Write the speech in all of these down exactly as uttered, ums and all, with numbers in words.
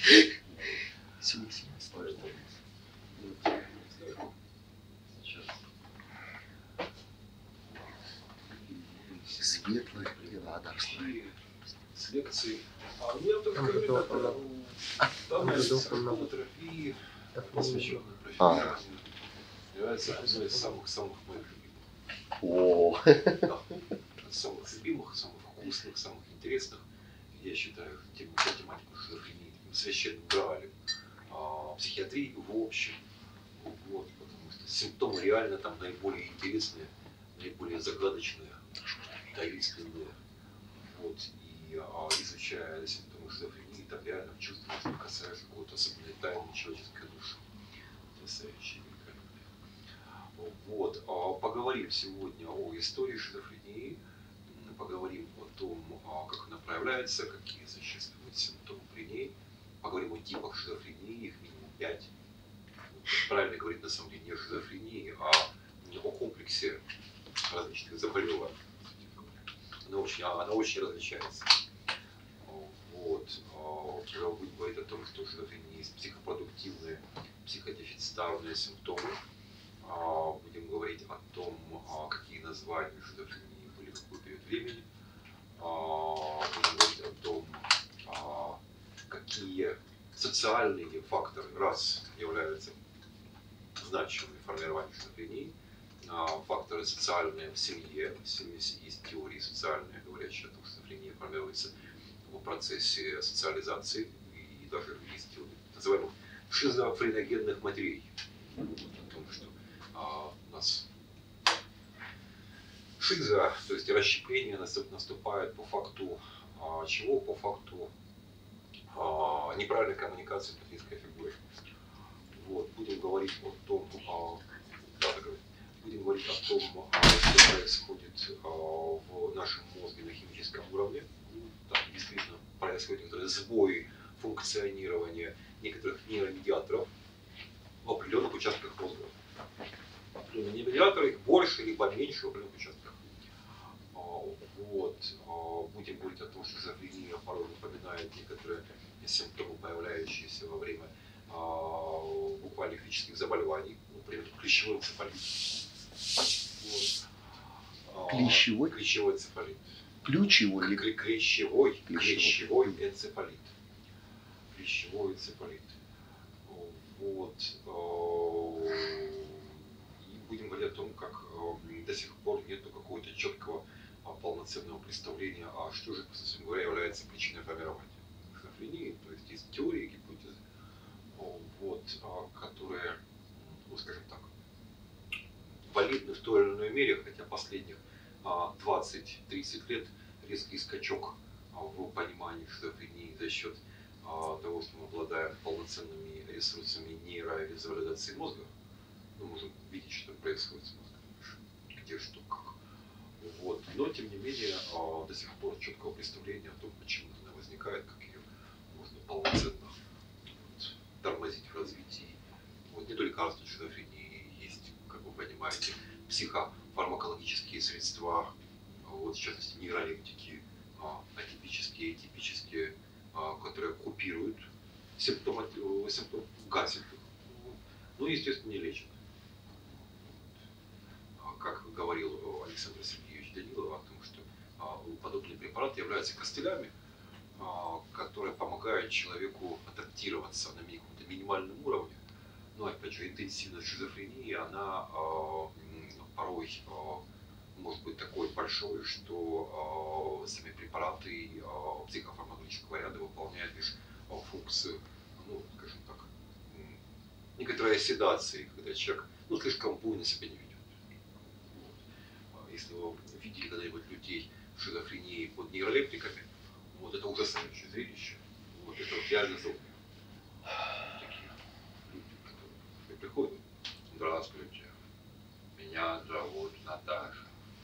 Сиди, сиди, стой. Сейчас. Светлые, а, да, с лекций. А у меня только когда данная психотерапии, посвященная профилированию, является одной из самых-самых моих любимых. О. Да. Самых любимых, самых вкусных, самых интересных. Я считаю тему, тематику шизофрении священным граалем. А, психиатрии в общем. Вот, потому что симптомы реально там наиболее интересные, наиболее загадочные, таинственные. Вот, и а, изучая симптомы шизофрении, там реально чувствуешь, что касаешься какой-то особенной тайны человеческой души. Потрясающей, великолепной. Вот, а, поговорим сегодня о истории шизофрении, поговорим о том, а, как она проявляется, какие существуют симптомы при ней, поговорим о типах шизофрении, их минимум пять. Правильно говорить на самом деле не о шизофрении, а о комплексе различных заболеваний. Она очень, она очень различается. Вот. Будем говорить о том, что у шизофрении есть психопродуктивные, психодефицитарные симптомы. Будем говорить о том, какие названия шизофрении были в какой период времени. Будем говорить о том, какие социальные факторы раз являются значимыми в формировании шизофрении. Факторы социальные в семье. В семье есть теории социальные, говорящие о том, что шизофрения формируется в процессе социализации. И даже есть теории называемых шизофреногенных матерей. О том, что а, у нас шиза, то есть расщепление наступает по факту а, чего? По факту а, неправильной коммуникации с патриотической фигурой. Вот. Будем говорить о том, а, да, будем говорить о том, что происходит в нашем мозге на химическом уровне. Там действительно происходит некоторый сбой функционирования некоторых нейромедиаторов в определенных участках мозга. Нейромедиаторы их больше либо меньше в определенных участках. Вот. Будем говорить о том, что шизофрения порой напоминает некоторые симптомы, появляющиеся во время буквально физических заболеваний, например, клещевой энцефалит. Вот. Клещевой? Клещевой энцефалит. Ключевой? Клещевой, клещевой, клещевой энцефалит. Клещевой энцефалит. Вот. И будем говорить о том, как до сих пор нет какого-то четкого полноценного представления, а что же, собственно говоря, является причиной формирования шизофрении. То есть есть теории, гипотезы, вот, которые, ну, скажем так, валидны в той или иной мере, хотя последних двадцать-тридцать лет резкий скачок в понимании шизофрении за счет того, что мы обладаем полноценными ресурсами нейровизуализации мозга. Мы можем видеть, что происходит с мозгом, где что, как. Вот. Но, тем не менее, до сих пор четкого представления о том, почему она возникает, как ее можно полноценно вот, тормозить в развитии. Вот. Не только лекарства от шизофрении, есть, как вы понимаете, психофармакологические средства, вот, в частности, нейролептики, атипические, атипические, которые купируют симптомы, симптом, гасят их, но, естественно, не лечат. Как говорил Александр Сергеевич Данилов о том, что подобные препараты являются костылями, которые помогают человеку адаптироваться на каком-то минимальном уровне. Но, опять же, интенсивность шизофрении, она порой может быть такой большой, что сами препараты психофармакологического ряда выполняют лишь функцию, ну, скажем так, некоторой седации, когда человек, ну, слишком буйно себя не ведет. Вот. Если вы видели когда-нибудь людей с шизофренией под нейролептиками, вот это ужасающее зрелище. Вот это вот реально зло. Такие люди, которые приходят. Здравствуйте, меня зовут Наташа.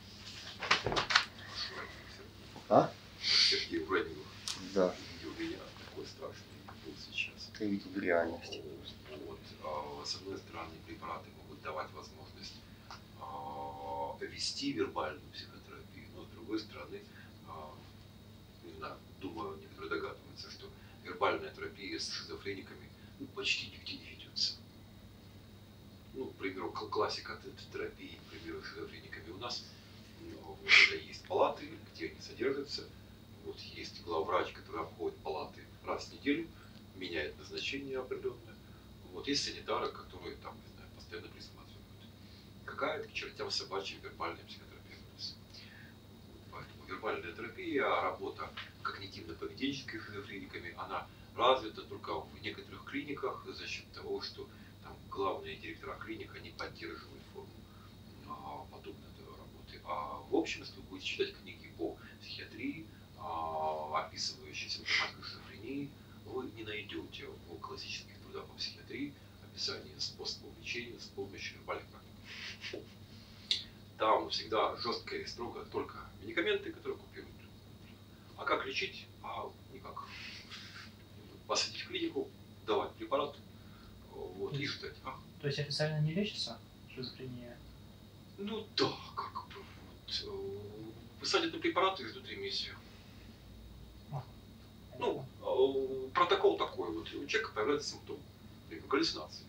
А? Сергей Владимиров. Да. Видел меня, такой страшный был сейчас. Ты видел в реальности. Вот. С одной стороны, препараты могут давать возможность вести вербальную психотерапию, но с другой стороны, не знаю, думаю, некоторые догадываются, что вербальная терапия с шизофрениками ну, почти нигде не ведется. Ну, к примеру, классика терапии, к примеру, с шизофрениками у нас. Вот, это есть палаты, где они содержатся. Вот есть главврач, который обходит палаты раз в неделю, меняет назначение определенное. Вот есть санитары, которые там, не знаю, постоянно присматривают. Какая-то к чертям собачья вербальная психотерапия. Поэтому вербальная терапия, работа когнитивно-поведенческой шизофрениками, она развита только в некоторых клиниках за счет того, что там главные директора клиник, они поддерживают форму а, подобной работы. А в общем, если вы будете читать книги по психиатрии, а, описывающие симптоматику шизофрении, вы не найдете в классических трудах по психиатрии описание способов лечения с помощью вербальных практик. Там всегда жестко и строго только медикаменты, которые купируют. А как лечить? А никак. Посадить в клинику, давать препарат, вот, и ждать. А? То есть официально не лечится шизофрения? Ну да, как бы вот. Посадят на препараты и ждут ремиссию. А, ну, протокол такой, вот у человека появляются симптомы, например, галлюцинации.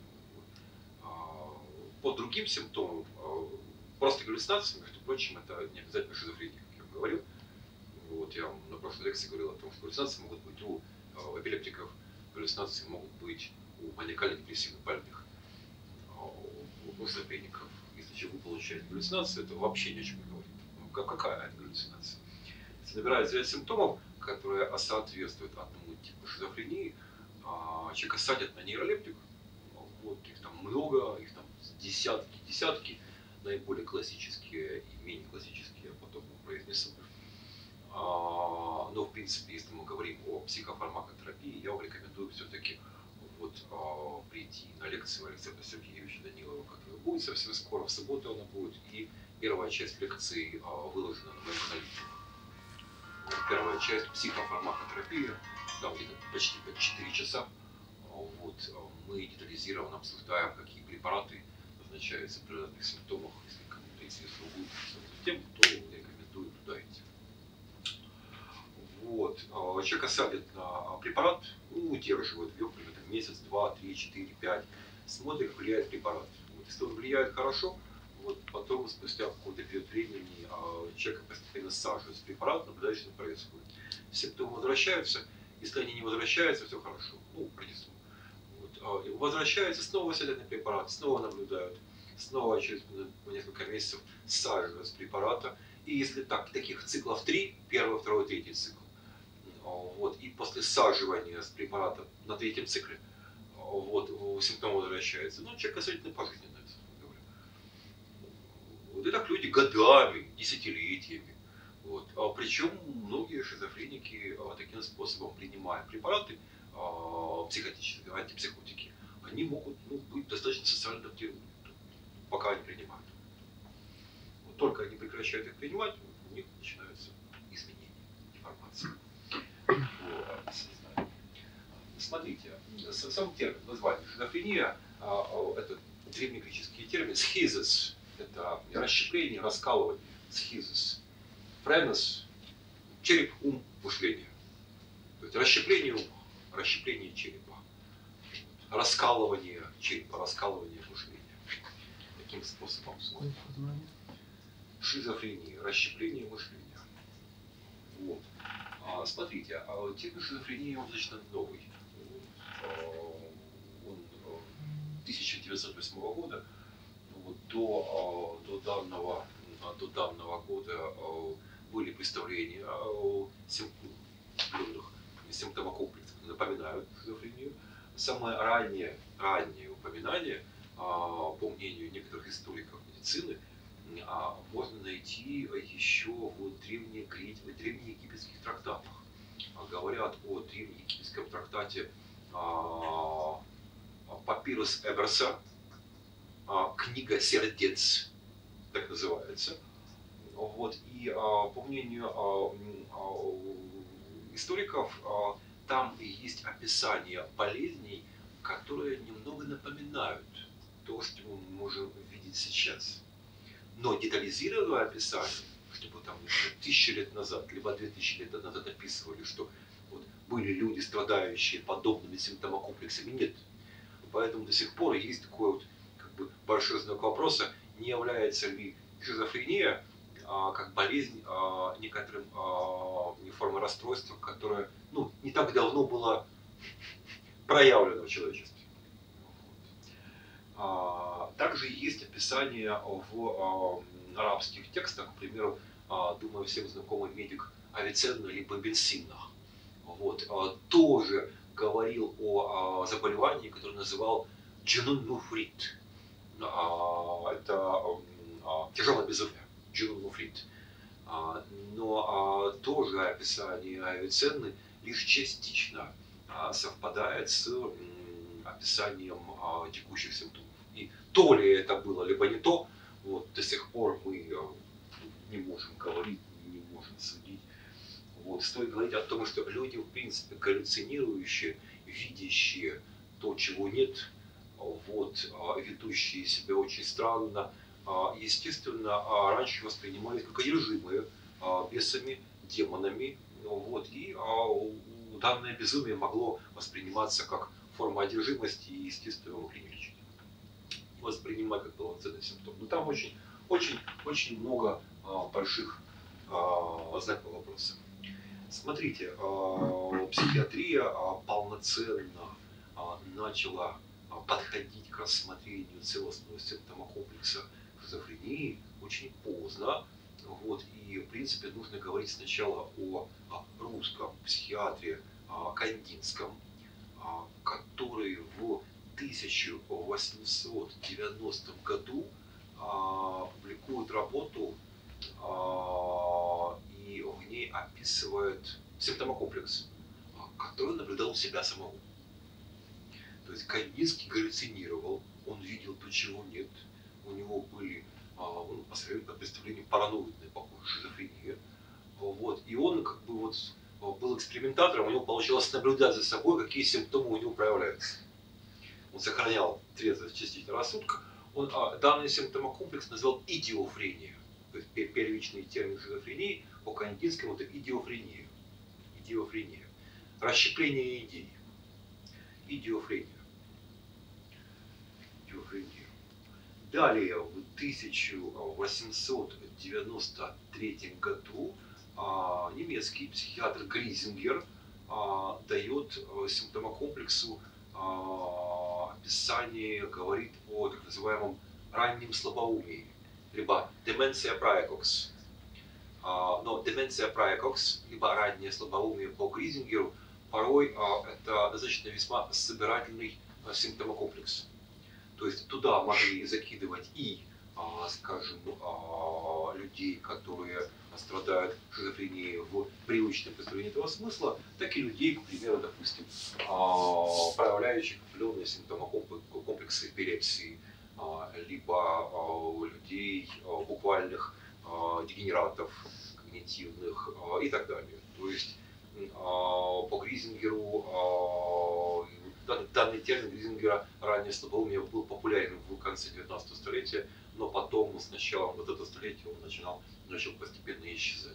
По другим симптомам, просто галлюцинации, между прочим, это не обязательно шизофрения, как я говорил. Вот я вам на прошлой лекции говорил о том, что галлюцинации могут быть у эпилептиков, галлюцинации могут быть у маниакально-депрессивных больных, у шизофреников. Если человек получает галлюцинации, это вообще ни о чем не говорит. Ну, какая это галлюцинация? Если набирает ряд симптомов, которые соответствуют одному типу шизофрении, человека садят на нейролептик, вот, их там много, их там десятки, десятки, наиболее классические и менее классические, я потом произнесу. Но в принципе, если мы говорим о психофармакотерапии, я вам рекомендую все-таки вот, прийти на лекцию Александра Сергеевича Данилова, которая будет совсем скоро, в субботу она будет, и первая часть лекции выложена на моем канале. Первая часть психофармакотерапия, там где-то почти по четыре часа. Вот, мы детализированно обсуждаем, какие препараты назначаются при разных симптомах. Если кому-то интересно будет с тем, то рекомендую туда идти. Вот. Человека садят на препарат, ну, удерживают в нем примерно месяц, два, три, четыре, пять. Смотрят, как влияет препарат. Вот, если он влияет хорошо, вот потом, спустя какой-то период времени, человека постепенно саживают с препаратом, наблюдают, что происходит. Симптомы возвращаются, если они не возвращаются, все хорошо. Ну, принесу. Вот. Возвращаются, снова садят на препарат, снова наблюдают, снова через несколько месяцев саживают с препарата. И если так, таких циклов три, первый, второй, третий цикл, вот, и после саживания с препарата на третьем цикле, вот, симптомы возвращаются, ну, человек относительно пожизненно. Вот и так люди годами, десятилетиями. Вот. А причем многие шизофреники а, таким способом, принимая препараты а, психотические, антипсихотики, они могут ну, быть достаточно социально адаптированы, пока они принимают. Вот только они прекращают их принимать, у них начинаются изменения, деформации. Вот. Смотрите, сам термин, название шизофрения, а, это древнегреческий термин «схизис». Это расщепление, раскалывание, схизис. Френос, череп, ум, мышление. То есть расщепление ума, расщепление черепа. Раскалывание черепа, раскалывание мышления. Таким способом. Шизофрения, расщепление мышления. Вот. А, смотрите, а термин шизофрения он достаточно новый. Он тысяча девятьсот восьмого года. До, до, данного, до данного года были представления о симптомокомплексах, напоминают шизофрению. Самое раннее, раннее упоминание, по мнению некоторых историков медицины, можно найти еще в древнеегипетских трактатах. Говорят о древнеегипетском трактате Папирус Эберса, книга сердец, так называется. Вот. И по мнению историков, там есть описание болезней, которые немного напоминают то, что мы можем видеть сейчас. Но детализированное описание, чтобы там тысячи лет назад, либо две тысячи лет назад описывали, что вот были люди, страдающие подобными симптомокомплексами, нет. Поэтому до сих пор есть такой вот как бы большой знак вопроса, не является ли шизофрения а, как болезнь а, некоторым а, формой расстройства, которое ну, не так давно было проявлено в человечестве. А, также есть описание в а, арабских текстах, к примеру, а, думаю, всем знакомый медик Авиценна либо Бенсинна. Вот, а, тоже говорил о, о заболевании, которое называл джунун муфрит. А, это а, тяжелое безумие, джунун муфрит. А, но а, тоже описание Авиценны лишь частично а, совпадает с м, описанием а, текущих симптомов. И то ли это было, либо не то, вот, до сих пор мы а, не можем говорить, не можем судить. Вот, стоит говорить о том, что люди, в принципе, галлюцинирующие, видящие то, чего нет, вот, ведущие себя очень странно, естественно, раньше воспринимались как одержимые бесами, демонами, вот, и данное безумие могло восприниматься как форма одержимости, и, естественно, его могли не лечить. Воспринимать как полноценный симптом. Но там очень, очень, очень много больших знаков вопроса. Смотрите, психиатрия полноценно начала подходить к рассмотрению целостного симптомокомплекса шизофрении очень поздно. Вот, и, в принципе, нужно говорить сначала о русском психиатре Кандинском, который в тысяча восемьсот девяностом году публикует работу, и в ней описывает симптомокомплекс, который наблюдал у себя самого. То есть Кандинский галлюцинировал, он видел то, чего нет, у него были ну, по современному представлению параноидные, похоже, шизофрения. Вот. И он как бы вот был экспериментатором, у него получалось наблюдать за собой, какие симптомы у него проявляются. Он сохранял трезвость частично рассудка. Он а, данный симптомокомплекс назвал идиофрения. То есть первичный термин шизофрении по Кандинскому это идиофрения. Идиофрения. Расщепление идей. Идиофрения. Идиофрения. Далее, в тысяча восемьсот девяносто третьем году а, немецкий психиатр Гризингер а, дает а, симптомокомплексу а, описание, говорит о так называемом раннем слабоумии, либо деменция праекокс. А, но деменция праекокс, либо раннее слабоумие по Гризингеру, порой а, это достаточно весьма собирательный а, симптомокомплекс. То есть туда могли закидывать и, а, скажем, а, людей, которые страдают шизофренией в привычном представлении этого смысла, так и людей, к примеру, допустим, а, проявляющих определенные симптомокомплексы эпилепсии, а, либо а, людей а, буквальных а, дегенератов когнитивных а, и так далее. То есть а, по Гризингеру а, данный термин Гризингера ранее слабоумие был популярен в конце девятнадцатого столетия, но потом с началом вот этого столетия он начинал, начал постепенно исчезать.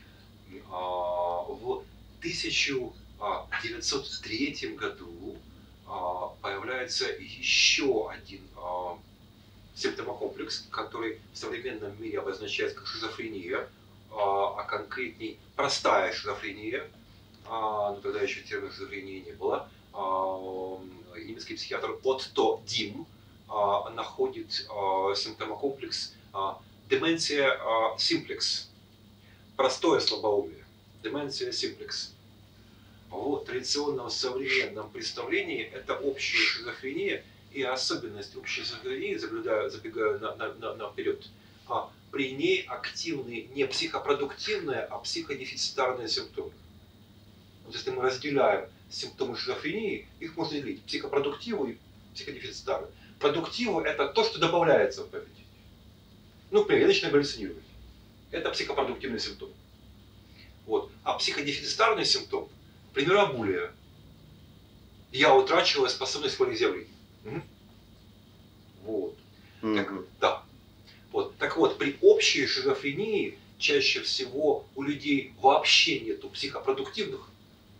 В тысяча девятьсот третьем году появляется еще один симптомокомплекс, который в современном мире обозначается как шизофрения, а конкретней простая шизофрения, но тогда еще термина шизофрении не было. Немецкий психиатр Отто Дим находит симптомокомплекс деменция симплекс, простое слабоумие, деменция симплекс. В традиционном современном представлении это общая шизофрения, и особенность общей шизофрении, забегаю, забегаю на, на, на, наперед, а при ней активны не психопродуктивные, а психодефицитарные симптомы. Вот если мы разделяем симптомы шизофрении, их можно делить психопродуктиву и психодефицитарную. Продуктиву это то, что добавляется в поведение. Ну, например, я начинаю галлюцинировать. Это психопродуктивный симптом. Вот. А психодефицитарный симптом, к примеру, абулия. Я утрачиваю способность волеизъявления. Угу. Вот. Mm-hmm. Так, да. Вот. Так вот, при общей шизофрении чаще всего у людей вообще нету психопродуктивных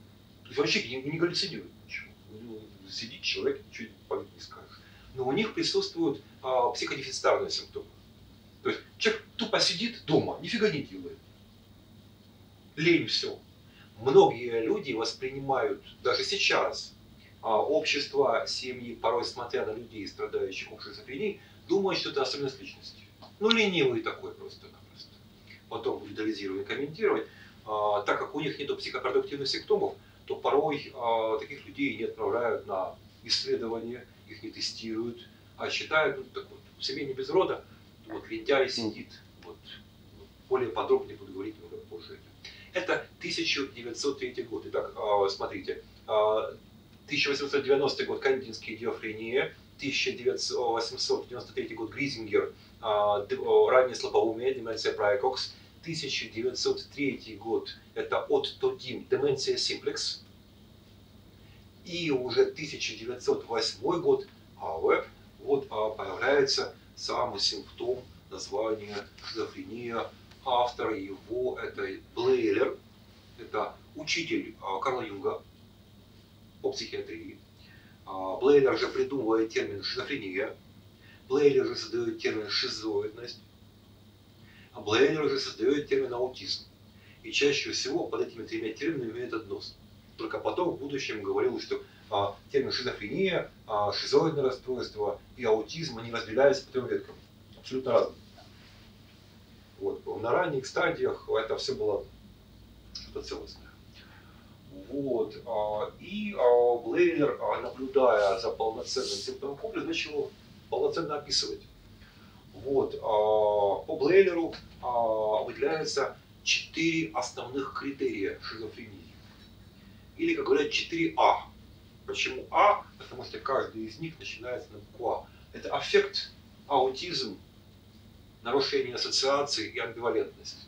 есть вообще не, не галлюцинирует ничего. Ну, сидит человек, ничего не скажешь. Но у них присутствуют а, психодефицитарные симптомы. То есть человек тупо сидит дома, нифига не делает. Лень все. Многие люди воспринимают даже сейчас а, общество, семьи, порой смотря на людей, страдающих от шизофрении, думают, что это особенность личности. Ну, ленивый такой просто-напросто. Потом будет анализировать и комментировать. А, так как у них нет психопродуктивных симптомов, то порой а, таких людей не отправляют на исследования, их не тестируют, а считают, ну, так вот, в семье не без рода, вот лентяй сидит. Вот. Более подробнее буду говорить немного позже. Это тысяча девятьсот третий год. Итак, а, смотрите, а, тысяча восемьсот девяностый год кандинская идиофрения, тысяча восемьсот девяносто третий год Гризингер, а, раннее слабоумие, деменция Брайкокс, тысяча девятьсот третий год это Отто Дим, деменция симплекс, и уже тысяча девятьсот восьмой год АВЭ, вот а, появляется самый симптом названия шизофрения. Автор его это Блейлер, это учитель а, Карла Юнга по психиатрии. А, Блейлер же придумывает термин шизофрения, Блейлер же создает термин шизоидность, а Блейлер же создает термин аутизм. И чаще всего под этими тремя терминами имеет однос. Только потом в будущем говорилось, что а, термин шизофрения, а, шизоидное расстройство и аутизм они разделяются по трем веткам. Абсолютно разные. Вот. На ранних стадиях это все было что-то целостное. Вот. И Блейлер, наблюдая за полноценным симптомом комплексом, начал его полноценно описывать. Вот. По Блейлеру выделяются четыре основных критерия шизофрении. Или, как говорят, четыре А. Почему А? Потому что каждый из них начинается на букву А. Это аффект, аутизм, нарушение ассоциации и амбивалентность.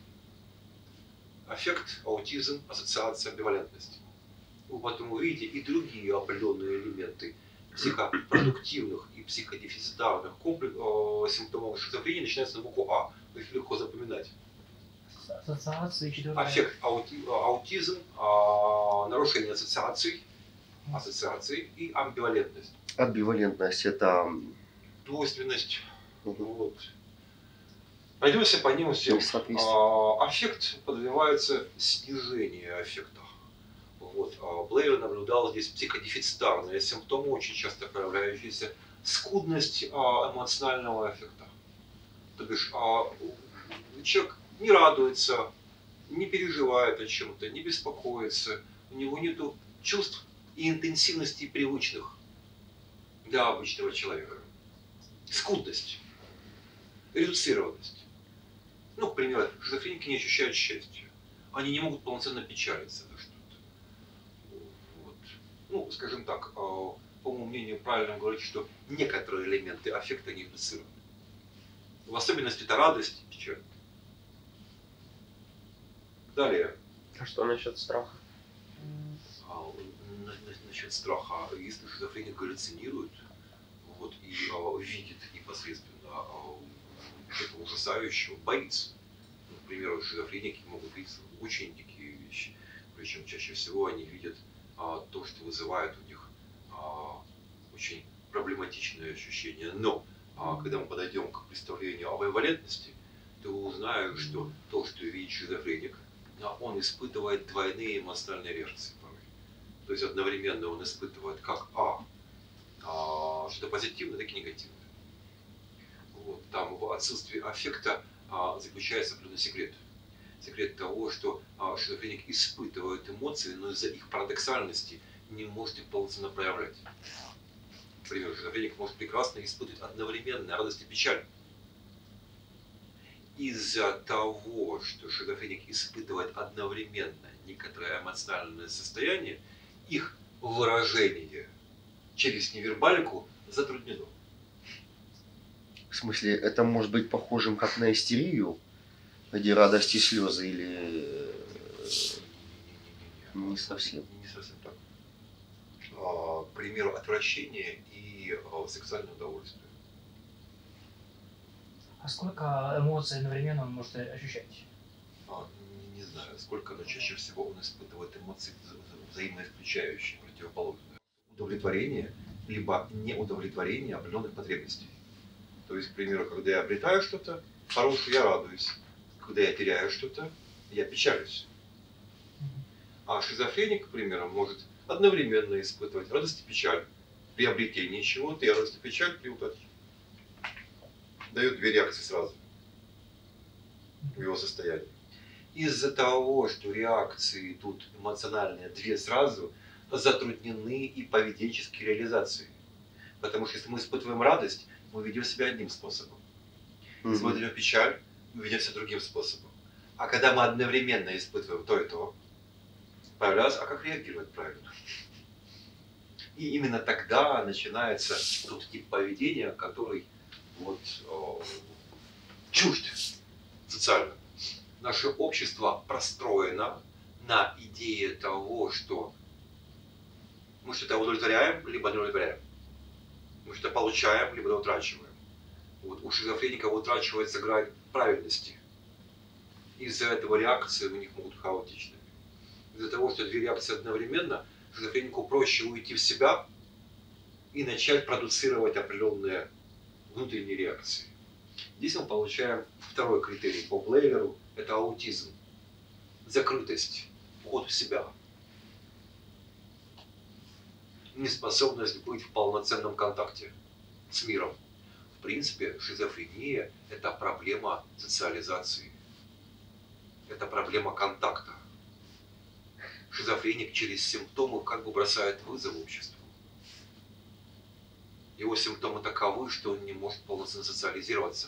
Аффект, аутизм, ассоциация, амбивалентность. Вы потом увидите и другие определенные элементы психопродуктивных и психодефицитарных комплекс, э, симптомов шизофрении начинаются на букву А. Их легко запоминать. Ассоциации четвертая. Аффект, аути, аутизм, э, нарушение ассоциаций, ассоциаций и амбивалентность. Амбивалентность это... Двойственность. Угу. Вот. Пройдемся по ним всем. А, аффект подразумевается снижение аффекта. Вот. А Блейлер наблюдал здесь психодефицитарные симптомы, очень часто проявляющиеся скудность а, эмоционального аффекта. То бишь, а, человек не радуется, не переживает о чем-то, не беспокоится, у него нет чувств и интенсивности привычных для обычного человека. Скудность, редуцированность. Ну, к примеру, шизофреники не ощущают счастья. Они не могут полноценно печалиться за что-то. Вот. Ну, скажем так, по моему мнению, правильно говорить, что некоторые элементы аффекта не редуцированы. В особенности это радость и печаль. Далее. А что насчет страха? А, насчет страха. Если шизофреник галлюцинирует, вот, и а, видит непосредственно а, этого ужасающего, боится. Ну, к примеру, шизофреники могут видеть очень дикие вещи. Причем чаще всего они видят а, то, что вызывает у них а, очень проблематичное ощущение. Но а, когда мы подойдем к представлению об амбивалентности, то узнаем, что то, что видит шизофреник, он испытывает двойные эмоциональные реакции порой. То есть одновременно он испытывает как А, а что-то позитивное, так и негативное. Вот. Там в отсутствии аффекта а, заключается определенный секрет. Секрет того, что а, шизофреник испытывает эмоции, но из-за их парадоксальности не может их полноценно проявлять. Например, шизофреник может прекрасно испытывать одновременно радость и печаль. Из-за того, что шизофреник испытывает одновременно некоторое эмоциональное состояние, их выражение через невербалику затруднено. В смысле, это может быть похожим как на истерию, где радость и слезы, или не совсем? Не совсем так. А, к примеру, отвращение и а, сексуальное удовольствие. А сколько эмоций одновременно он может ощущать? А, не не знаю, сколько, но чаще всего он испытывает эмоции вза- взаимно исключающие, противоположные. Удовлетворение, либо неудовлетворение определенных потребностей. То есть, к примеру, когда я обретаю что-то хорошее, я радуюсь. Когда я теряю что-то, я печалюсь. А шизофреник, к примеру, может одновременно испытывать радость и печаль при обретении чего-то и радость и печаль при утрате. Дает две реакции сразу в его состоянии. Из-за того, что реакции тут эмоциональные две сразу, затруднены и поведенческие реализации. Потому что если мы испытываем радость, мы ведем себя одним способом. Если мы ведем печаль, мы ведем себя другим способом. А когда мы одновременно испытываем то и то, появляется, а как реагировать правильно? И именно тогда начинается тот тип поведения, который вот, о, чужд социально. Наше общество простроено на идее того, что мы что-то удовлетворяем, либо не удовлетворяем. Мы что-то получаем, либо утрачиваем. Вот у шизофреников утрачивается грань правильности. Из-за этого реакции у них могут быть хаотичными. Из-за того, что две реакции одновременно, шизофренику проще уйти в себя и начать продуцировать определенные внутренние реакции. Здесь мы получаем второй критерий по Блейлеру – это аутизм. Закрытость, вход в себя. Неспособность быть в полноценном контакте с миром. В принципе, шизофрения – это проблема социализации. Это проблема контакта. Шизофреник через симптомы как бы бросает вызов обществу. Его симптомы таковы, что он не может полноценно социализироваться.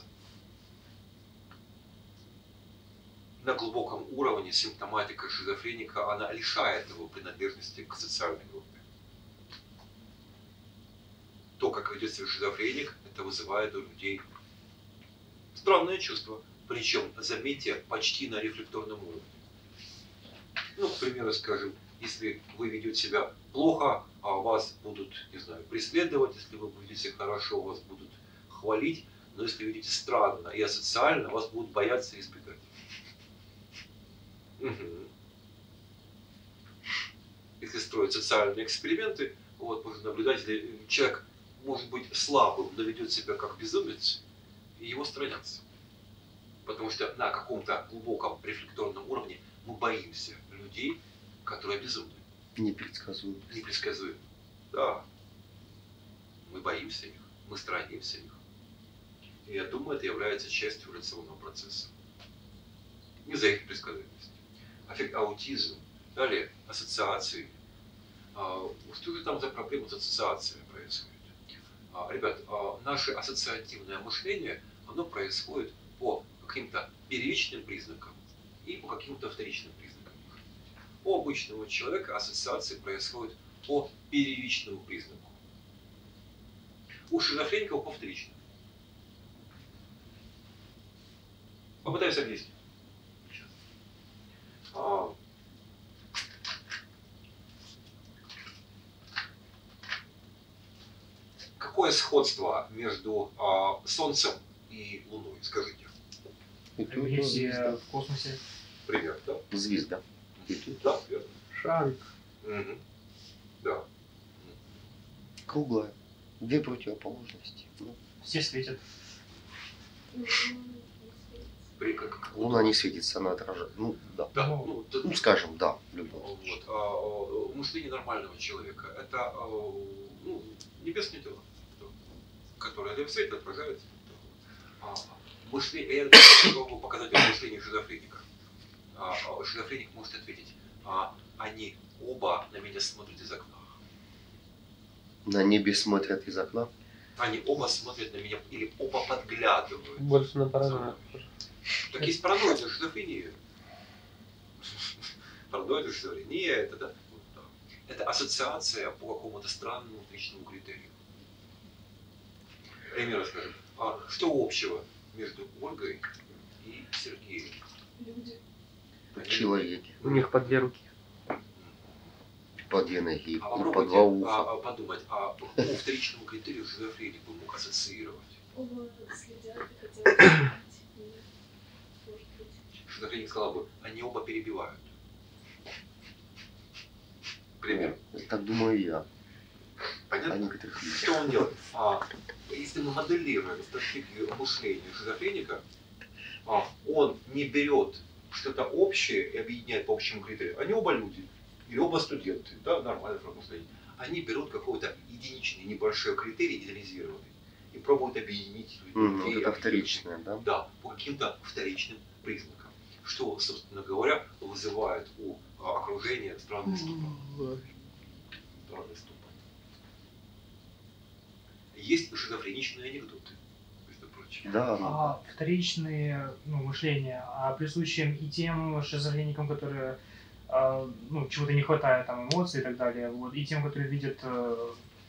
На глубоком уровне симптоматика шизофреника, она лишает его принадлежности к социальной группе. То, как ведет себя шизофреник, это вызывает у людей странное чувство. Причем, заметьте, почти на рефлекторном уровне. Ну, к примеру, скажем, если вы ведете себя плохо, а вас будут, не знаю, преследовать, если вы будете себя хорошо, вас будут хвалить, но если ведете странно и асоциально, вас будут бояться и избегать. Угу. Если строить социальные эксперименты, вот, можно наблюдать, если человек может быть слабым, но ведет себя как безумец, и его сторонятся. Потому что на каком-то глубоком рефлекторном уровне мы боимся людей, которые безумны. Непредсказуемо. Непредсказуемы. Да. Мы боимся их, мы сторонимся их. И я думаю, это является частью эволюционного процесса. Из-за их предсказуемости. Аффект аутизм, далее ассоциации. А, что же там за проблема с ассоциацией происходит? А, ребят, а, наше ассоциативное мышление, оно происходит по каким-то первичным признакам и по каким-то вторичным признакам. У обычного человека ассоциации происходят по первичному признаку. У шизофреников по вторичному. Попытаюсь объяснить. А, какое сходство между а, Солнцем и Луной, скажите? Агрессия в космосе. Пример, да? Звезда. Да, верно. Шарик. Угу. Да. Круглая. Две противоположности. Ну, Все светят. При, как, Луна не светится, она отражает. Ну, да. Да, Ну, ну, да, Ну, скажем, да, в любом вот, случае. а, а, мышление нормального человека – это а, ну, небесные тела, которые в свете отражаются. А, мышление, я могу показать мышление шизофреника. А, а, шизофреник может ответить, а, они оба на меня смотрят из окна. На небе смотрят из окна. Они оба смотрят на меня или оба подглядывают. Больше на паранойю. Так есть паранойя, шизофрения. Паранойя, шизофрения, это, да, вот, да. Это ассоциация по какому-то странному личному критерию. Пример, скажем, а что общего между Ольгой и Сергеем? Люди. Человеки. У них по две руки. По две ноги. А И по попробуйте два уха. а, а, подумать, а по вторичному критерию шизофреник бы мог ассоциировать. Оба следят и хотят знать. Может быть. шизофреник сказал бы, они оба перебивают. Пример. Так думаю я. Понятно? О некоторых людях. Что он делает? А, если мы моделируем стратегию мышления шизофреника, а, он не берет что-то общее и объединяет по общему критерию. Они оба люди, или оба студенты, да, нормально мышление. Они берут какой-то единичный небольшой критерий, идеализированный, и пробуют объединить Mm, людей. это вторичное, да? Да, по каким-то вторичным признакам. Что, собственно говоря, вызывает у а, окружения странный ступор. Странный ступор. Есть шизофреничные анекдоты, между прочим. Да. А вторичные ну, мышления, а присущие и тем шизофреникам, которые а, ну, чего-то не хватает, там, эмоций и так далее, вот, и тем, которые видят э,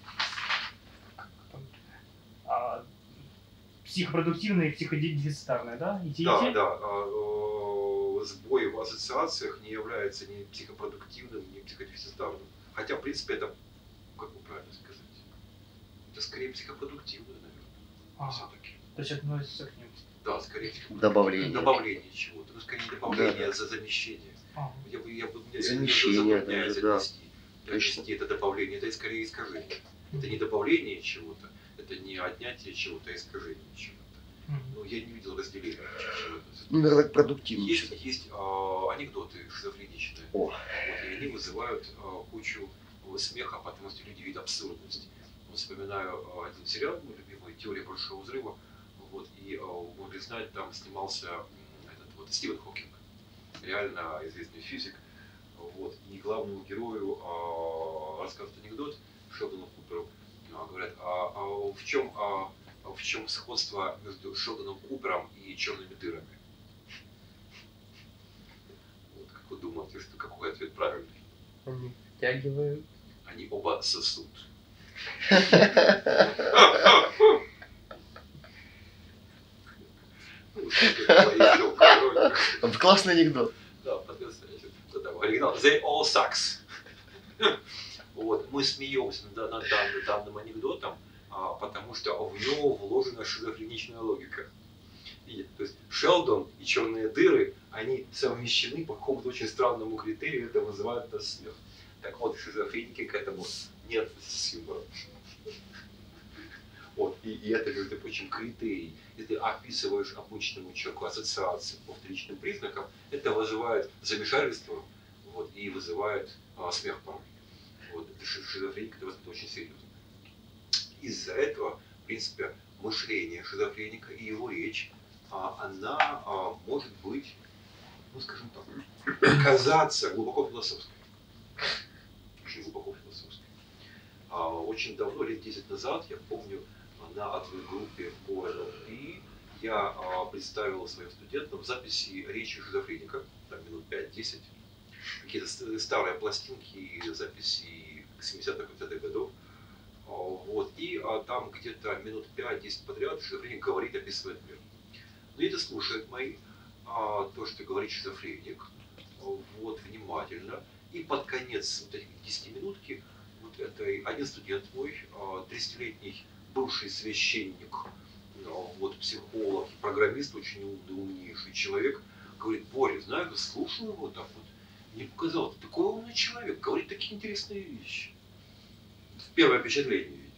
а, психопродуктивные и психодефицитарные, да? И те, и Да, те? да. а, э, Сбой в ассоциациях не является ни психопродуктивным, ни психодефицитарным. Хотя, в принципе, это, как бы правильно сказать, это скорее психопродуктивное, наверное, Ага. все-таки. То есть относится к ним. Да, скорее Добавление. добавление чего-то. Ну, скорее не добавление, Да. а за замещение. Ага. Я бы, я бы, я Замещение, затрудняюсь даже, да. отнести, Точно. отнести это добавление, это скорее искажение. Это не добавление чего-то, это не отнятие чего-то, а искажение чего-то. Мгм. Ну, я не видел разделения чего-то. Ну, наверное, так продуктивно. Есть, есть а, анекдоты шизофреничные. О. Вот, и они вызывают а, кучу а, смеха, потому что люди видят абсурдность. Вот, вспоминаю а, один сериал, мой любимый, «Теория большого взрыва». Вот, и, а, можно признать, там снимался м, этот, вот, Стивен Хокинг, реально известный физик. Вот, и главному герою а, рассказывают анекдот Шелдону Куперу. А, говорят, а, а в чем а, в чем сходство между Шелдоном Купером и черными дырами? Вот, как вы думаете, что какой ответ правильный? Они втягивают. Они оба сосут. Ну, Классный анекдот. да, потрясающе. Оригинал. They all sucks. Вот, мы смеемся над, над данным, данным анекдотом, а, потому что в него вложена шизофреничная логика. И, то есть Шелдон и черные дыры, они совмещены по какому-то очень странному критерию, это вызывает нас смех. Так вот, шизофреники к этому не относятся с юмором. Вот, и, и это, между прочим, критерий. Если ты описываешь обычному человеку ассоциации по вторичным признакам, это вызывает замешательство, вот, и вызывает а, смех порой. Вот, это шизофреник, это, это очень серьезно. Из-за этого, в принципе, мышление шизофреника и его речь, а, она а, может быть, ну скажем так, казаться глубоко философской. Очень глубоко философской. А, очень давно, лет десять назад, я помню, на одной группе по эн эл пи я а, представил своим студентам записи речи шизофреника, там минут пять-десять, какие-то старые пластинки, записи семидесятых восьмидесятых годов. Вот, и а, там где-то минут пять-десять подряд шизофреник говорит, описывает мир. Но это слушает мои, а, то, что говорит шизофреник, вот, внимательно. И под конец вот этих десятиминутки вот этой, один студент мой, тридцатилетний бывший священник, вот, психолог, программист, очень умный, умнейший человек, говорит: Боря, знаешь, я слушаю его так вот, мне показалось, такой умный человек, говорит такие интересные вещи. Первое впечатление идет.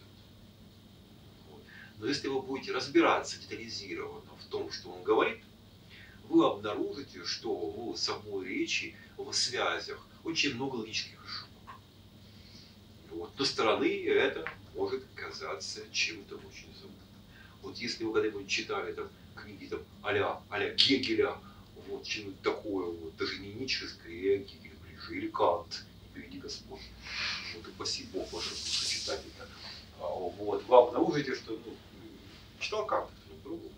Вот. Но если вы будете разбираться детализированно в том, что он говорит, вы обнаружите, что в самой речи, в связях очень много логических ошибок. Вот. Со стороны это может казаться чем-то очень забытым. Вот если вы когда-нибудь читали там книги там, а-ля, а-ля Гегеля, вот что-нибудь такое, вот, даже не Ницшевское, а Гегель ближе, или Кант, не приведи Господь. Вот, и спасибо Бог вашему читателю. А, вот, вы обнаружите, что ну, читал Кант, ну, пробовал.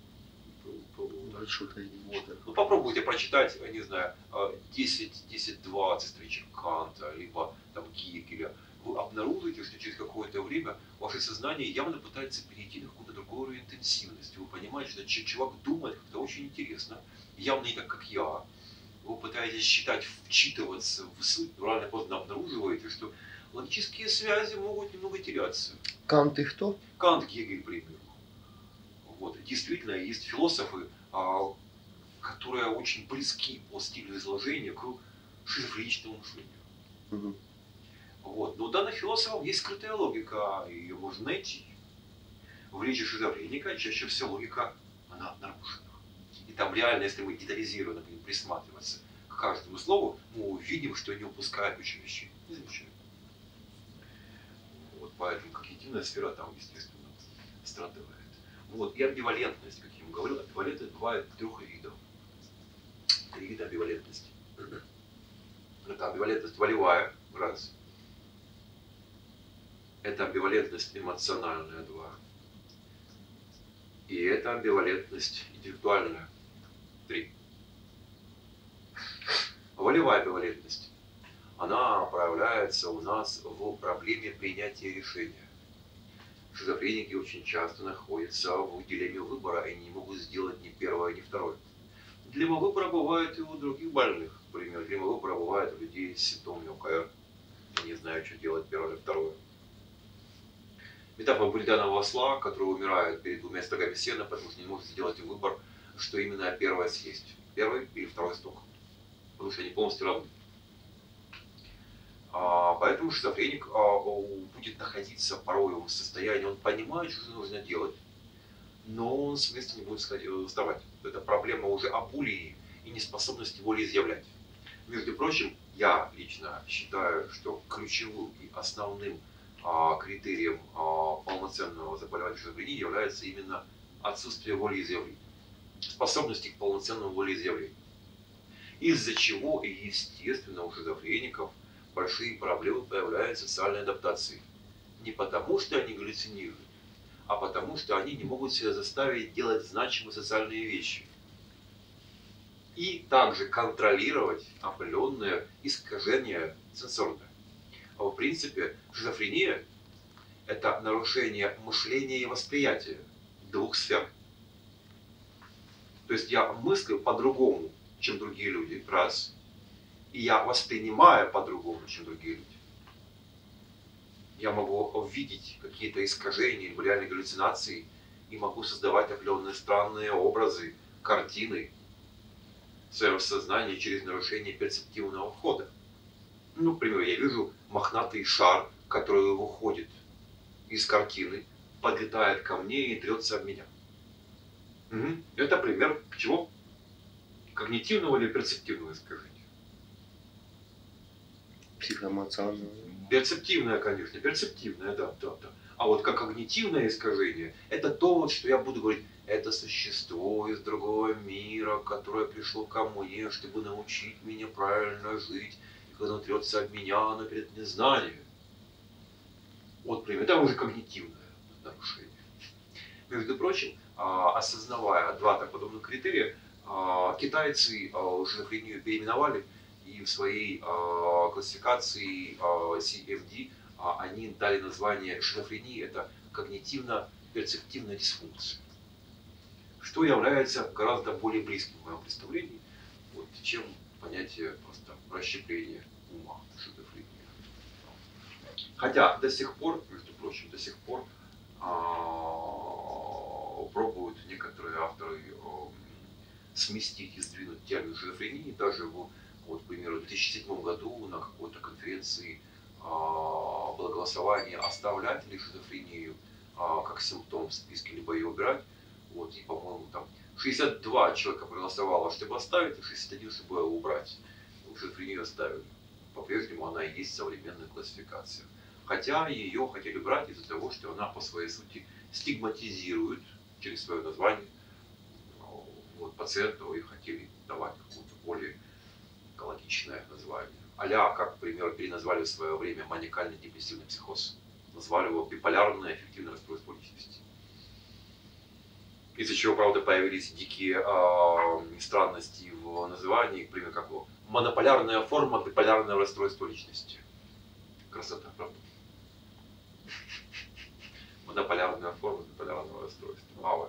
Ну, что-то и не Вот. Ну, попробуйте прочитать, я не знаю, десять-двадцать строчек Канта, либо там Гегеля. Вы обнаружите, что через какое-то время ваше сознание явно пытается перейти на какую-то другую уровень интенсивности. Вы понимаете, что чувак думает как-то очень интересно, явно не так, как я. Вы пытаетесь считать, вчитываться в суть, но рано или поздно обнаруживаете, что логические связи могут немного теряться. Кант и кто? Кант, Гегель, к примеру. Вот. Действительно, есть философы, которые очень близки по стилю изложения к шизофреничному мышлению. Мгм. Вот. Но у данных философов есть скрытая логика, и ее можно найти. В речи шизофреника чаще всего логика, она нарушена. И там реально, если мы детализированно будем присматриваться к каждому слову, мы увидим, что они упускают очень вещей. Не замечаем. Вот, поэтому когнитивная сфера там, естественно, страдает. Вот. И амбивалентность, как я ему говорил, амбивалентность бывает трех видов. Три вида амбивалентности. Это амбивалентность волевая, раз. Это амбивалентность эмоциональная, два. И это амбивалентность интеллектуальная, три. Волевая амбивалентность, она проявляется у нас в проблеме принятия решения. Шизофреники очень часто находятся в дилемме выбора и не могут сделать ни первое, ни второе. Дилемма выбора бывает и у других больных. Например, дилемма выбора бывает у людей с симптомами ОКР. Я не знаю, что делать первое или второе. Метафора бульданового осла, который умирает перед двумя стогами сена, потому что не может сделать выбор, что именно первое съесть. Первый или второй сток. Потому что они полностью равны. А, поэтому шизофреник а, будет находиться порой в состоянии, он понимает, что нужно делать, но он с места не будет вставать. Это проблема уже абулии и неспособности волеизъявлять. Между прочим, я лично считаю, что ключевым и основным а, критерием а, полноценного заболевания шизофрении является именно отсутствие волеизъявления, способности к полноценному волеизъявлению. Из-за чего, естественно, у шизофреников большие проблемы появляются в социальной адаптации. Не потому, что они галлюцинируют, а потому, что они не могут себя заставить делать значимые социальные вещи. И также контролировать определенное искажение сенсорное. А в принципе, шизофрения – это нарушение мышления и восприятия двух сфер. То есть я мыслю по-другому, чем другие люди, раз. И я воспринимаю по-другому, чем другие люди. Я могу видеть какие-то искажения или реальные галлюцинации и могу создавать определенные странные образы, картины в своем сознании через нарушение перцептивного входа. Ну, например, я вижу мохнатый шар, который выходит из картины, подлетает ко мне и трется об меня. Угу. Это пример чего? Когнитивного или перцептивного искажения? Психоэмоциональное. Перцептивное, конечно, перцептивное, да, да, да. А вот как когнитивное искажение, это то, вот, что я буду говорить, это существо из другого мира, которое пришло ко мне, чтобы научить меня правильно жить. И когда оно трется об меня, оно перед незнанием. Вот пример. Это уже когнитивное нарушение. Между прочим, осознавая два так подобных критерия, китайцы шизофрению переименовали, и в своей классификации си эф ди они дали название шизофрении, это когнитивно-перцептивная дисфункция, что является гораздо более близким в моем представлении, вот, чем понятие просто расщепления ума, шизофрения. Хотя до сих пор, между прочим, до сих пор а, пробуют некоторые авторы а, сместить и сдвинуть термин шизофрении. Даже в, вот, к примеру, в две тысячи седьмом году на какой-то конференции а, было голосование, оставлять ли шизофрению а, как симптом в списке, либо ее убирать. Вот, и, по-моему, там шестьдесят два человека проголосовало, чтобы оставить, и шестьдесят один, чтобы убрать. Шизофрению оставили. По-прежнему она и есть современная классификация. Хотя ее хотели брать из-за того, что она по своей сути стигматизирует через свое название вот, пациенту, и хотели давать какое-то более экологичное название. А-ля, как, к примеру, переназвали в свое время маниакальный депрессивный психоз. Назвали его биполярное аффективное расстройство личности. Из-за чего, правда, появились дикие э, странности в названии, к примеру, как его монополярная форма биполярного расстройства личности. Красота, правда? Монополярная форма биполярного расстройства. Мало.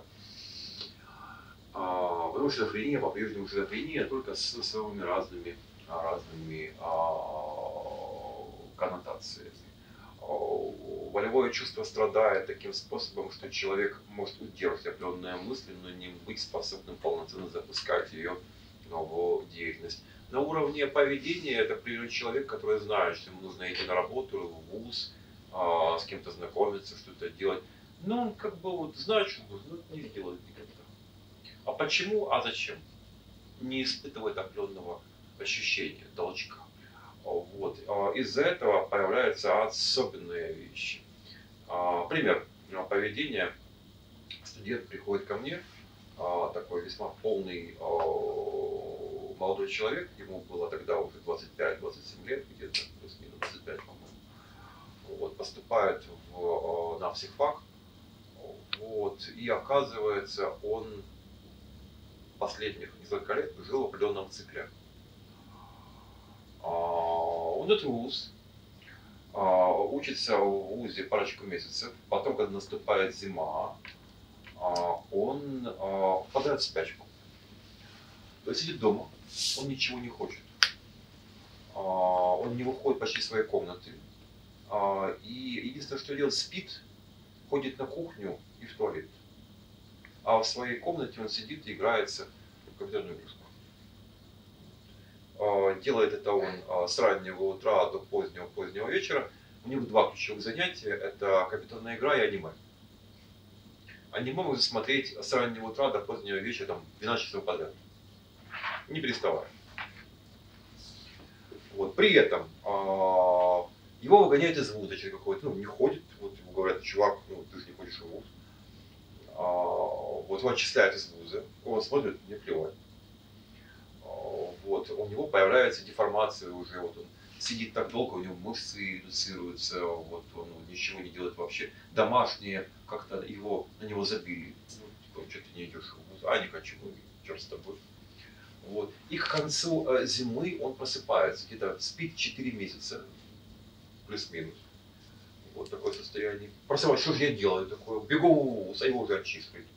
А, потому что шизофрения по-прежнему шизофрения, только с самыми разными, разными а, коннотациями. волевое чувство страдает таким способом, что человек может удерживать определенные мысли, но не быть способным полноценно запускать ее в деятельность. На уровне поведения это примерно человек, который знает, что ему нужно идти на работу, в вуз, с кем-то знакомиться, что-то делать. Но он как бы вот знает, что нужно, но не делает никогда. А почему, а зачем? Не испытывает определенного ощущения, толчка. Вот. Из-за этого появляются особенные вещи. Пример поведения. Студент приходит ко мне, такой весьма полный молодой человек, ему было тогда уже двадцать пять - двадцать семь лет, где-то плюс-минус двадцать пять, по-моему. Вот, поступает в, на психфак, вот, и оказывается, он последних несколько лет жил в определенном цикле. Он идет в вуз, учится в вузе парочку месяцев, потом, когда наступает зима, он впадает в спячку. То есть сидит дома, он ничего не хочет, он не выходит почти из своей комнаты, и единственное, что делает, спит, ходит на кухню и в туалет. А в своей комнате он сидит и играется в компьютерную игрушку. Делает это он с раннего утра до позднего-позднего вечера. У него два ключевых занятия. Это компьютерная игра и аниме. Аниме можно смотреть с раннего утра до позднего вечера, там, двенадцать часов подряд. Не переставая. Вот. При этом его выгоняют из вуза, человек какой-то, ну, не ходит. Вот ему говорят: чувак, ну, ты же не ходишь в вуз. Вот его отчисляют из вуза. Он смотрит, не плевать. Вот, у него появляется деформация уже, вот он сидит так долго, у него мышцы редуцируются, вот он ничего не делает вообще. Домашние как-то его, на него забили. Ну, типа, что ты не идешь в вуз? А, не хочу, ну, черт с тобой. Вот. И к концу э, зимы он просыпается, где-то спит четыре месяца, плюс-минус. Вот такое состояние. Просыпается, что же я делаю такое? Бегу в вуз, а его уже отчислили.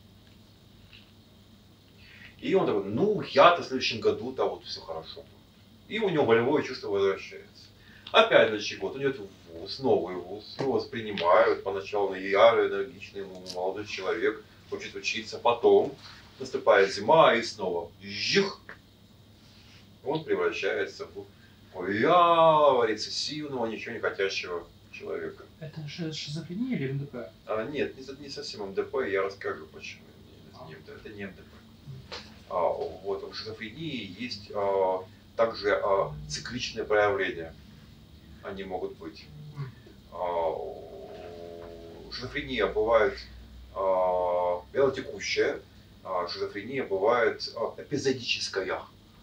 И он такой: ну, я-то в следующем году-то вот все хорошо. И у него волевое чувство возвращается. Опять следующий год, он идет в вуз, новый вуз, его воспринимают, поначалу ярый, энергичный молодой человек, хочет учиться, потом наступает зима и снова жих, он превращается в ярого, рецессивного, ничего не хотящего человека. Это же шизофрения или МДП? А, нет, не, не совсем МДП, я расскажу почему. Это не МДП. А, вот, у шизофрении есть а, также а, цикличные проявления. Они могут быть. А, шизофрения бывает а, вялотекущая, а шизофрения бывает а, эпизодическая.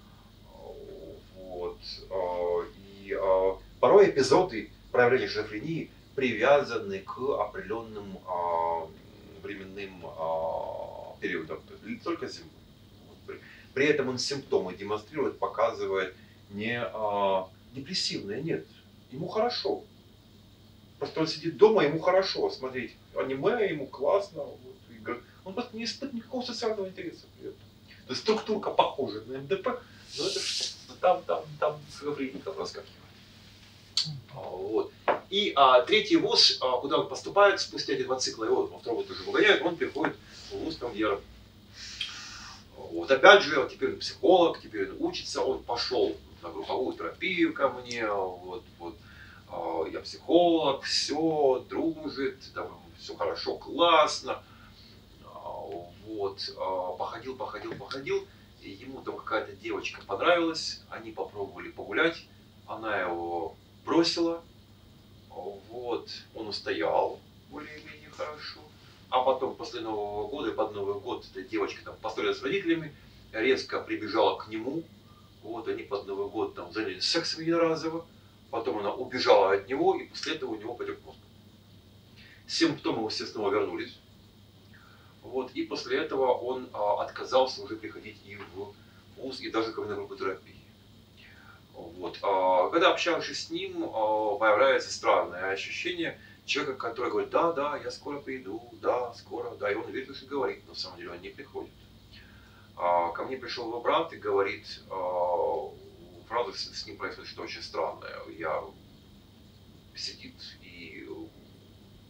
Вот, а, и а, порой эпизоды проявления шизофрении привязаны к определенным а, временным а, периодам, то есть не только зимой. При этом он симптомы демонстрирует, показывает не а, депрессивные, нет. Ему хорошо. Просто он сидит дома, ему хорошо смотреть аниме, ему классно. Вот, он просто не испытывает никакого социального интереса при этом. То есть структурка похожа на МДП, но это там, там, там шизофреников раскакивает. Вот. И а, третий вуз, а, куда он поступает спустя эти два цикла, его во второго тоже выгоняют, он приходит в вуз, там, где вот опять же, вот теперь он психолог, теперь он учится, он пошел на групповую терапию ко мне, вот, вот, э, я психолог, все, дружит, там, все хорошо, классно, э, вот, э, походил, походил, походил, и ему там какая-то девочка понравилась, они попробовали погулять, она его бросила, вот, он устоял более-менее хорошо. А потом, после Нового года, под Новый год, эта девочка там поссорилась с родителями, резко прибежала к нему. Вот, они под Новый год там занялись сексом единоразово. Потом она убежала от него, и после этого у него потек мозг. Симптомы все снова вернулись. Вот, и после этого он а, отказался уже приходить и в вуз, и даже на группу терапии. Вот. А, когда общаешься с ним, а, появляется странное ощущение человека, который говорит: да, да, я скоро приду, да, скоро, да, и он верит, что говорит, но на самом деле он не приходит. А, ко мне пришел его брат и говорит, а, правда, с, с ним происходит что-то очень странное. Я сидит и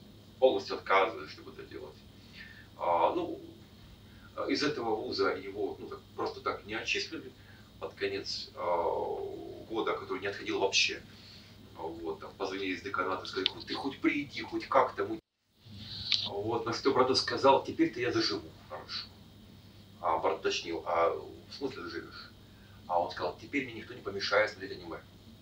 полностью отказывается, чтобы это делать. А, ну, из этого вуза его ну, так, просто так не отчислили под конец а, года, который не отходил вообще. Вот, там позвонили из деканата, сказали, ты хоть приди, хоть как-то. Вот, на что брат сказал, теперь-то я заживу хорошо. А брат уточнил, а в смысле заживешь? А он сказал, теперь мне никто не помешает смотреть аниме.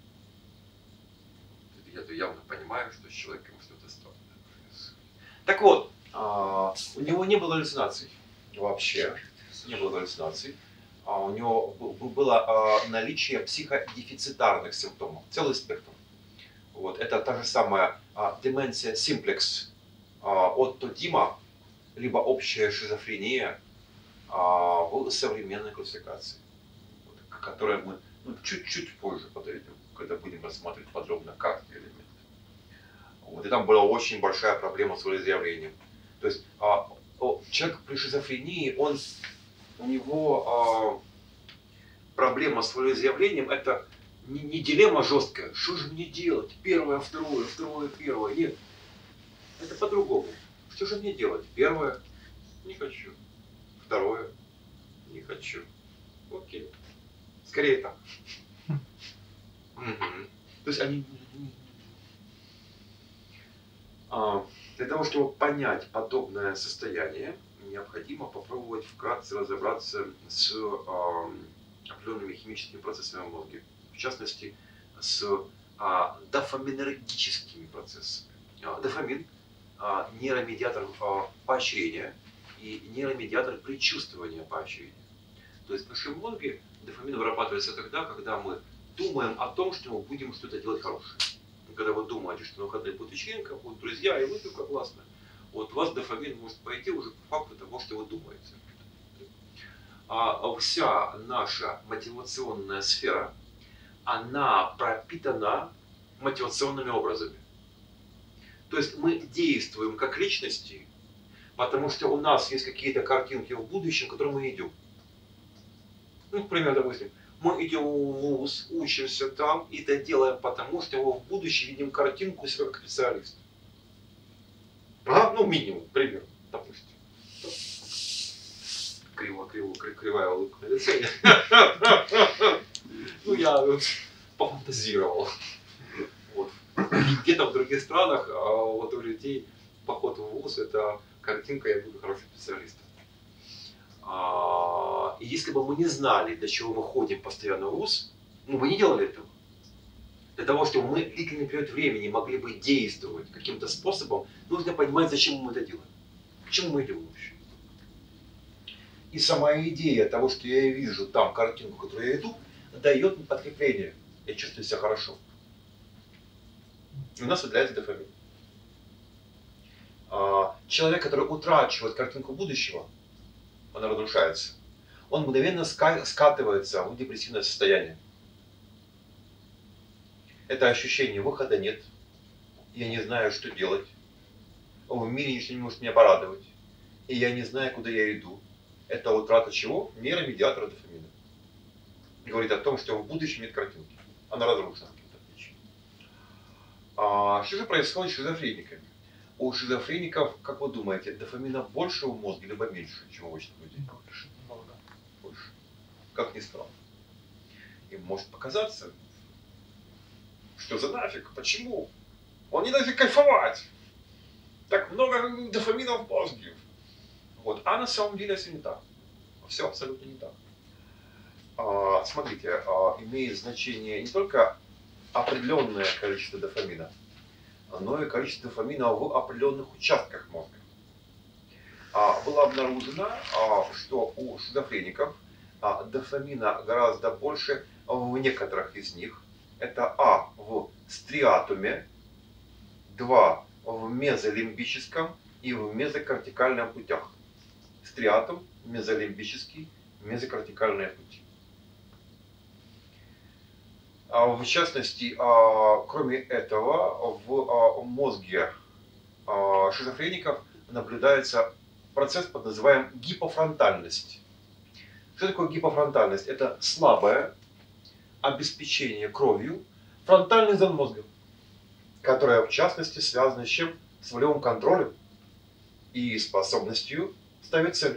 Я-то явно понимаю, что с человеком что-то странное. Так вот, а, у него не было галлюцинаций вообще, не было галлюцинаций. А, у него было а, наличие психодефицитарных симптомов, целый спектр. Вот, это та же самая а, деменция симплекс а, от Тодима, либо общая шизофрения а, в современной классификации, вот, к которой мы ну, чуть-чуть позже подойдем, когда будем рассматривать подробно каждый элемент. Вот, и там была очень большая проблема с волеизъявлением. То есть а, человек при шизофрении, он, у него а, проблема с волеизъявлением, это не, не дилемма жесткая, что же мне делать, первое, второе, второе, первое, нет. Это по-другому. Что же мне делать? Первое, не хочу. Второе, не хочу. Окей. Скорее так. То есть они... Для того, чтобы понять подобное состояние, необходимо попробовать вкратце разобраться с определенными химическими процессами в мозге. В частности, с а, дофаминергическими процессами. А, дофамин а, – нейромедиатор а, поощрения и нейромедиатор предчувствования поощрения. То есть в нашем мозге дофамин вырабатывается тогда, когда мы думаем о том, что мы будем что-то делать хорошее. Когда вы думаете, что на выходные будет вечеринка, будут друзья, и вы только классно. Вот у вас дофамин может пойти уже по факту того, что вы думаете. А вся наша мотивационная сфера, она пропитана мотивационными образами. То есть мы действуем как личности, потому что у нас есть какие-то картинки в будущем, к которым мы идем. Ну, к примеру, допустим, мы идем в вуз, учимся там, и это делаем потому, что мы в будущем видим картинку себя как специалист. А? Ну, минимум, примерно, допустим. Криво, криво, кривая улыбка на лице. Ну, я пофантазировал. Вот. Где-то в других странах вот у людей поход в вуз — это картинка, я буду хорошим специалистом. И если бы мы не знали, для чего мы ходим постоянно в вуз, мы бы не делали этого. Для того, чтобы мы длительный период времени могли бы действовать каким-то способом, нужно понимать, зачем мы это делаем. К чему мы идем вообще. И сама идея того, что я вижу там картинку, которую я иду, дает мне подкрепление. Я чувствую себя хорошо. И у нас выделяется дофамин. Человек, который утрачивает картинку будущего, она разрушается. Он мгновенно скатывается в депрессивное состояние. Это ощущение выхода нет. Я не знаю, что делать. В мире ничего не может меня порадовать. И я не знаю, куда я иду. Это утрата чего? Нейромедиатора дофамина. Говорит о том, что в будущем нет картинки. Она разрушена каким-то причинам. А что же происходит с шизофрениками? У шизофреников, как вы думаете, дофамина больше в мозге, либо меньше, чем у обычных людей? Больше. Больше. Как ни странно. Им может показаться, что за нафиг, почему? Он не нафиг кайфовать. Так много дофамина в мозге. Вот. А на самом деле все не так. Все абсолютно не так. А, смотрите, а, имеет значение не только определенное количество дофамина, но и количество дофамина в определенных участках мозга. А, было обнаружено, а, что у шизофреников а, дофамина гораздо больше в некоторых из них. Это А в стриатуме, два в мезолимбическом и в мезокортикальном путях. Стриатум, мезолимбический, мезокортикальные пути. В частности, кроме этого, в мозге шизофреников наблюдается процесс под названием гипофронтальность. Что такое гипофронтальность? Это слабое обеспечение кровью фронтальных зон мозга, которое в частности связано с чем? с волевым контролем и способностью ставить цель.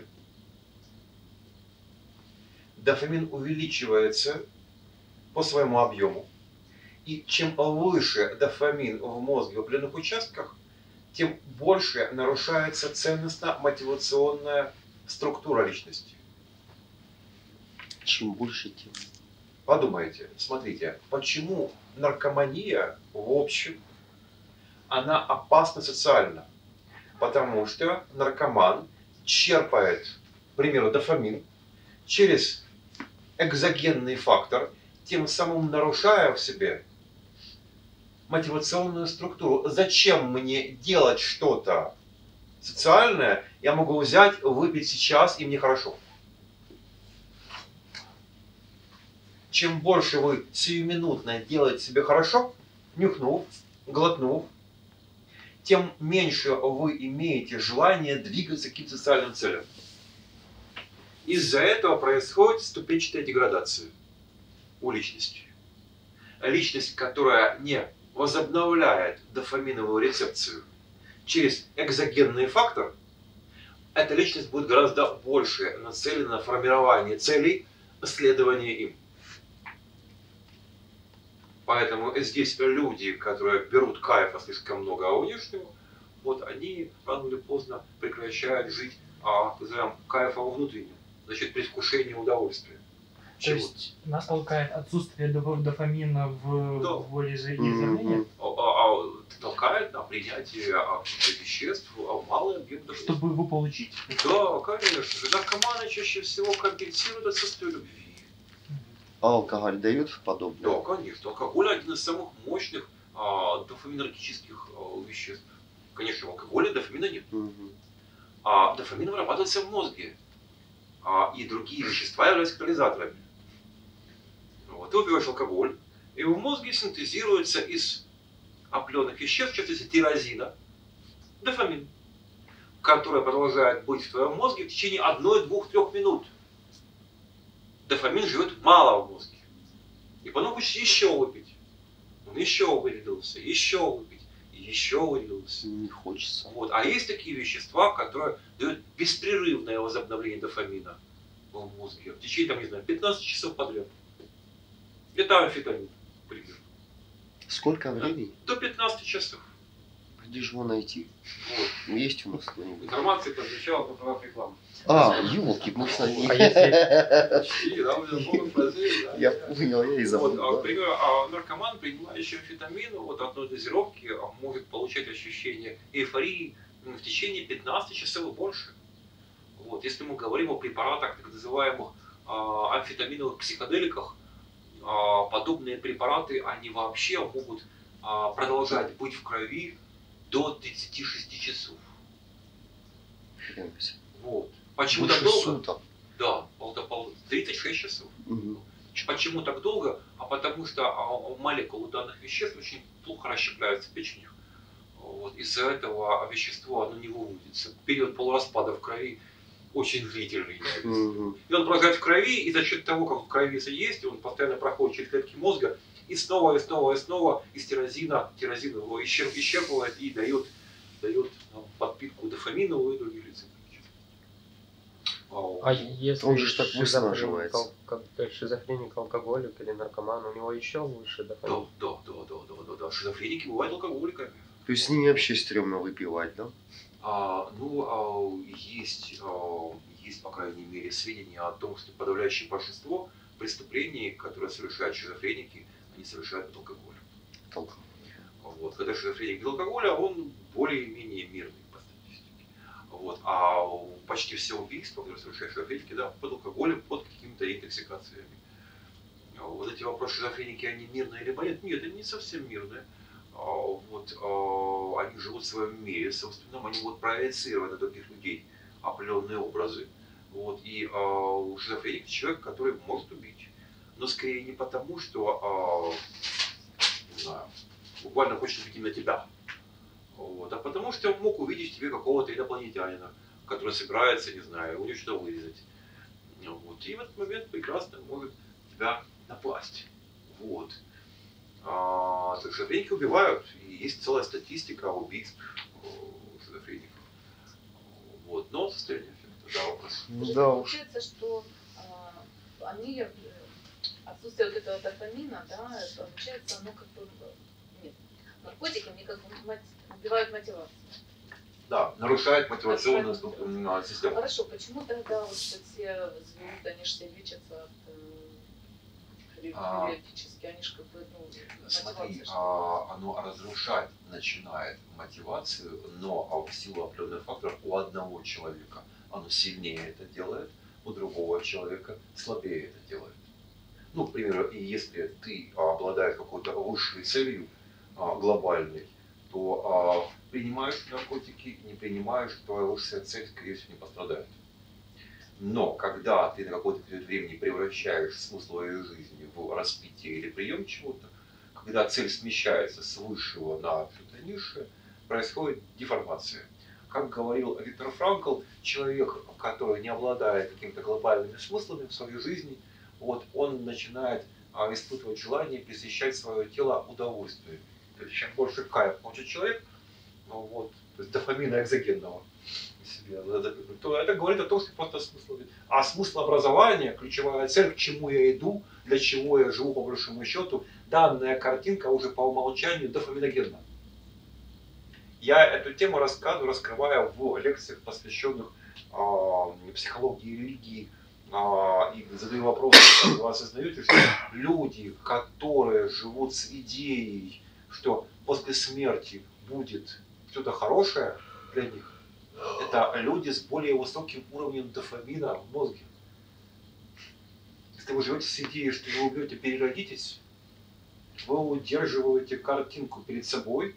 Дофамин увеличивается по своему объему, и чем выше дофамин в мозге в определенных участках, тем больше нарушается ценностно-мотивационная структура личности. Чем больше, тем. Подумайте, смотрите, почему наркомания в общем, она опасна социально? Потому что наркоман черпает, к примеру, дофамин через экзогенный фактор, тем самым нарушая в себе мотивационную структуру. Зачем мне делать что-то социальное? Я могу взять, выпить сейчас, и мне хорошо. Чем больше вы сиюминутно делаете себе хорошо, нюхнув, глотнув, тем меньше вы имеете желание двигаться к каким-то социальным целям. Из-за этого происходит ступенчатая деградация у личности. Личность, которая не возобновляет дофаминовую рецепцию через экзогенный фактор, эта личность будет гораздо больше нацелена на формирование целей, следование им. Поэтому здесь люди, которые берут кайфа слишком много, а у внешнего, вот они рано или поздно прекращают жить, а, назовем, кайфом внутренним, значит, предвкушение удовольствия. То Чего? есть нас толкает отсутствие доф- дофамина в Да. волеизъявления, А, а, а, толкает на принятие а, веществ, а малый объем дофамина. чтобы его получить. Да, конечно же. Наркоманы чаще всего компенсируют отсутствие любви. А алкоголь дают подобное? Да, конечно. Алкоголь один из самых мощных а, дофаминергических а, веществ. Конечно, в алкоголе дофамина нет. Мгм. А дофамин вырабатывается в мозге. А, и другие вещества являются катализаторами. Вот, ты выпиваешь алкоголь, и в мозге синтезируется из определенных веществ, в частности тирозина, дофамин, который продолжает быть в твоем мозге в течение одной, двух, трех минут. Дофамин живет мало в мозге. И потом хочется еще выпить. Он еще вылился, еще выпить, еще вылился. Не хочется. Вот. А есть такие вещества, которые дают беспрерывное возобновление дофамина в мозге в течение, там, не знаю, пятнадцати часов подряд. Это амфетамин, примерно. Сколько времени? До пятнадцати часов. Где же его найти? Вот. Есть у нас кто-нибудь? Информация прозвучала по правах рекламы. А, елки, мы с вами. А если- Почти, да, мы забыли фразы, да. Я понял, я и забыл. Вот, а, да. к примеру, а наркоман, принимающий амфетамин, вот одной дозировки а, может получать ощущение эйфории м, в течение пятнадцати часов и больше. Вот, если мы говорим о препаратах, так называемых а, амфетаминовых психоделиках, а, подобные препараты, они вообще могут а, продолжать быть в крови до тридцати шести часов. Хрен себе. Вот. Почему Больше так долго? суток. Да, полтора- пол- тридцать шесть часов. Мгм. Почему так долго? А потому что а, молекулы данных веществ очень плохо расщепляются в печени. Вот. Из-за этого вещество оно не выводится. Период полураспада в крови очень длительный. Мгм. И он продолжает в крови, и за счет того, как в крови есть, он постоянно проходит через клетки мозга, и снова, и снова, и снова из тирозина, тирозин его исчерп- исчерпывает и дает, дает нам подпитку дофаминовую и других рецепторов. А если Он же так шизофреник, высаживается. ал- как- э, шизофреник, алкоголик или наркоман, у него еще выше Да, дофамин? да, да, да, да, да, да. Шизофреники бывают алкоголиками. То есть с ними вообще стрёмно выпивать, да? А, ну, а, есть, а, есть, по крайней мере, сведения о том, что подавляющее большинство преступлений, которые совершают шизофреники, они совершают под алкоголем. Толк. Вот. Когда шизофреник без алкоголя, он более-менее мирный по статистике. Вот. А почти все убийства, которые совершают шизофреники, да, под алкоголем, под какими-то интоксикациями. Вот эти вопросы, шизофреники, они мирные или нет? Нет, они не совсем мирные. А, Вот, а, они живут в своем мире, собственно, они будут проецировать на других людей определенные образы. Вот, и а, шизофреник человек, который может убить. Но скорее не потому, что а, не знаю, буквально хочет убить именно тебя. Вот, а потому что он мог увидеть в тебе какого-то инопланетянина, который собирается, не знаю, у него что-то вырезать. Вот, и в этот момент прекрасно может тебя напасть. Вот. А, шизофреники убивают, и есть целая статистика убийств шизофреников. Вот. Но состояние эффекта, да, вопрос. Ну да уж. Получается, что а, они, э, отсутствие вот этого дофамина, да, получается, оно как бы, нет, наркотики, они как бы мать, убивают мотивацию. Да, нарушает мотивационную структурную систему. Хорошо, почему тогда вот все звезды, они же все лечатся от, э, А, периодически, они же как бы, ну, Смотри, мотивация, а, оно разрушать начинает мотивацию, но в силу определенных факторов у одного человека оно сильнее это делает, у другого человека слабее это делает. Ну, к примеру, и если ты обладаешь какой-то высшей целью а, глобальной, то а, принимаешь наркотики, не принимаешь, твоя высшая цель, скорее всего, не пострадает. Но когда ты на какой-то период времени превращаешь смысл своей жизни в распитие или прием чего-то, когда цель смещается с высшего на что-то низшее, происходит деформация. Как говорил Виктор Франкл, человек, который не обладает какими-то глобальными смыслами в своей жизни, вот, он начинает а, испытывать желание пресыщать свое тело удовольствием. То есть чем больше кайф получит человек, ну, вот, то есть дофамина экзогенного себе, то это говорит о том, что просто смысл. А смысл образования, ключевая цель, к чему я иду, для чего я живу по большому счету, данная картинка уже по умолчанию дофаминогенна. Я эту тему рассказываю, раскрываю в лекциях, посвященных э, психологии и религии, э, и задаю вопрос, вы осознаете, что люди, которые живут с идеей, что после смерти будет что-то хорошее для них, это люди с более высоким уровнем дофамина в мозге. Если вы живете с идеей, что вы умрете, переродитесь, вы удерживаете картинку перед собой,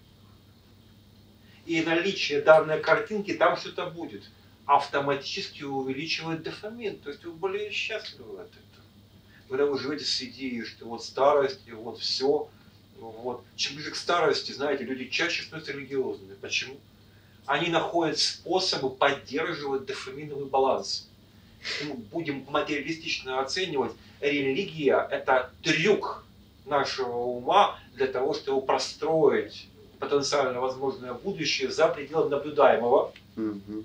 и наличие данной картинки, там что-то будет, автоматически увеличивает дофамин. То есть вы более счастливы от этого. Когда вы живете с идеей, что вот старость, и вот все, вот. Чем ближе к старости, знаете, люди чаще становятся религиозными. Почему? Они находят способы поддерживать дофаминовый баланс. Если мы будем материалистично оценивать, религия – это трюк нашего ума для того, чтобы простроить потенциально возможное будущее за пределом наблюдаемого, Угу.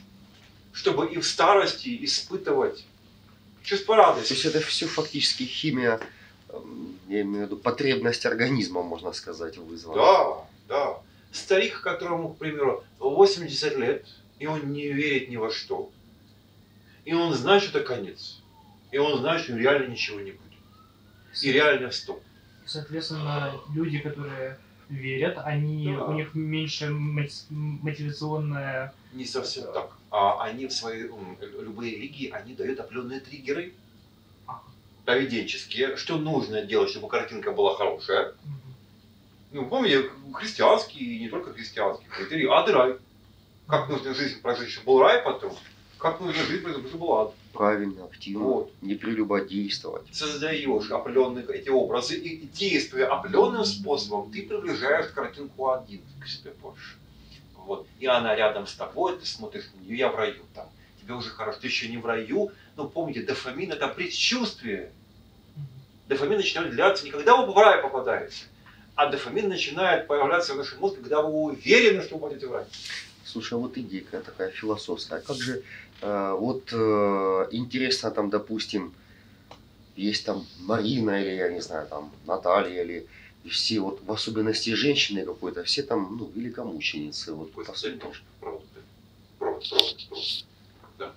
чтобы и в старости испытывать чувство радости. То есть это все фактически химия, я имею в виду потребность организма, можно сказать, вызвана. Да, да. Старик, которому, к примеру, восемьдесят лет, и он не верит ни во что, и он знает, что это конец, и он знает, что реально ничего не будет, и реально стоп. Соответственно, люди, которые верят, они, Да. у них меньше мотив- мотивационная... Не совсем так. А они в своей, м, любые религии, они дают определенные триггеры Ага. поведенческие, что нужно делать, чтобы картинка была хорошая. Мгм. Ну, помните, христианские и не только христианские критерии, ад и рай. Как нужно жизнь прожить, чтобы был рай потом, как нужно жить, чтобы был ад. Правильно, активно, Вот. не прелюбодействовать. Создаешь определенные эти образы, и действуя определенным способом, ты приближаешь картинку один к себе больше. Вот. И она рядом с тобой, ты смотришь на нее, я в раю там. Тебе уже хорошо, ты еще не в раю, но помните, дофамин это предчувствие. Мгм. Дофамин начинает выделяться не когда вы в рай попадаете, а дофамин начинает появляться в нашем мозге, когда вы уверены, что вы будете в рай. Слушай, а вот идея такая философская. Как же, э, вот э, интересно там, допустим, есть там Марина или, я не знаю, там Наталья или и все, вот в особенности женщины какой-то, все там, ну, великомученицы. Вот, по сути. Правда, правда, правда, правда. Да.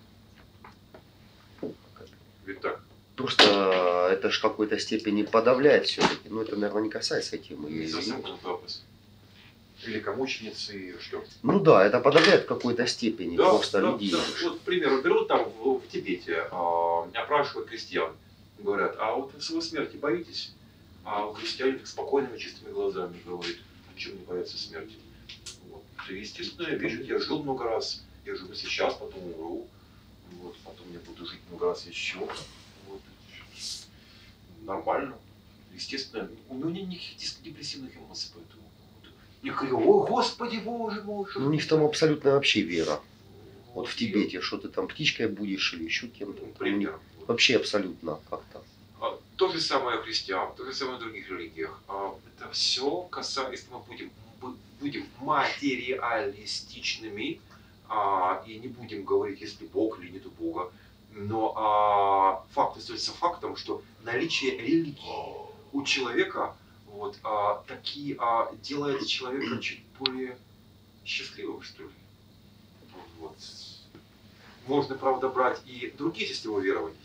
Ведь так. Просто это ж в какой-то степени подавляет все-таки. Ну, это, наверное, не касается темы. я Не совсем извиняюсь. этот вопрос. Великомученицы и что? Ну да, это подавляет в какой-то степени Да, просто да, людей. да. Вот, к примеру, берут там в, в Тибете, а, опрашивают крестьян. Говорят, а вот вы смерти боитесь? А крестьяне так спокойными, чистыми глазами говорят, а чего не боятся смерти? Вот. Естественно, я вижу, я жил много раз, я живу сейчас, потом умру, вот, потом я буду жить много раз еще. Вот. Нормально. Естественно, у меня никаких депрессивных эмоций по этому поводу. Никакого, о, Господи, Боже мой, что Ну, у них там абсолютно вообще вера. Вот в я- Тибете, что ты там птичкой будешь или еще кем-то. Ну, Там у них пример. вообще абсолютно как-то. А То же самое у христиан, то же самое в других религиях. Это все касается, если мы будем, будем материалистичными, и не будем говорить, если Бог или нету Бога, но факт остается фактом, что наличие религии у человека вот, такие, делает человека чуть более счастливым, что ли. Вот. Можно, правда, брать и другие системы верований,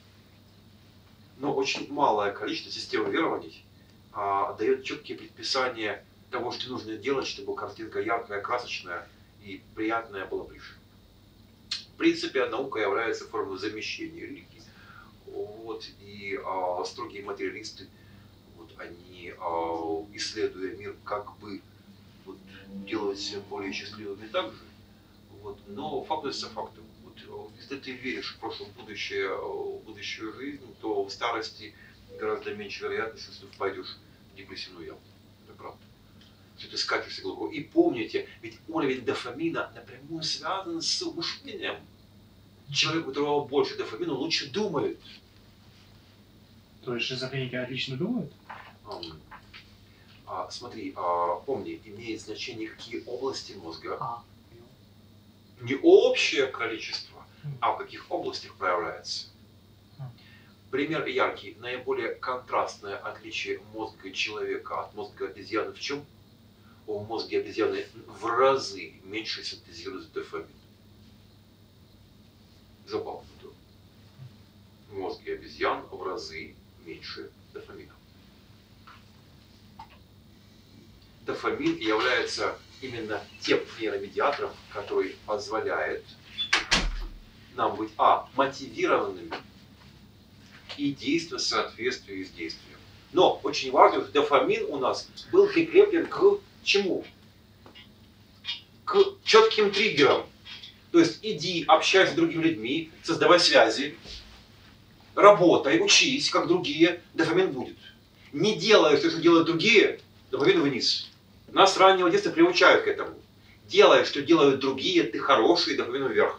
но очень малое количество систем верований а, дает четкие предписания того, что нужно делать, чтобы картинка яркая, красочная и приятная была ближе. В принципе, наука является формой замещения религии. Вот, и а, строгие материалисты, вот, они, а, исследуя мир, как бы вот, делают себя более счастливыми также. Вот, но факт остается фактом. Если ты веришь в прошлое, будущее, будущую жизнь, то в старости гораздо меньше вероятности, что ты впадешь в депрессивную яму. Это правда. Что ты скатишься глубоко. И помните, ведь уровень дофамина напрямую связан с мышлением. Человек, у которого больше дофамина, лучше думает. То есть шизофреники отлично думают? Um, а, смотри, а, помни, имеет значение, какие области мозга. А. Не общее количество, а в каких областях проявляется. Пример яркий. Наиболее контрастное отличие мозга человека от мозга обезьяны в чем? У мозга обезьяны в разы меньше синтезируется дофамин. Забавно. В мозге обезьян в разы меньше дофамина. Дофамин является именно тем нейромедиатором, который позволяет нам быть а. мотивированными и действовать в соответствии с действием. Но очень важно, что дофамин у нас был прикреплен к чему? К четким триггерам. То есть иди, общайся с другими людьми, создавай связи, работай, учись, как другие, дофамин будет. Не делай то, что делают другие, дофамин вниз. Нас с раннего детства приучают к этому. Делай, что делают другие, ты хороший, дофамин вверх.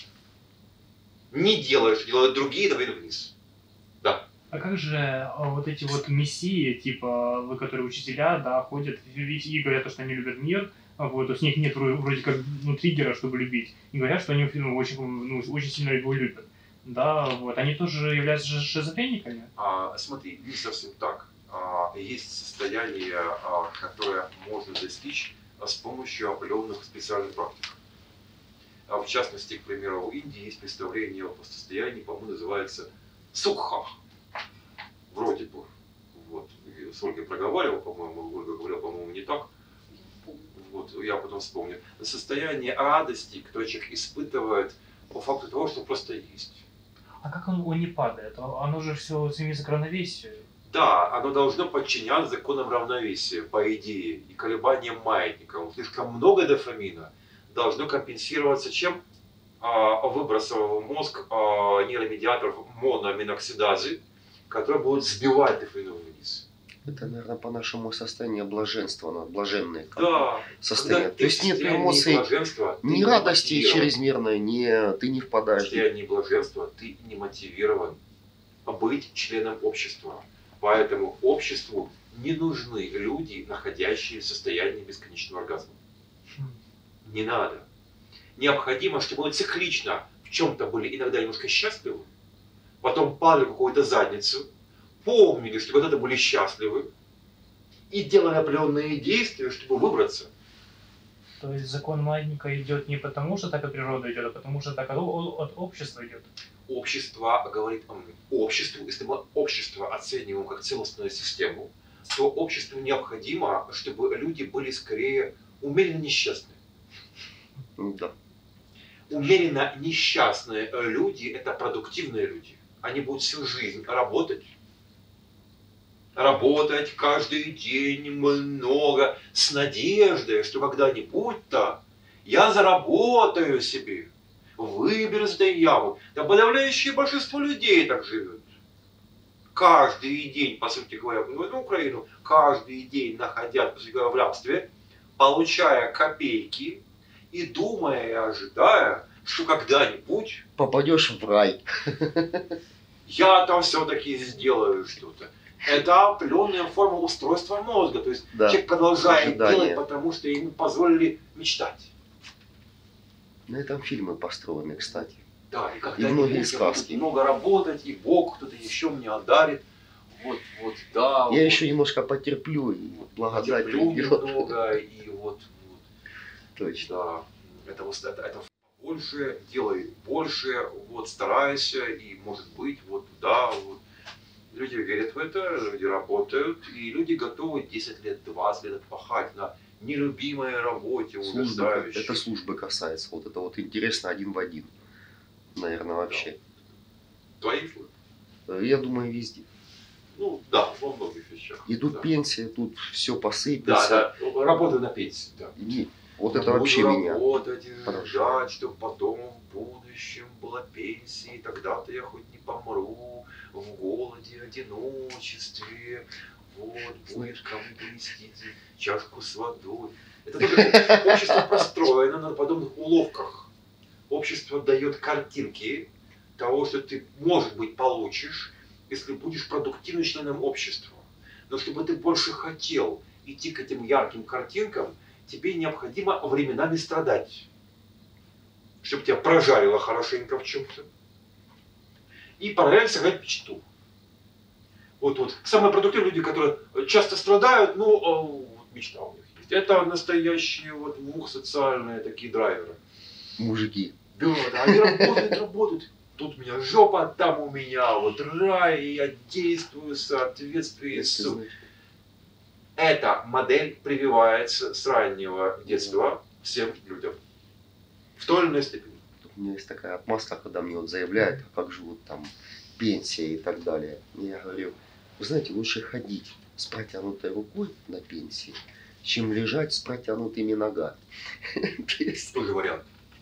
Не делай, что делают другие, дофамин вниз. Да. А как же а, вот эти вот мессии, типа, вы, которые учителя, да, ходят и говорят, что они любят мир, вот, то есть у них нет вроде как ну, триггера, чтобы любить, и говорят, что они ну, очень, ну, очень сильно его любят. Да, вот, они тоже являются шизофрениками? А, смотри, не совсем так. Есть состояние, которое можно достичь с помощью определенных специальных практик. В частности, к примеру, в Индии есть представление о состоянии, по-моему, называется сукха. Вроде бы. Вот. С Ольгой проговаривал, по-моему, Ольга говорила, по-моему, не так. Вот. Я потом вспомню. Состояние радости, которое человек испытывает по факту того, что просто есть. А как он, он не падает? Оно же все стремится к равновесию. Да, оно должно подчиняться законам равновесия, по идее, и колебаниям маятника. Слишком много дофамина должно компенсироваться чем? А, выбросом в мозг а, нейромедиаторов моноаминоксидазы, которые будут сбивать дофамин вниз. Это, наверное, по-нашему состояние блаженства, оно блаженное да, состояние. То есть нет эмоций, ни радости чрезмерной, ни, ты не впадаешь. В состоянии блаженства ты не мотивирован быть членом общества. Поэтому обществу не нужны люди, находящие в состоянии бесконечного оргазма. Не надо. Необходимо, чтобы мы циклично в чем-то были иногда немножко счастливы, потом падали в какую-то задницу, помнили, что когда-то были счастливы, и делали определенные действия, чтобы выбраться. То есть закон маятника идет не потому, что так от природы идет, а потому что так от, от общества идет. Общество говорит о обществу, если мы общество оцениваем как целостную систему, то обществу необходимо, чтобы люди были скорее умеренно несчастны. Да. Умеренно несчастные люди – это продуктивные люди. Они будут всю жизнь работать, работать каждый день много, с надеждой, что когда-нибудь-то я заработаю себе, выберусь из этой ямы. Да подавляющее большинство людей так живет. Каждый день, по сути говоря, в Украину, каждый день находясь, по сути говоря, в рабстве, получая копейки и думая и ожидая, что когда-нибудь попадешь в рай. я там все-таки сделаю что-то. Это определенная форма устройства мозга. То есть Да. человек продолжает Ожидание. делать, потому что ему позволили мечтать. На этом фильмы построены, кстати. Да, и И когда многие я сказки. буду много работать, и Бог кто-то еще мне одарит. Вот, вот, да. Я вот, еще немножко потерплю и благодать потерплю придет. немного, и вот, вот. Точно. Да, это, вот- это, это больше, делай больше, вот, старайся, и может быть, вот, да, вот. Люди верят в это, люди работают, и люди готовы десять лет, двадцать лет пахать на нелюбимой работе, Службы, ужасающей. это службы касается. Вот это вот интересно один в один. Наверное, вообще. Твои службы? Э, Я думаю, везде. Ну, да, во многих вещах. И тут да. пенсия, тут все Да, посыпется. да, работа на пенсии, да. И вот это Буду вообще меня. работать и поражает. ждать, чтобы потом в будущем была пенсия, и тогда-то я хоть не помру в голоде, одиночестве, вот, будет кому принести чашку с водой. Это только общество простроено на подобных уловках. Общество дает картинки того, что ты, может быть, получишь, если будешь продуктивным членом общества. Но чтобы ты больше хотел идти к этим ярким картинкам, тебе необходимо временами страдать. Чтобы тебя прожарило хорошенько в чем-то. И параллельно сыграть мечту. Вот, вот. Самые продуктивные люди, которые часто страдают, ну, а, вот мечта у них есть. Это настоящие вот двухсоциальные такие драйверы. Мужики. Да, да, они работают, работают. Тут у меня жопа, там у меня вот рай, и я действую в соответствии с... Эта модель прививается с раннего детства всем людям. В той или иной степени. У меня есть такая отмазка, когда мне вот заявляют, а как же вот там пенсия и так далее. И я говорю, вы знаете, лучше ходить с протянутой рукой на пенсии, чем лежать с протянутыми ногами. То есть, Тоже вариант.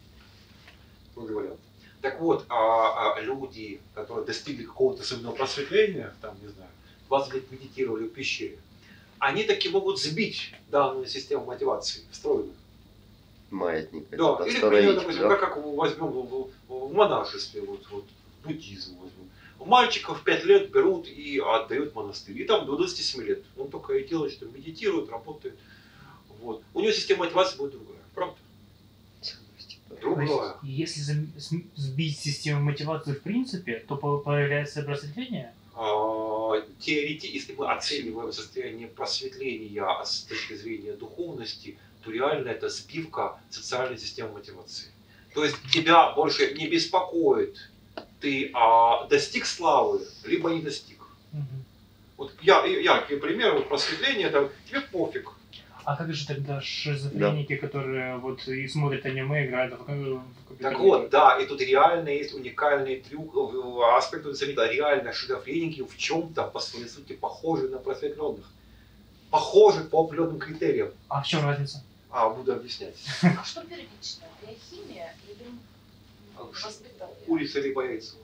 Тоже вариант. Так вот, а, а люди, которые достигли какого-то особенного просветления, там, не знаю, двадцать лет медитировали в пещере, они таки могут сбить данную систему мотивации, встроенную. маятник. Да, этот или, к остановить, примеру, допустим, да. как, как возьмем в, в- в монашестве, вот, вот, буддизм возьмем. Мальчиков в пять лет берут и отдают в монастырь. И там до двадцати семи лет. Он только и делает, что медитирует, работает. Вот. У него система мотивации будет другая. Правда? Ценности, да. То есть, Другая. если за- с- сбить систему мотивации в принципе, то по- появляется просветление? А, теорети, если мы оцениваем состояние просветления с точки зрения духовности, то реально это сбивка социальной системы мотивации. То есть тебя больше не беспокоит, ты а, достиг славы, либо не достиг. Мгм. Вот я, яркий пример вот просветления, это тебе пофиг. А как же тогда шизофреники, которые вот и смотрят аниме, играют в, в компьютерные Так игры? вот, да, и тут реально есть уникальный трюк, э, аспект, он заметил, реально шизофреники в чем-то по своей сути похожи на просветленных. Похожи по определенным критериям. А в чем разница? А, буду объяснять. А что первично? Биохимия или воспитание? Курица либо яйцо.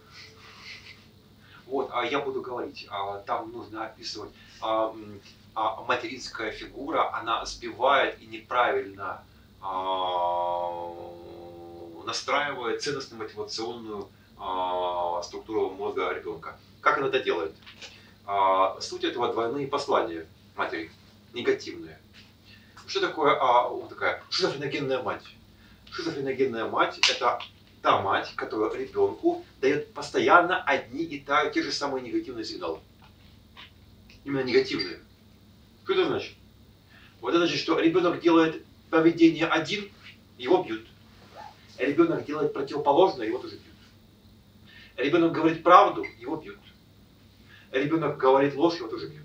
Вот, а я буду говорить, а, там нужно описывать, а, м, а, материнская фигура, она сбивает и неправильно а, настраивает ценностно-мотивационную а, структуру мозга ребенка. Как она это делает? А, суть этого двойные послания матери, негативные. Что такое а, вот такая шизофреногенная мать? Шизофреногенная мать – это та мать, которая ребенку дает постоянно одни и та, те же самые негативные сигналы. Именно негативные. Что это значит? Вот это значит, что ребенок делает поведение один, его бьют. Ребенок делает противоположное, его тоже бьют. Ребенок говорит правду, его бьют. Ребенок говорит ложь, его тоже бьют.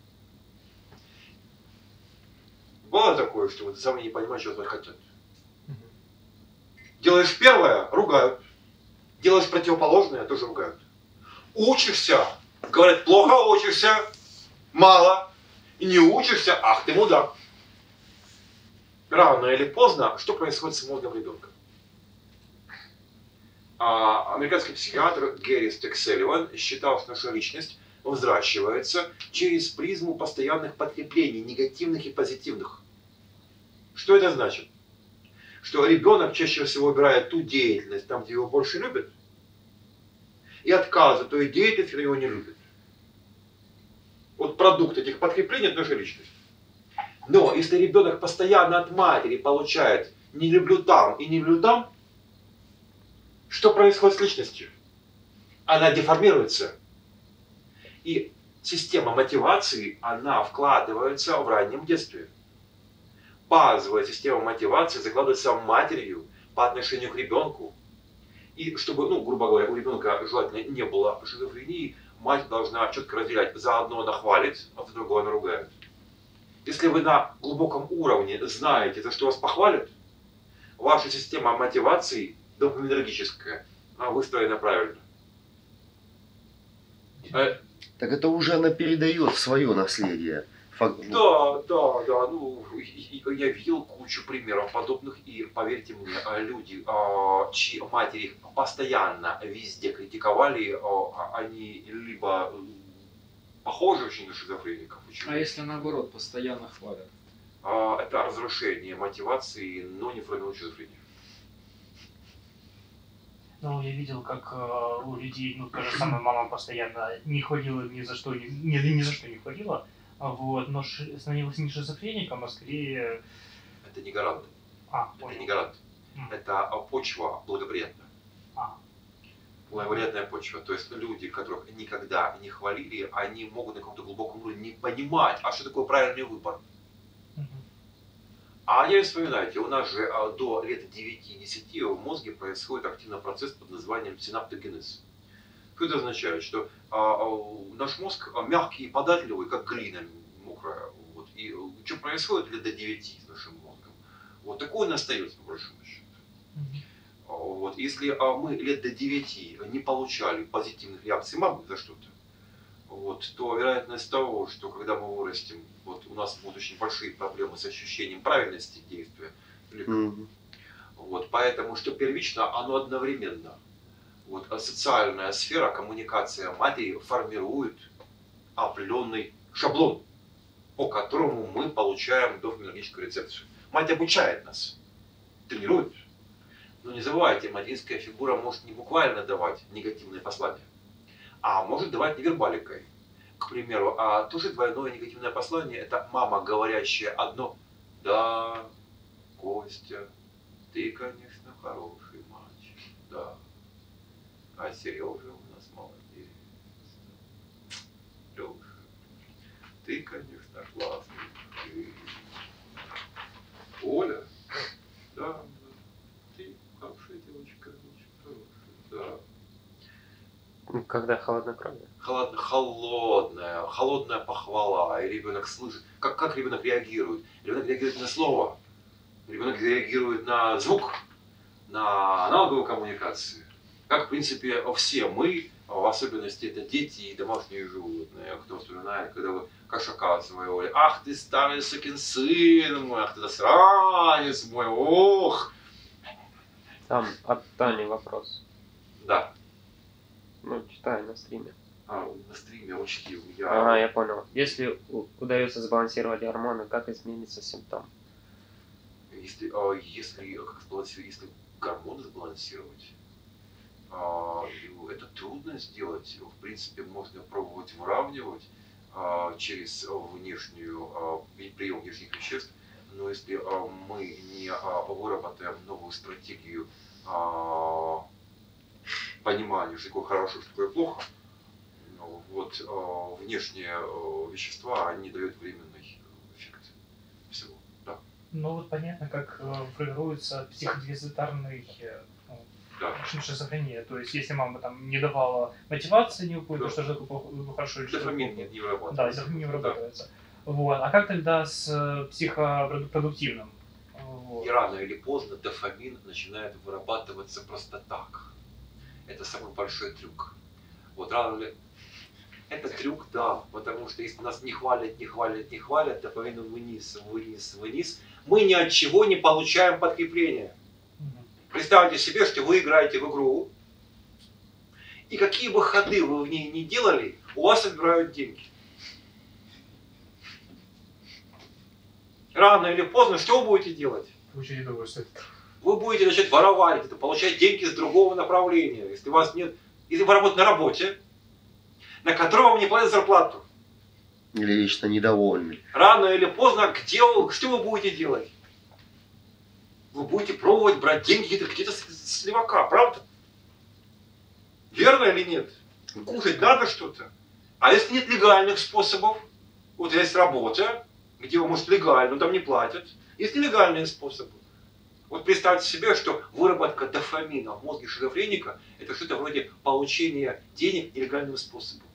Было такое, что вот сами не понимают, что от хотят. Делаешь первое, ругают. Делаешь противоположное, тоже ругают. Учишься, говорят, плохо учишься, мало. И не учишься, ах ты мудак. Рано или поздно, что происходит с мозгом ребенка? А, американский психиатр Гэри Стек-Селливан считал, что наша личность взращивается через призму постоянных подкреплений, негативных и позитивных. Что это значит? Что ребенок чаще всего выбирает ту деятельность, там, где его больше любят. и отказывает от той деятельности, когда его не любят. Вот продукт этих подкреплений – это наша личность. Но если ребенок постоянно от матери получает «не люблю там» и «не люблю там», что происходит с личностью? Она деформируется. И система мотивации, она вкладывается в раннем детстве. Базовая система мотивации закладывается матерью по отношению к ребенку. И чтобы, ну, грубо говоря, у ребенка желательно не было шизофрении, мать должна четко разделять. За одно она хвалит, а за другое она ругает. Если вы на глубоком уровне знаете, за что вас похвалят, ваша система мотивации допаминергическая, она выстроена правильно. Так это уже она передает свое наследие. Фак... Да, да, да. Ну, я видел кучу примеров подобных, и поверьте мне, люди, чьи матери постоянно везде критиковали, они либо похожи очень на шизофреников. А если наоборот, постоянно хвалят? Это разрушение мотивации, но не формирует шизофрению. Ну, я видел, как э, у людей, ну, та же самая мама постоянно не хвалила ни за что, ни, ни, ни за что не хвалила, вот, но ш, становилась не шизофреником, а скорее... Это не гарант. А, это понял. не гарант. Mm. Это почва благоприятная. А. Благоприятная почва. То есть люди, которых никогда не хвалили, они могут на каком-то глубоком уровне не понимать, а что такое правильный выбор. А не вспоминайте, у нас же а, до лет девяти-десяти в мозге происходит активный процесс под названием синаптогенез. Что это означает? Что а, а, наш мозг а, мягкий и податливый, как глина мокрая. Вот. И а, что происходит лет до девяти с нашим мозгом? Вот такое он остается, по большому счету. Mm-hmm. а, вот. Если а, мы лет до девяти не получали позитивных реакций мамы за что-то, вот, то вероятность того, что когда мы вырастем, вот, у нас будут очень большие проблемы с ощущением правильности действия. Mm-hmm. Вот, поэтому, что первично, оно одновременно. Вот, а социальная сфера, коммуникация матери формирует определенный шаблон, по которому мы получаем дофаминергическую рецепцию. Мать обучает нас, тренирует. Но не забывайте, материнская фигура может не буквально давать негативные послания, а может давать невербаликой. К примеру, а тоже двойное негативное послание – это мама, говорящая одно: «Да, Костя, ты, конечно, хороший мальчик, да, а Сережа у нас молодец, Леша, ты, конечно, классный, ты, Оля, да, ты хорошая девочка, очень хорошая, да». Когда холоднокровие? Холодная, холодная, холодная похвала, и ребенок слышит. Как, как ребенок реагирует? Ребенок реагирует на слово, ребенок реагирует на звук, на аналоговую коммуникацию. Как, в принципе, все мы, в особенности это дети и домашние животные. Кто вспоминает, когда вы кошака своего, ах ты старый сукин сын мой, ах ты засранец мой, ох. Там от Тани вопрос. Да. Ну, читаю на стриме. А, на стриме учтив. Я... Ага, я понял. Если удается сбалансировать гормоны, как изменится симптом? Если, а, если, как сбалансировать, если гормоны сбалансировать, а, это трудно сделать. В принципе, можно пробовать выравнивать а, через внешнюю, а, прием внешних веществ, но если а, мы не а, выработаем новую стратегию а, понимания, что такое хорошо, что такое плохо, вот э, внешние э, вещества, они дают временный эффект всего. Да. Ну вот понятно, как э, формируется психодиазитарный э, ну, да. шизофрения. То есть если мама там не давала мотивации никакой, да. то что же такое плохо, хорошо или что дофамин не, не вырабатывается. Да, дофамин не вырабатывается. Да. Вот. А как тогда с психопродуктивным? Вот. И рано или поздно дофамин начинает вырабатываться просто так. Это самый большой трюк. Вот рано ли... Это трюк, да, потому что если нас не хвалят, не хвалят, не хвалят, дофамин вниз, вниз, вниз, мы ни от чего не получаем подкрепления. Угу. Представьте себе, что вы играете в игру, и какие бы ходы вы в ней не делали, у вас отбирают деньги. Рано или поздно что вы будете делать? Получить удовольствие. Вы будете начать воровать, это получать деньги с другого направления. Если у вас нет Или вы работаете на работе, на которой вам не платят зарплату. Или вечно недовольны. Рано или поздно, где вы, что вы будете делать? Вы будете пробовать брать деньги где-то где с, с левака, правда? Верно или нет? Кушать надо что-то. А если нет легальных способов, вот есть работа, где вы можете легально, но там не платят. Есть нелегальные способы. Вот представьте себе, что выработка дофамина в мозге шизофреника – это что-то вроде получения денег нелегальным способом.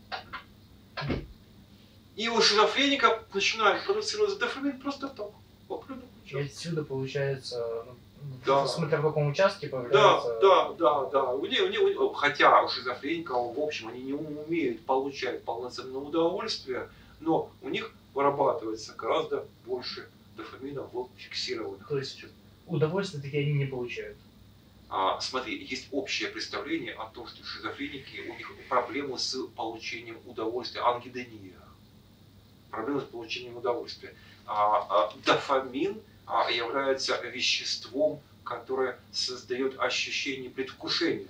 И у шизофреника начинает продуцироваться дофамин просто так. И отсюда получается, ну, да. смотря в каком участке Да, появляется... да, да, да. У них, у них, хотя у шизофреников, в общем, они не умеют получать полноценное удовольствие, но у них вырабатывается гораздо больше дофамина в фиксированных. То есть удовольствие таки они не получают. А, смотри, есть общее представление о том, что шизофреники, у них проблемы с получением удовольствия, ангидония. Проблемы с получением удовольствия. А, а, дофамин а, является веществом, которое создает ощущение предвкушения.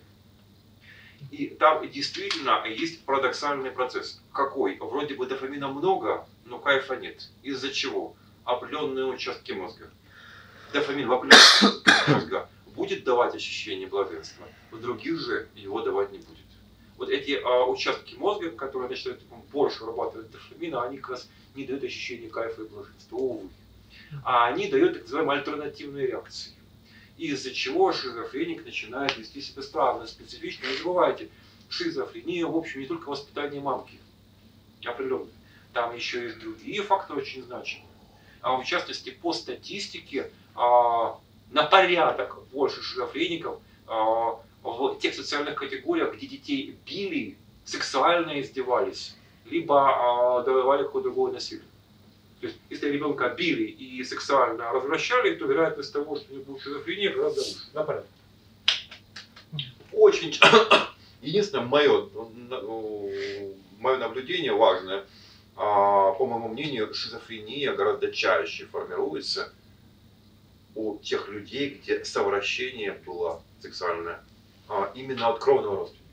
И там действительно есть парадоксальный процесс. Какой? Вроде бы дофамина много, но кайфа нет. Из-за чего? Определенные участки мозга. Дофамин в определенных участках мозга будет давать ощущение блаженства, в других же его давать не будет. Вот эти а, участки мозга, которые начинают больше вырабатывать дофамина, они как раз не дают ощущения кайфа и блаженства, увы. А они дают так называемые альтернативные реакции. Из-за чего шизофреник начинает вести себя странно, специфично. Не забывайте, шизофрения, в общем, не только воспитание мамки. Определенно. Там еще есть другие факторы очень значимые. А в частности, по статистике, а, на порядок больше шизофреников а, в тех социальных категориях, где детей били, сексуально издевались, либо а, давали какое-то другое насилие. То есть, если ребенка били и сексуально развращали, то вероятность того, что у него будет шизофрения, гораздо выше. На порядок. Очень... Единственное, мое, мое наблюдение важное, по моему мнению, шизофрения гораздо чаще формируется у тех людей, где совращение было сексуальное, именно от кровного родственника.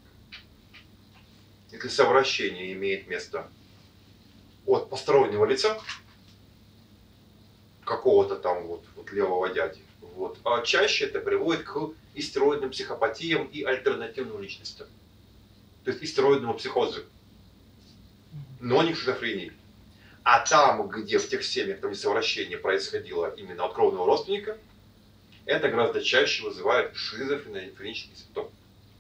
Если совращение имеет место от постороннего лица, какого-то там вот, вот левого дяди, вот, а чаще это приводит к истероидным психопатиям и альтернативным личностям. То есть истероидному психозу, но не к шизофрении. А там, где в тех семьях, там совращение происходило именно от кровного родственника, это гораздо чаще вызывает шизофренический симптом.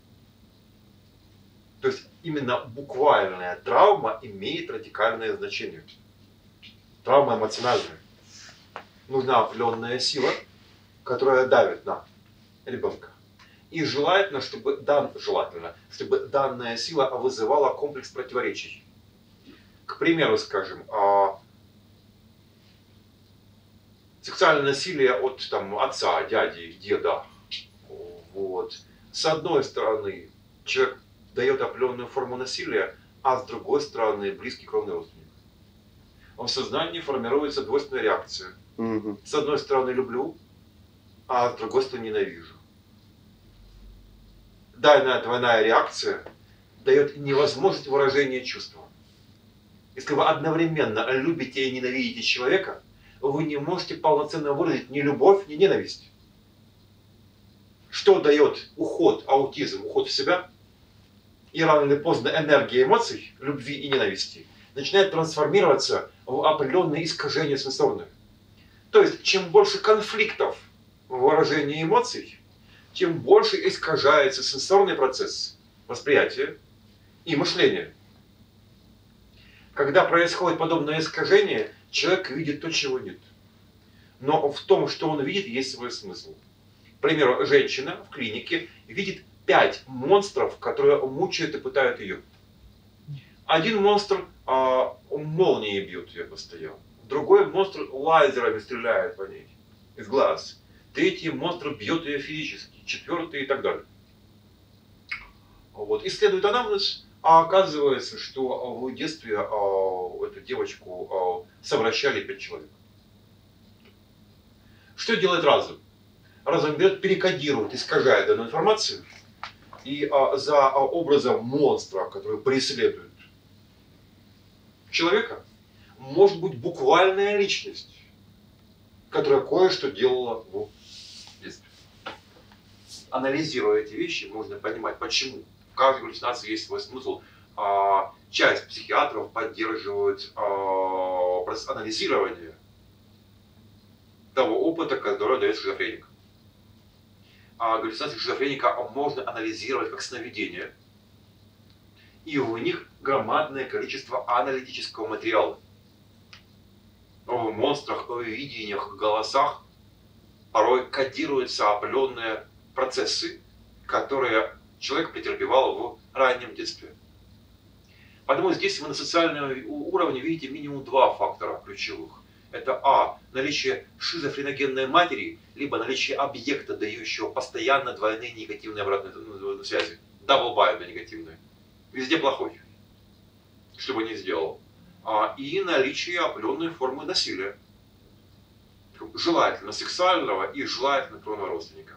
То есть именно буквальная травма имеет радикальное значение. Травма эмоциональная. Нужна определенная сила, которая давит на ребенка. И желательно, чтобы, дан, желательно, чтобы данная сила вызывала комплекс противоречий. К примеру, скажем, сексуальное насилие от там, отца, дяди, деда. Вот. С одной стороны, человек дает определенную форму насилия, а с другой стороны, близкий кровный родственник. В сознании формируется двойственная реакция. Угу. С одной стороны люблю, а с другой стороны ненавижу. Данная двойная реакция дает невозможность выражения чувства. Если вы одновременно любите и ненавидите человека, вы не можете полноценно выразить ни любовь, ни ненависть. Что дает уход, аутизм, уход в себя? И рано или поздно энергия эмоций, любви и ненависти начинает трансформироваться в определенные искажения сенсорные. То есть, чем больше конфликтов в выражении эмоций, тем больше искажается сенсорный процесс восприятия и мышления. Когда происходит подобное искажение, человек видит то, чего нет. Но в том, что он видит, есть свой смысл. К примеру, женщина в клинике видит пять монстров, которые мучают и пытают ее. Один монстр а, молнией бьет ее постоянно. Другой монстр лазерами стреляет по ней из глаз. Третий монстр бьет ее физически. Четвертый и так далее. Вот. Исследует анамнез, а оказывается, что в детстве а, эту девочку а, совращали пять человек. Что делает разум? Разум берет, перекодирует, искажает данную информацию И а, за а, образом монстра, который преследует человека, может быть буквальная личность, которая кое-что делала в детстве. Анализируя эти вещи, можно понимать, почему в каждой галлюцинации есть свой смысл. А, часть психиатров поддерживают а, процесс анализирования того опыта, который дает шизофреник. А галлюцинации шизофреника можно анализировать как сновидения, и в них громадное количество аналитического материала. В монстрах, в видениях, в голосах порой кодируются определенные процессы, которые человек претерпевал в раннем детстве. Поэтому здесь вы на социальном уровне видите минимум два фактора ключевых. Это а. наличие шизофреногенной матери, либо наличие объекта, дающего постоянно двойные негативные обратные связи. Double bind негативные. Везде плохой, что бы ни сделал. А, и наличие определенной формы насилия. Желательно сексуального и желательно кровного родственника.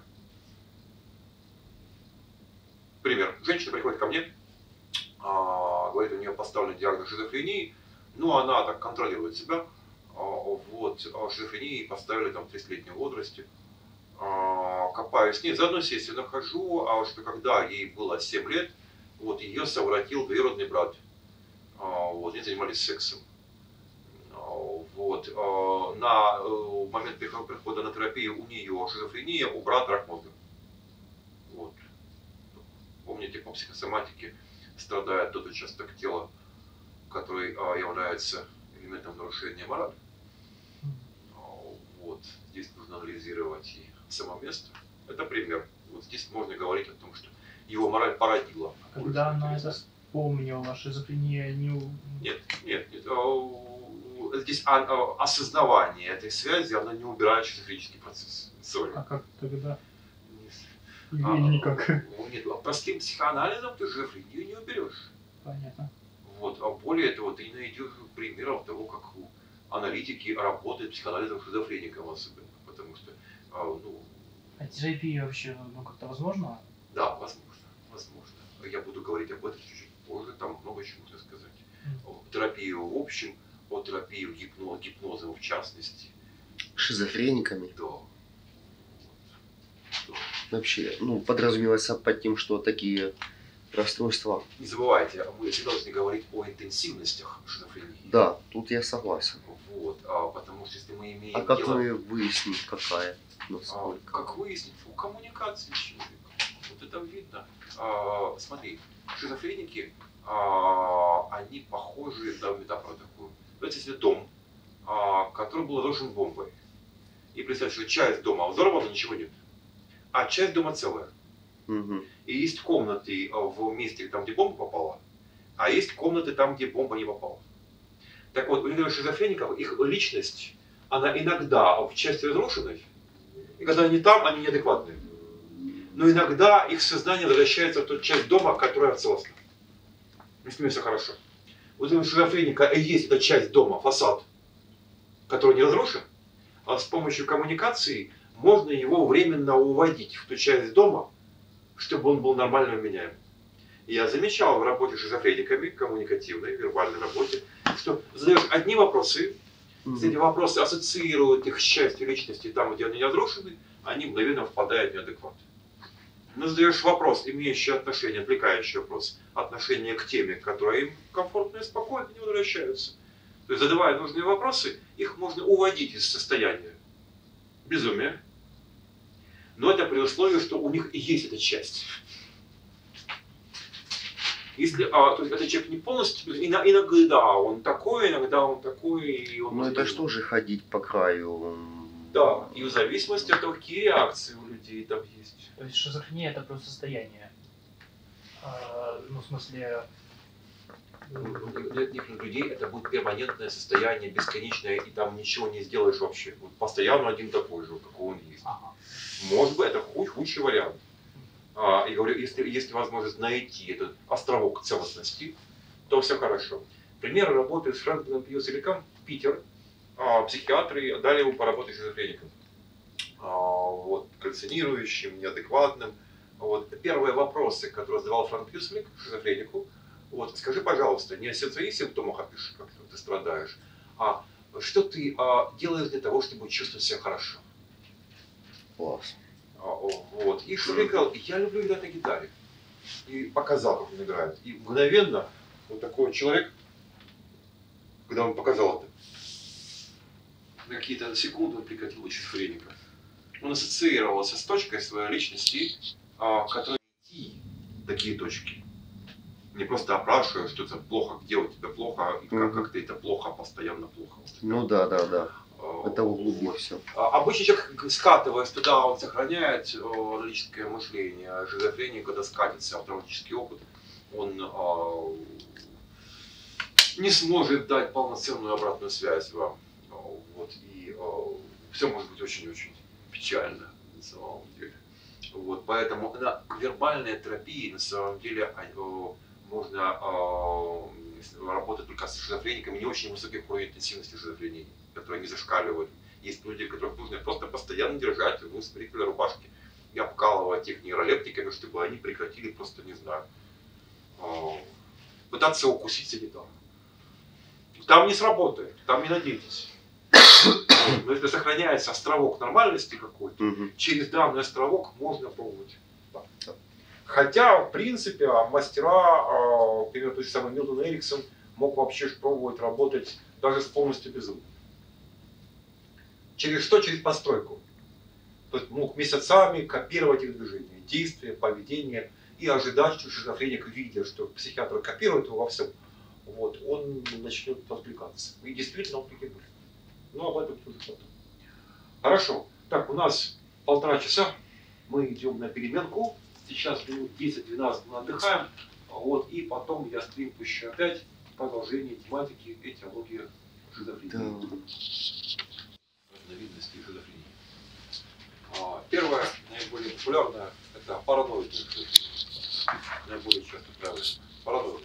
Пример. Женщина приходит ко мне, а, говорит, у нее поставлен диагноз шизофрении, ну она так контролирует себя. Вот, шизофрении поставили там в тридцатилетнем возрасте. Копаюсь с ней, за одну сессию нахожу, а что когда ей было семь лет, вот ее совратил двоюродный брат. Вот, они занимались сексом. Вот, на момент прихода на терапию у нее шизофрения, у брата рак мозга. Вот. Помните, по психосоматике страдает тот участок тела, который является элементом нарушения морали. Вот. Здесь нужно анализировать и само место. Это пример. Вот здесь можно говорить о том, что его мораль породила. Когда она это вспомнила, шизофрения не... Нет, нет, нет. Здесь осознавание этой связи, она не убирает шизофренический процесс. Sorry. А как тогда? Или А, никак? Нет, простым психоанализом ты шизофрению не уберешь. Понятно. Вот. А более того, ты не найдешь примеров того, как аналитики работают психоанализом шизофреником особенно. Потому что, ну... А терапия вообще, ну, как-то возможно? Да, возможно, возможно. Я буду говорить об этом чуть-чуть позже, там много чего можно сказать. Mm. Терапию в общем, о терапии гипноз, гипнозом в частности. Шизофрениками? Да. Вот. Да. Вообще, ну, подразумевается под тем, что такие расстройства. Не забывайте, мы всегда должны говорить о интенсивностях шизофрении. Да, тут я согласен. Вот, а, потому что если мы имеем А как дело... вы выяснить, какая? А, как выяснить? У коммуникации человека. Вот это видно. А, смотри, шизофреники, а, они похожи на метафору такую. Давайте себе дом, а, который был разрушен бомбой. И представьте, что часть дома взорвана, ничего нет. А часть дома целая. Угу. И есть комнаты в месте, там, где бомба попала, а есть комнаты там, где бомба не попала. Так вот, у некоторых шизофреников их личность, она иногда в части разрушенной, и когда они там, они неадекватные. Но иногда их сознание возвращается в ту часть дома, которая целостна. И с ними все хорошо. Вот у шизофреника есть эта часть дома, фасад, который не разрушен, а с помощью коммуникации можно его временно уводить в ту часть дома, чтобы он был нормально вменяем. И я замечал в работе с шизофрениками, коммуникативной, вербальной работе, что задаешь одни вопросы, если эти вопросы ассоциируют их с частью личности там, где они не разрушены, они мгновенно впадают в неадекват. Но задаешь вопрос, имеющий отношение, отвлекающий вопрос, отношение к теме, которая им комфортно и спокойно, не возвращаются. То есть, задавая нужные вопросы, их можно уводить из состояния безумия. Но это при условии, что у них есть эта часть. Если а, то есть этот человек не полностью, иногда он такой, иногда он такой. И он Ну это что же ходить по краю? Да, и в зависимости от того, какие реакции у людей там есть. То есть шизофрения это просто состояние. А, ну, в смысле... Для некоторых людей это будет перманентное состояние, бесконечное, и там ничего не сделаешь вообще. Вот постоянно один такой же, какой он есть. Ага. Может быть, это худ, худший вариант. А, и говорю, если есть возможность найти этот островок целостности, то все хорошо. Пример работы с Фрэнклином Пьюселиком, Питер. А, психиатры дали ему поработать с шизофреником. А, вот, галлюцинирующим, неадекватным. Вот, первые вопросы, которые задавал Франк Юслик, шизофренику, вот, скажи, пожалуйста, не о своих симптомах опишешь, как ты страдаешь, а что ты а, делаешь для того, чтобы чувствовать себя хорошо. Класс. А, о, вот. И Шизофреник сказал, я люблю играть на гитаре. И показал, как он играет. И мгновенно вот такой человек, когда он показал это, на какие-то секунды он прекратил шизофреника. Он ассоциировался с точкой своей личности, а, которая найти такие точки. Не просто опрашивая, что это плохо, где у тебя плохо, и как, Мгм. как ты это плохо, постоянно плохо. Ну да, да, да. А, Это углубить все. а, Обычный человек, скатываясь туда, он сохраняет о, логическое мышление. А шизофрения, когда скатится в травматический опыт, он а, не сможет дать полноценную обратную связь вам. А, Вот, и все может быть очень-очень печально на самом деле. Вот, поэтому на вербальной терапии на самом деле а, о, можно а, работать только с шизофрениками не очень высоких уровней интенсивности шизофрении, которые не зашкаливают. Есть люди, которых нужно просто постоянно держать в спиритовой рубашке и обкалывать их нейролептиками, чтобы они прекратили просто, не знаю, а, пытаться укусить санитара. Там не сработает, там не надейтесь. Но если сохраняется островок нормальности какой-то, Мгм. через данный островок можно пробовать. Да. Хотя, в принципе, мастера, а, например, тот же самый Милтон Эриксон, мог вообще пробовать работать даже с полностью безумным. Через что? Через постройку. То есть мог месяцами копировать их движения, действия, поведение и ожидать, что шизофреник, видя, что психиатр копирует его во всем, вот, он начнет отвлекаться. И действительно он таки был. Но об этом тоже потом. Хорошо. Так, у нас полтора часа. Мы идем на переменку. Сейчас минут десять-двенадцать мы отдыхаем. Вот, и потом я стрим пущу опять продолжение тематики этиология шизофрении. Да. Разновидности шизофрении. А, Первая, наиболее популярная, это параноидная шизофрения. Наиболее часто проявляется. Параноидная.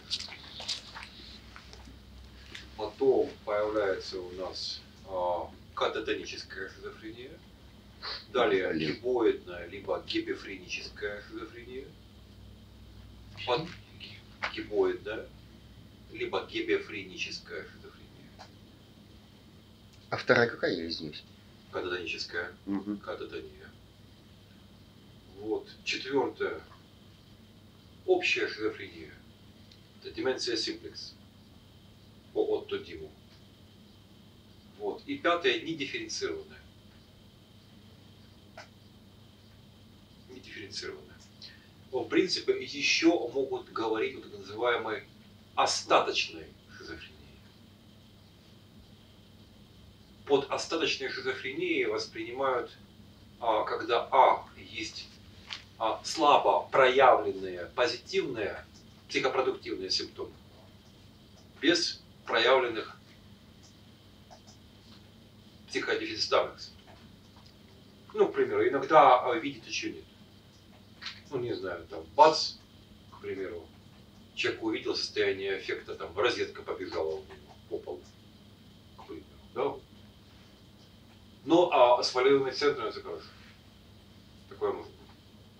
Потом появляется у нас а, кататоническая шизофрения. Далее Блин. гибоидная, либо гипофреническая шизофрения. Под... Гибоидная, либо гипофреническая шизофрения. А вторая какая из них? Кататоническая, Мгм. кататония. Вот. Четвертое. Общая шизофрения. Это деменция симплекс. По Отто Диму. Вот. И пятое, недифференцированное. Недифференцированное. В принципе, еще могут говорить вот так называемой остаточной шизофрении. Под остаточной шизофренией воспринимают, а, когда а, есть а, слабо проявленные позитивные психопродуктивные симптомы, без проявленных психодефицитарных симптомов. Ну, к примеру, иногда а, видит, а что нет. Ну, не знаю, там, бац, к примеру, человек увидел состояние эффекта, там, розетка побежала у него по полу, к примеру, да? Но а, с волевыми центрами это хорошо. Такое может быть.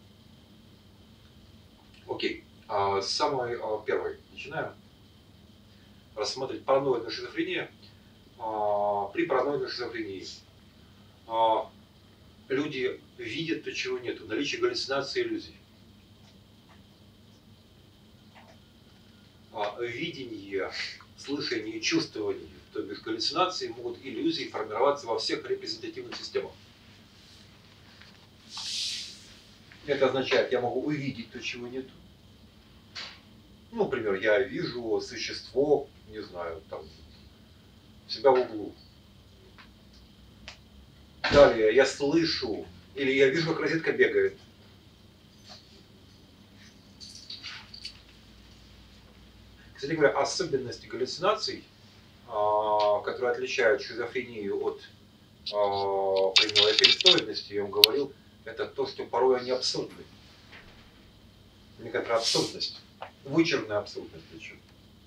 Окей, а, с самой а, первой начинаем рассматривать параноидную шизофрению. А, при параноидной шизофрении а, люди видят то, чего нету, наличие галлюцинаций и иллюзий. А, видение, слышание и чувствование, то бишь галлюцинации, могут иллюзии формироваться во всех репрезентативных системах. Это означает, я могу увидеть то, чего нету. Ну, например, я вижу существо, не знаю, там, себя в углу. Далее я слышу, или я вижу, как розетка бегает. Кстати говоря, особенности галлюцинаций, которые отличают шизофрению от примерно эпилептоидности, я вам говорил, это то, что порой они абсурдны. Некоторая абсурдность, вычурная абсурдность причем.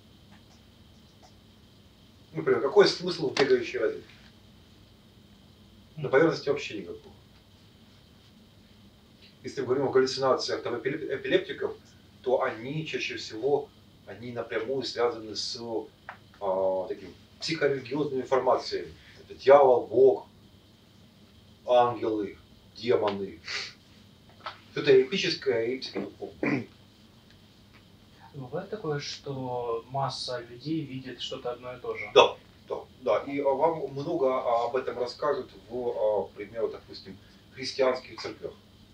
Например, какой смысл в бегающей розетке? На поверхности вообще никакого. если мы говорим о галлюцинациях там, эпилептиков, то они чаще всего они напрямую связаны с а, таким психорелигиозными формациями. Это дьявол, Бог, ангелы, демоны. Что-то эпическое и психодуховное. Бывает такое, что масса людей видит что-то одно и то же? Да, да, да. И вам много об этом расскажут в, к примеру, допустим, христианских церквях.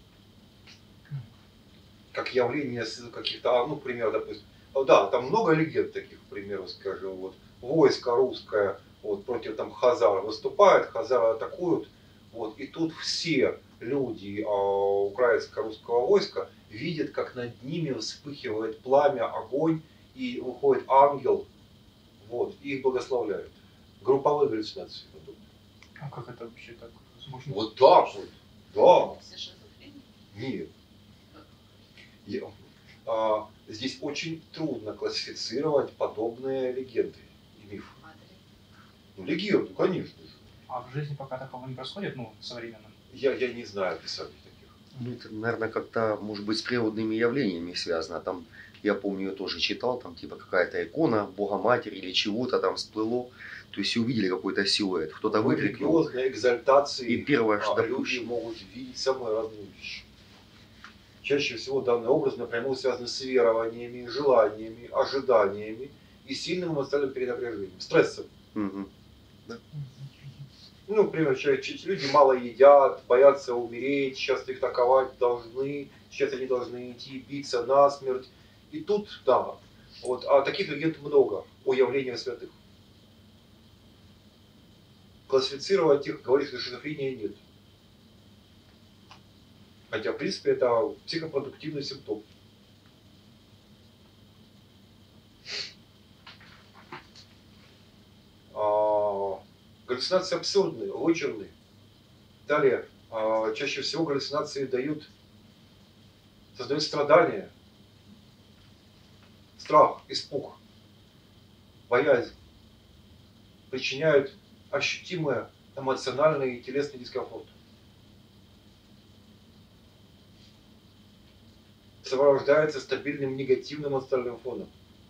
Как явление каких-то, ну, к примеру, допустим, да, там много легенд таких, к примеру, скажем, вот, войско русское вот, против там хазар выступает, хазары атакуют, вот, и тут все люди а, украинско-русского войска видят, как над ними вспыхивает пламя, огонь, и выходит ангел, вот, и их благословляют. Групповые галлюцинации. А как это вообще так возможно? Вот так вот, да. Все шизофрения? Нет. Я, а, здесь очень трудно классифицировать подобные легенды и мифы. Ну, легенду, конечно же. А в жизни пока такого не происходит, ну, в современном? Я, я не знаю описаний таких. Ну, это, наверное, как-то, может быть, с природными явлениями связано. Там, я помню, я тоже читал, там, типа, какая-то икона Бога-Матери или чего-то там всплыло. То есть увидели какой-то силуэт, кто-то выкрикнул. Религиозной экзальтации И первое, что а, люди могут видеть самые разные вещи. Чаще всего данный образ напрямую связан с верованиями, желаниями, ожиданиями и сильным эмоциональным перенапряжением, стрессом. Угу. Да. Ну, например, люди мало едят, боятся умереть, сейчас их атаковать должны, сейчас они должны идти биться насмерть. И тут, да, вот, а таких легенд много о явлениях святых. Классифицировать их, говорить, что шизофрения нет. Хотя, в принципе, это психопродуктивный симптом. А, галлюцинации абсурдные, вычурные. Далее, а, чаще всего галлюцинации дают, создают страдания, страх, испуг, боязнь, причиняют ощутимый эмоциональный и телесный дискомфорт. Сопровождается стабильным негативным эмоциональным фоном.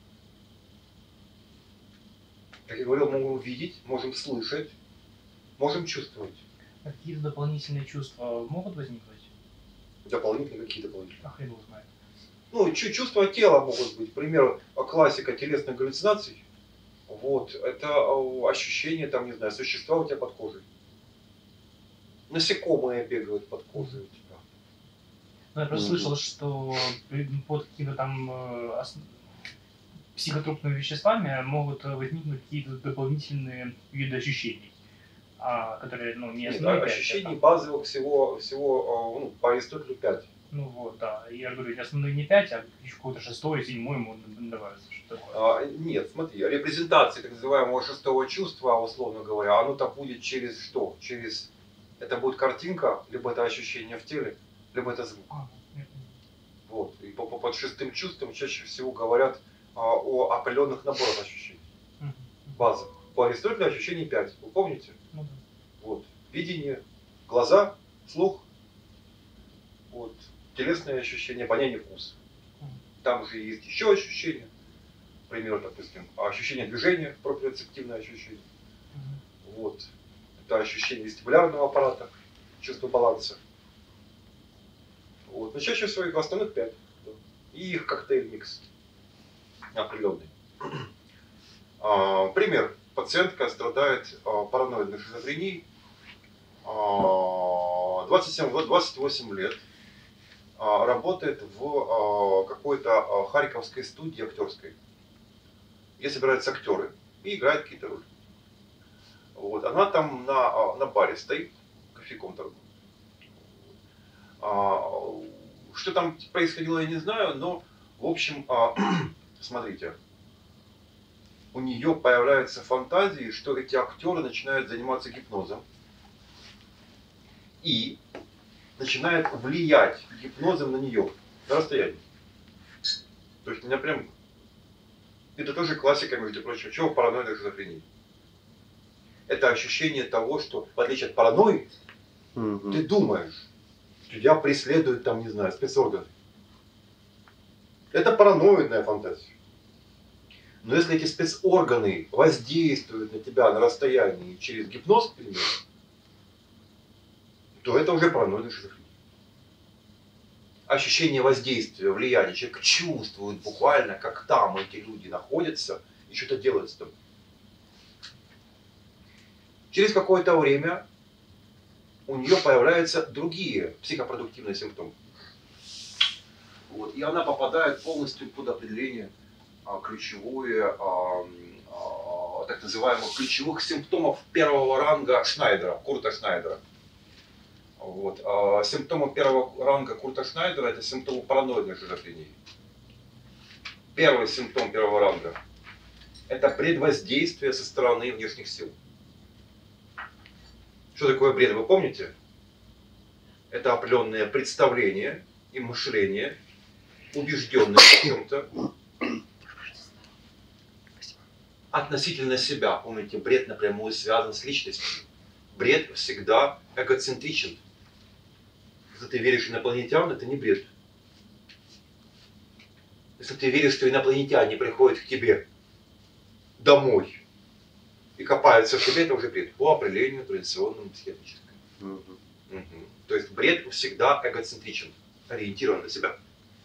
Как я говорил, можем видеть, можем слышать, можем чувствовать. А какие-то дополнительные чувства могут возникнуть? Дополнительные какие дополнительные? А хрен его знает. Ну, чувства тела могут быть. К примеру, классика телесных галлюцинаций. Вот, это ощущение, там, не знаю, существа у тебя под кожей. Насекомые бегают под кожей у тебя. Ну, я просто Мгм. слышал, что под какими-то там э, ос- психотропными веществами могут возникнуть какие-то дополнительные виды ощущений, а, которые, ну, не Нет, основные а пять, а ощущений там- базовых всего, всего ну, по Аристотелю пять. Ну вот, да. Я говорю, не основные не пять, а еще какой-то шестой, седьмой ему добавится, что такое. А, нет, смотри, репрезентация так называемого шестого чувства, условно говоря, оно там будет через что? Через это будет картинка, либо это ощущение в теле, либо это звук. А, нет, Вот. И по, по- под шестым чувством чаще всего говорят а, о определенных наборах ощущений. мгм. Базовых. По Аристотелю ощущений пять. Вы помните? Ну да. Вот. Видение, глаза, слух, вот. Телесные ощущения, обоняние, вкус. Мгм. Там же есть еще ощущения. К примеру, допустим, ощущение движения, проприоцептивное ощущение. Мгм. Вот. Это ощущение вестибулярного аппарата, чувство баланса. Вот. Но чаще всего их основных пять. Да. И их коктейль-микс определенный. А, пример. Пациентка страдает а, параноидной шизофренией. А, двадцать семь год, двадцать восемь лет. А, работает в а, какой-то а, харьковской студии актерской. Где собираются актеры и играют какие-то роли. Вот. Она там на, а, на баре стоит, кофейком торгует. А, что там происходило, я не знаю, но, в общем, а, смотрите, у нее появляются фантазии, что эти актеры начинают заниматься гипнозом и начинают влиять гипнозом на нее на расстоянии. То есть у меня прям, это тоже классика, между прочим, чего паранойя шизофрения. Это ощущение того, что в отличие от паранойи, Мгм. ты думаешь, Тебя преследуют там, не знаю, спецорганы. Это параноидная фантазия. Но если эти спецорганы воздействуют на тебя на расстоянии через гипноз, к примеру, то это уже параноидная шизофрения. Ощущение воздействия, влияния. Человек чувствует буквально, как там эти люди находятся и что-то делают с тобой. Через какое-то время у нее появляются другие психопродуктивные симптомы. Вот. И она попадает полностью под определение а, ключевое, а, а, так называемых ключевых симптомов первого ранга Шнайдера, Курта Шнайдера. Вот. А симптомы первого ранга Курта Шнайдера — это симптомы параноидной шизофрении. Первый симптом первого ранга — это предвоздействие со стороны внешних сил. Что такое бред, вы помните? Это определенное представление и мышление, убежденность в чем-то относительно себя. Помните, бред напрямую связан с личностью. Бред всегда эгоцентричен. Если ты веришь в инопланетян, это не бред. Если ты веришь, что инопланетяне приходят к тебе домой и копаются в тебе, это уже бред. По определению традиционному психиатрическому. Угу. Угу. То есть бред всегда эгоцентричен, ориентирован на себя.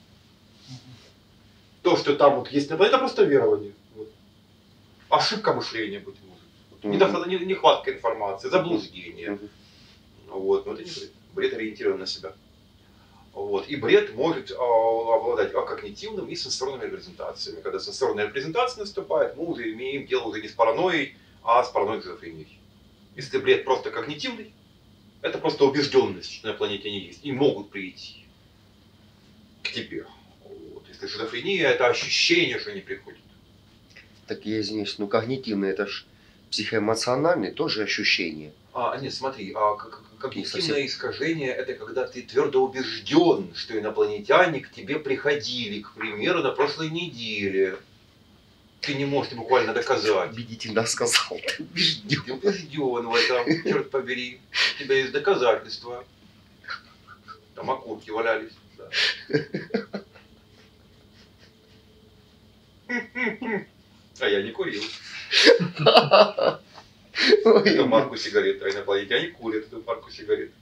То, что там вот есть, это просто верование. Вот. Ошибка мышления, быть может. Недостаточно, нехватка информации, заблуждение. Вот. Но это не бред. Бред ориентирован на себя. Вот. И бред может а, обладать а, когнитивным и сенсорными репрезентациями. Когда сенсорная репрезентация наступает, мы уже имеем дело уже не с паранойей, а с параноидной шизофренией. Если бред просто когнитивный, это просто убежденность, что на планете они есть и могут прийти к тебе. Вот. Если шизофрения, это ощущение, что они приходят. Так я извиняюсь, ну когнитивный, это ж психоэмоциональный тоже ощущение. А, нет, смотри, а когнитивное искажение — это когда ты твердо убежден, что инопланетяне к тебе приходили, к примеру, на прошлой неделе. Ты не можешь буквально доказать. Убедительно сказал, ты убежден. Ты убежден в этом, черт побери. У тебя есть доказательства. Там окурки валялись. Да. А я не курил. Эту марку сигарет, а инопланетяне курят эту марку сигарет.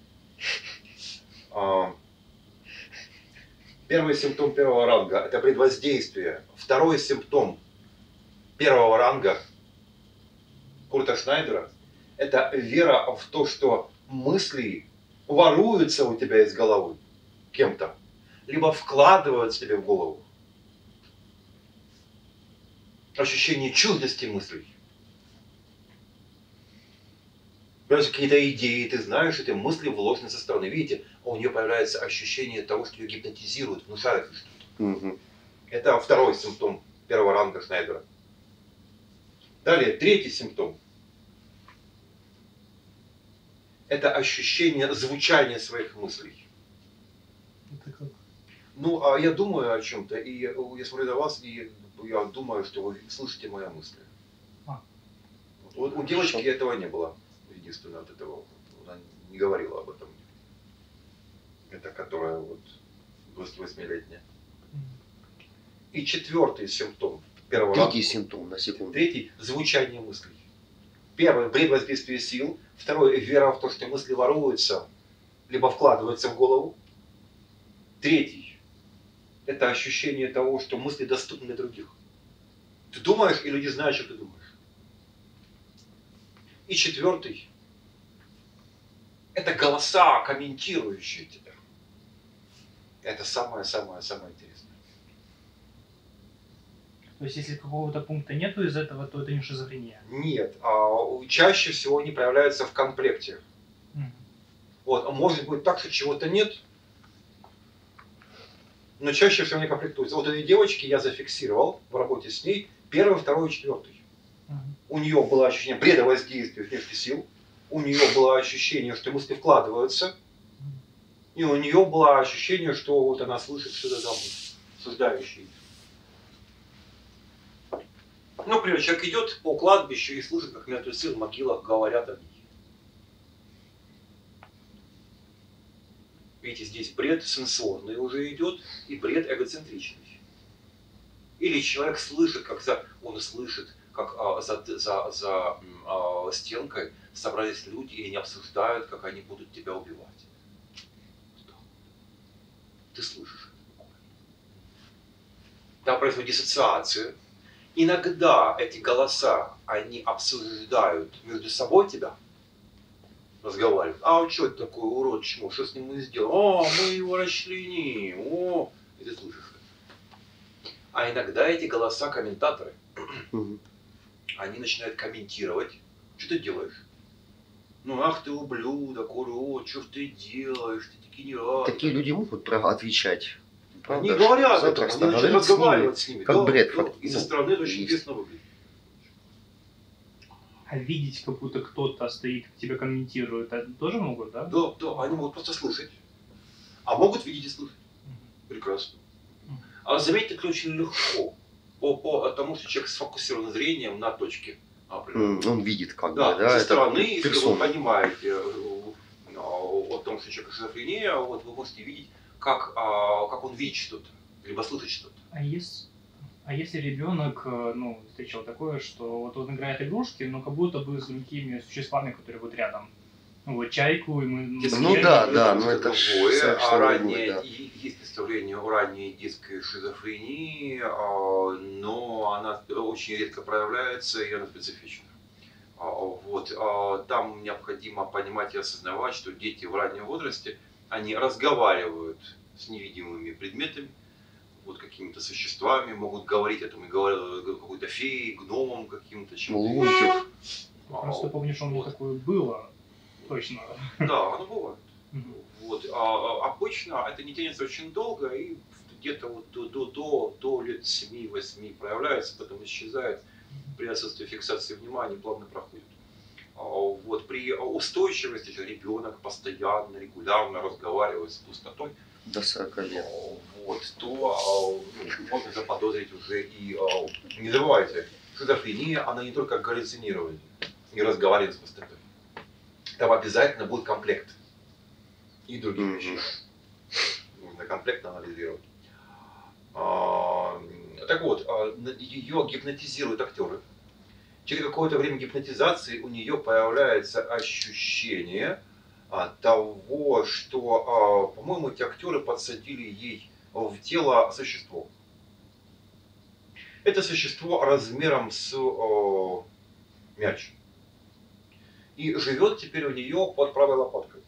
А, первый симптом первого ранга — это предвоздействие. Второй симптом первого ранга Курта Шнайдера — это вера в то, что мысли воруются у тебя из головы кем-то, либо вкладывают себе в голову. Ощущение чуждости мыслей. Появляются какие-то идеи, ты знаешь, эти мысли вложены со стороны. Видите, у нее появляется ощущение того, что ее гипнотизируют, внушают что-то. Угу. Это второй симптом первого ранга Шнайдера. Далее, третий симптом. Это ощущение звучания своих мыслей. Это как? Ну, а я думаю о чем-то, и я смотрю на вас, и я думаю, что вы слышите мои мысли. А. Вот у девочки этого не было. Единственное, от этого она не говорила об этом. Это которая вот двадцать восьмилетняя. И четвертый симптом первого ранга. Третий симптом, на секунду. Третий — звучание мыслей. Первый — бред воздействия сил. Второй — вера в то, что мысли воруются, либо вкладываются в голову. Третий — это ощущение того, что мысли доступны для других. Ты думаешь, и люди знают, что ты думаешь. И четвертый — это голоса, комментирующие тебя. Это самое-самое-самое интересное. То есть, если какого-то пункта нету из этого, то это не шизофрения? Нет. А чаще всего они проявляются в комплекте. Mm. Вот. А может быть так, что чего-то нет, но чаще всего они комплектуются. Вот этой девочки я зафиксировал в работе с ней первый, второй, четвертый. Mm. У нее было ощущение бреда воздействия внешних сил. У нее было ощущение, что мысли вкладываются. И у нее было ощущение, что вот она слышит что-то там создающее. Ну, например, человек идет по кладбищу и слышит, как мертвецы в могилах говорят о ней. Видите, здесь бред сенсорный уже идет и бред эгоцентричный. Или человек слышит, как за, он слышит, как а, за, за, за а, стенкой собрались люди и не обсуждают, как они будут тебя убивать. Ты слышишь это. Там происходит диссоциация. Иногда эти голоса, они обсуждают между собой тебя, разговаривают. А что это такое урод, чему? Что с ним мы сделаем? О, мы его расчленим. О, и ты слышишь это. А иногда эти голоса комментаторы, они начинают комментировать. Что ты делаешь? Ну, ах ты ублюдок, урод, что ж ты делаешь, ты дегенерат. Такие люди могут право отвечать. Они Правда? говорят, Завтра это, они начинают говорить с ними, разговаривать с ними. как да, бред, да, факт. и со Ну, стороны это очень есть. интересно выглядит. А видеть, как будто кто-то стоит, тебя комментирует, это тоже могут, да? Да, да, они могут просто слышать. А могут видеть и слышать. Прекрасно. А заметьте, это очень легко. По, по тому, что человек сфокусирован зрением на точке. М, Он видит, как Да, бы, да, со это стороны, если вы персона. понимаете э, о том, что человек шизофрения, вот вы можете видеть, как, а, как он видит что-то, либо слышит что-то. А если, а если ребенок, э, ну, встречал такое, что вот он играет игрушки, но как будто бы с другими существами, которые вот рядом. Ну, вот чайку, и мы... Ну чайку- да, да, это ну это ж другое, совершенно а другое, ранее, да. и- есть представление о ранней детской шизофрении, а, но она очень редко проявляется и она специфична. А, Вот, а, там необходимо понимать и осознавать, что дети в раннем возрасте, они разговаривают с невидимыми предметами, вот какими-то существами, могут говорить, это мы говорили, какой-то феей, гномом каким-то, чем-то. Лунтик. Я просто помню, что у меня Вот. такое было. Точно. Да, оно бывает. Мгм. Вот. А, а обычно это не тянется очень долго и где-то вот до, до, до, до лет семи-восьми проявляется, потом исчезает. При отсутствии фиксации внимания плавно проходит. А, Вот. При устойчивости, если ребенок постоянно, регулярно разговаривает с пустотой, До сорока лет. вот, то а, ну, можно заподозрить уже и... а, не забывайте, шизофрения, она не только галлюцинирование, не разговаривает с пустотой. Там обязательно будет комплект и других Мгм. вещей. Нужно комплектно анализировать. А, Так вот, а, на- ее гипнотизируют актеры. Через какое-то время гипнотизации у нее появляется ощущение а, того, что, а, по-моему, эти актеры подсадили ей в тело существо. Это существо размером с о, мяч. И живет теперь у нее под правой лопаткой.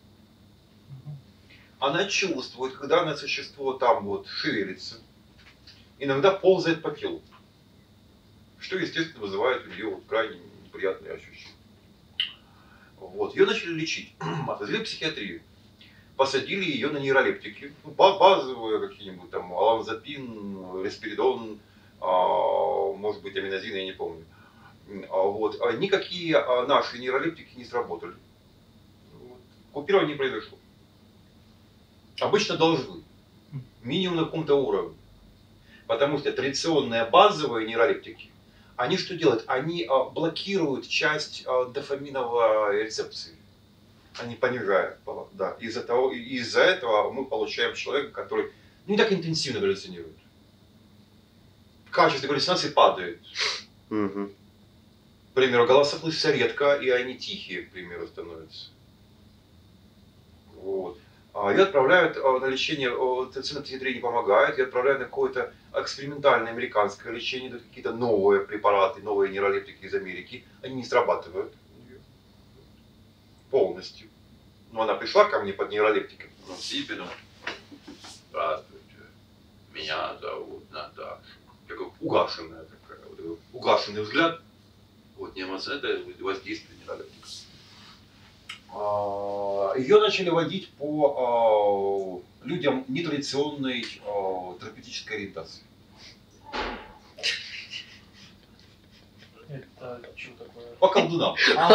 Она чувствует, когда на существо там вот шевелится, иногда ползает по телу, что, естественно, вызывает у нее вот крайне неприятные ощущения. Вот. Ее начали лечить, отвезли в психиатрию, посадили ее на нейролептики, ну, ба- базовые какие-нибудь там, оламзапин, респиридон, а, может быть, аминозин, я не помню. А, Вот. А никакие а, наши нейролептики не сработали. Вот. Купирование не произошло. Обычно должны. Минимум на каком-то уровне. Потому что традиционные базовые нейролептики, они что делают? Они а, блокируют часть а, дофаминовой рецепции. Они понижают. Да. Из-за того, и из-за этого мы получаем человека, который не так интенсивно галлюцинирует. Качество галлюцинации падает. Мгм. К примеру, голоса слышатся редко, и они тихие, к примеру, становятся. Вот. А, Ее отправляют а, на лечение, традиционная психиатрия не помогает, ее отправляют на какое-то экспериментальное американское лечение, дают какие-то новые препараты, новые нейролептики из Америки, они не срабатывают у нее полностью. Но она пришла ко мне под нейролептиком, ну, сидит и думает: здравствуйте, меня зовут Наташа. Такая угашенная такая, вот такой угашенный взгляд. Вот не эмоция, это воздействие нейролептика. Ее начали водить по а, людям нетрадиционной а, терапевтической ориентации. Это что такое? По колдунам.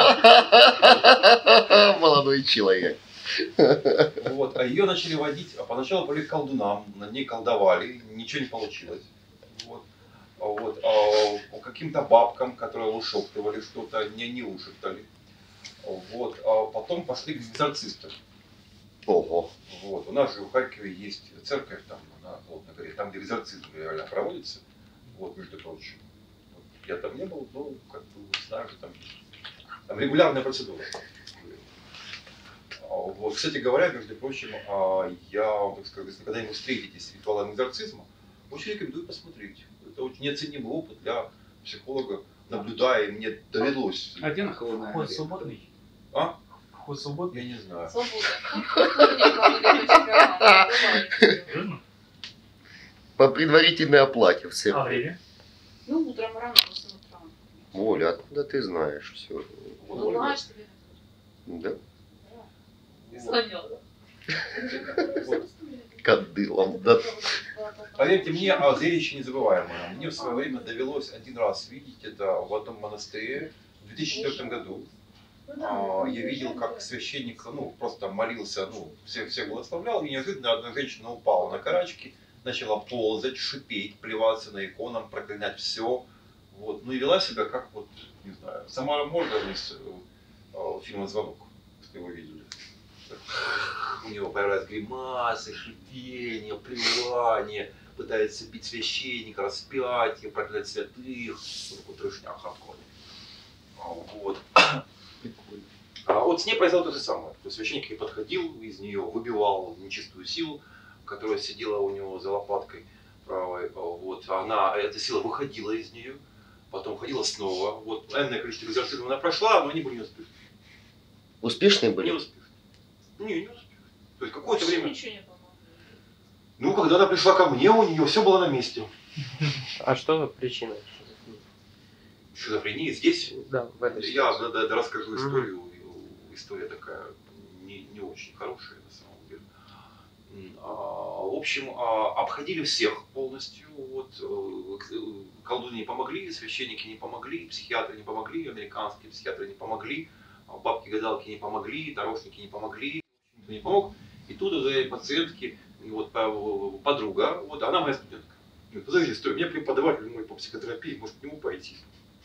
Молодой человек. Вот. А ее начали водить, а поначалу были к колдунам, над ней колдовали, ничего не получилось. Вот. А вот. А по каким-то бабкам, которые ушептывали что-то, не, не ушептали. Вот. А потом пошли к экзорцистам. Ого. Вот. У нас же в Харькове есть церковь там на Болотной горе, там где экзорцизм реально проводится, вот, между прочим. Вот. Я там не был, но как бы знаю, что там, там регулярная процедура. Вот. Кстати говоря, между прочим, я вам, так сказать, если когда-нибудь встретитесь с ритуалом экзорцизма, очень рекомендую посмотреть. Это очень неоценимый опыт для психолога, наблюдая, мне довелось. А где на Холодной Вход горе? свободный? А? Вход свободный? Я не знаю. Свобода. Серьезно? По предварительной оплате в А церкви. время? Ну, утром рано, после утра. Оля, откуда ты знаешь все? Ну, знаешь, тебе Да? звонил, да? Кадылом, да. Поверьте мне, а зрелище незабываемое. Мне в свое время довелось один раз видеть это в одном монастыре в две тысячи четвёртом году. А, я видел, как священник, ну, просто молился, ну, всех, всех благословлял, и неожиданно одна женщина упала на карачки, начала ползать, шипеть, плеваться на иконам, проклинать все. Вот. Ну и вела себя как вот, не знаю, Самара Морган из э, фильма «Звонок», если вы видели. У него появляются гримасы, шипение, плевание, пытается бить священника, распятие, проклять святых. Вот такой трешняк хардкорный. Вот. А вот с ней произошло то же самое. То есть священник ей подходил, из нее выбивал нечистую силу, которая сидела у него за лопаткой правой. Вот. Она, эта сила выходила из нее, потом ходила снова. Вот. Энное количество экзорцизмов она прошла, но они были неуспешны. Успешные были? Не успешны. Не, не успешны. То есть какое-то время... Ничего не помогло. Ну, когда она пришла ко мне, у нее все было на месте. А что причина? Шизофрения здесь. Да, в этой Я ситуации. да, да, расскажу Мгм. историю. История такая не, не очень хорошая на самом деле. А, в общем, а, обходили всех полностью. Вот, э, колдуны не помогли, священники не помогли, психиатры не помогли, американские психиатры не помогли, бабки-гадалки не помогли, тарошники не помогли, никто не помог. И тут у этой пациентки вот, подруга, вот, она моя студентка. Говорит, подожди, стой, у меня преподаватель мой по психотерапии, может к нему пойти.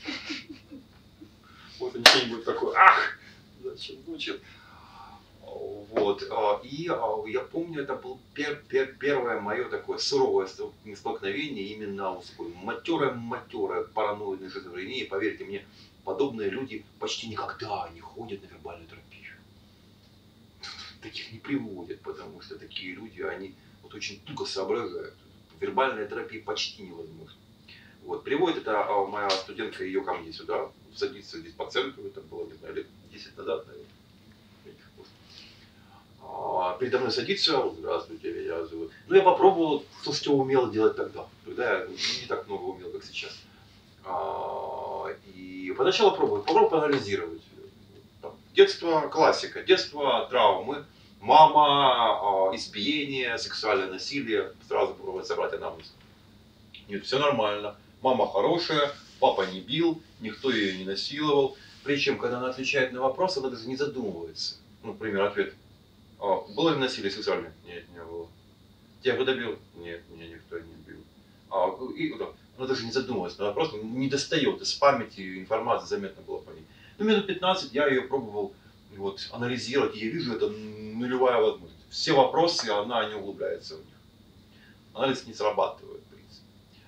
Вот он что-нибудь такое, ах, зачем мучит. Вот, и я помню, это было пер, пер, первое мое такое суровое столкновение именно с такой матерой-матерой параноидной шизофренией. Поверьте мне, подобные люди почти никогда не ходят на вербальную терапию. Таких не приводят, потому что такие люди, они вот очень туго соображают. Вербальная терапия почти невозможна. Вот, приводит это а, моя студентка ее ко мне сюда, садится здесь по центру, это было, не знаю, лет десять назад, наверное. А, передо мной садится, здравствуйте, меня зовут. Ну, я попробовал то, что умел делать тогда. Тогда я не так много умел, как сейчас. А, и поначалу пробовал, попробовал поанализировать. Там, детство, классика, детство, травмы, мама, а, избиение, сексуальное насилие. Сразу попробовать собрать анамнез. Нет, все нормально. Мама хорошая, папа не бил, никто ее не насиловал. Причем, когда она отвечает на вопрос, она даже не задумывается. Ну, например, ответ. А, было ли насилие сексуальное? Нет, не было. Тебя кто-то бил? Нет, меня никто не бил. А, и, да, она даже не задумывается на вопрос, не достает из памяти информации, заметно было по ней. Ну, минут пятнадцать я ее пробовал вот, анализировать, и я вижу, это нулевая возможность. Все вопросы, она не углубляется в них. Анализ не срабатывает, в принципе.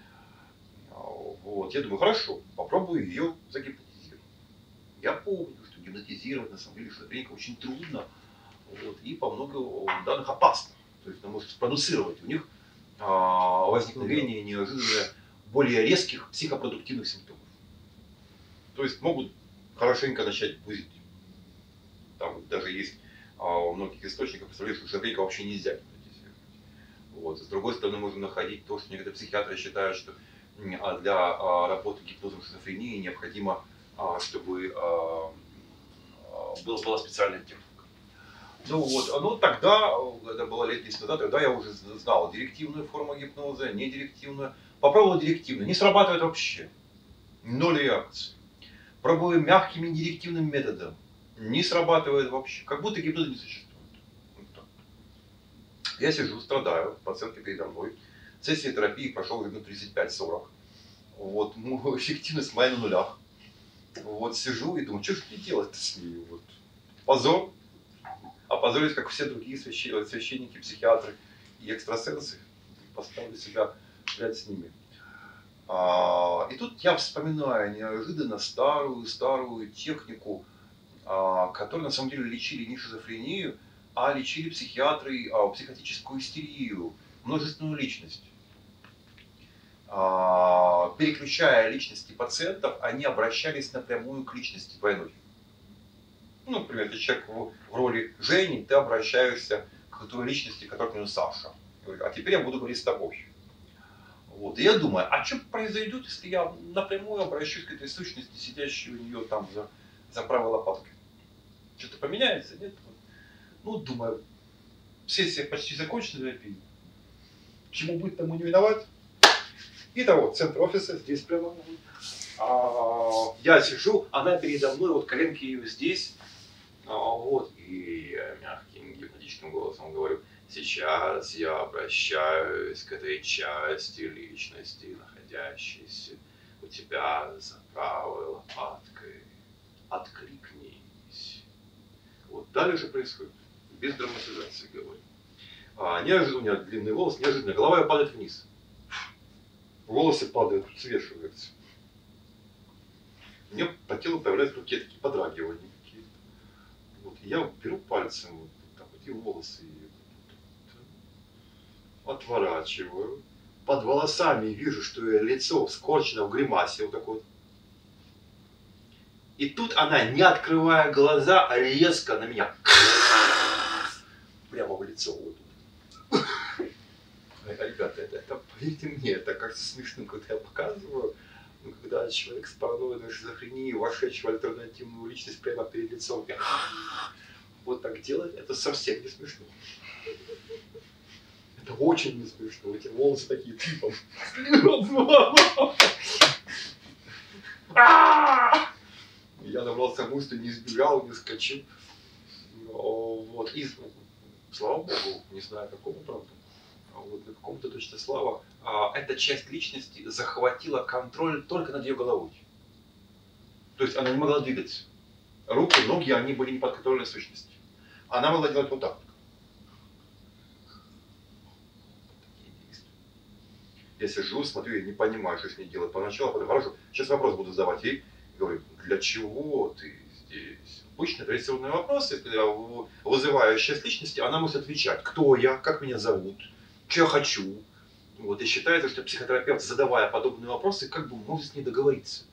Вот, я думаю, хорошо, попробую ее загипнотизировать. Я помню, что гипнотизировать на самом деле шизофреника очень трудно. Вот, и по много данных опасно. То есть она может спродуцировать у них а, возникновение неожиданно более резких психопродуктивных симптомов. То есть могут хорошенько начать бузить. Там даже есть а, у многих источников, представляешь, что шизофреника вообще нельзя гипнотизировать. Вот. С другой стороны, можем находить то, что некоторые психиатры считают, что а, для а, работы гипнозом шизофрении необходимо, а, чтобы а, была, была специальная техника. Ну вот, ну тогда, это было лет десять назад, тогда я уже знал директивную форму гипноза, недирективную. Попробовал директивную, не срабатывает вообще. Ноль реакции. Пробую мягким индирективным методом, не срабатывает вообще. Как будто гипноза не существует. Вот так. Я сижу, страдаю, пациентка передо мной. Сессия терапии прошел минут тридцать пять сорок. Вот, ну, эффективность моя на нулях. Вот сижу и думаю, что же мне делать-то с ней? Вот. Позор. опозорюсь, как все другие священ... священники, психиатры и экстрасенсы, поставлю себя рядом с ними. А, и тут я вспоминаю неожиданно старую-старую технику, а, которую на самом деле лечили не шизофрению, а лечили психиатры а, психотическую истерию, множественную личность. А, переключая личности пациентов, они обращались напрямую к личности двойной. Ну, например, если человек в, в роли Жени, ты обращаешься к той личности, которая ну, Саша. А теперь я буду говорить с тобой. Вот. И я думаю, а что произойдет, если я напрямую обращусь к этой сущности, сидящей у нее там за, за правой лопаткой? Что-то поменяется, нет? Ну, думаю, сессия почти закончена, чему быть, тому не виноват. Итого, центр офиса, здесь прямо. А, я сижу, она передо мной, вот коленки ее здесь. А, вот, и я мягким гипнотическим голосом говорю, сейчас я обращаюсь к этой части личности, находящейся у тебя за правой лопаткой. Откликнись. Вот далее же происходит. Без драматизации говорю. А, неожиданно, у меня длинный волос, неожиданно голова падает вниз. Волосы падают, свешиваются. У меня по телу появляются какие-то такие подрагивания. Какие-то. Вот, я беру пальцем вот так вот и волосы отворачиваю. Под волосами вижу, что ее лицо скорчено в гримасе вот такой вот. И тут она, не открывая глаза, резко на меня прямо в лицо. Вот. Ребята, это, это, поверьте мне, это кажется смешным, когда я показываю, но когда человек с параноидной шизофренией, вошедший в альтернативную личность прямо перед лицом, вот так делать, это совсем не смешно. Это очень не смешно, эти волосы такие типом. Я набрался мысли, не сбежал, не скачал. Вот. И, слава богу, не знаю какому, правда. Вот на каком-то точно слава, а, эта часть личности захватила контроль только над ее головой. То есть она не могла двигаться. Руки, ноги, они были не подконтрольной сущности. Она могла делать вот так. Я сижу, смотрю, я не понимаю, что с ней делать. Поначалу, потом хорошо, сейчас вопрос буду задавать ей. Говорю, для чего ты здесь? Обычно традиционные вопросы, когда вызываю часть личности, она может отвечать, кто я, как меня зовут, что я хочу. Вот, и считается, что психотерапевт, задавая подобные вопросы, как бы может с ней договориться.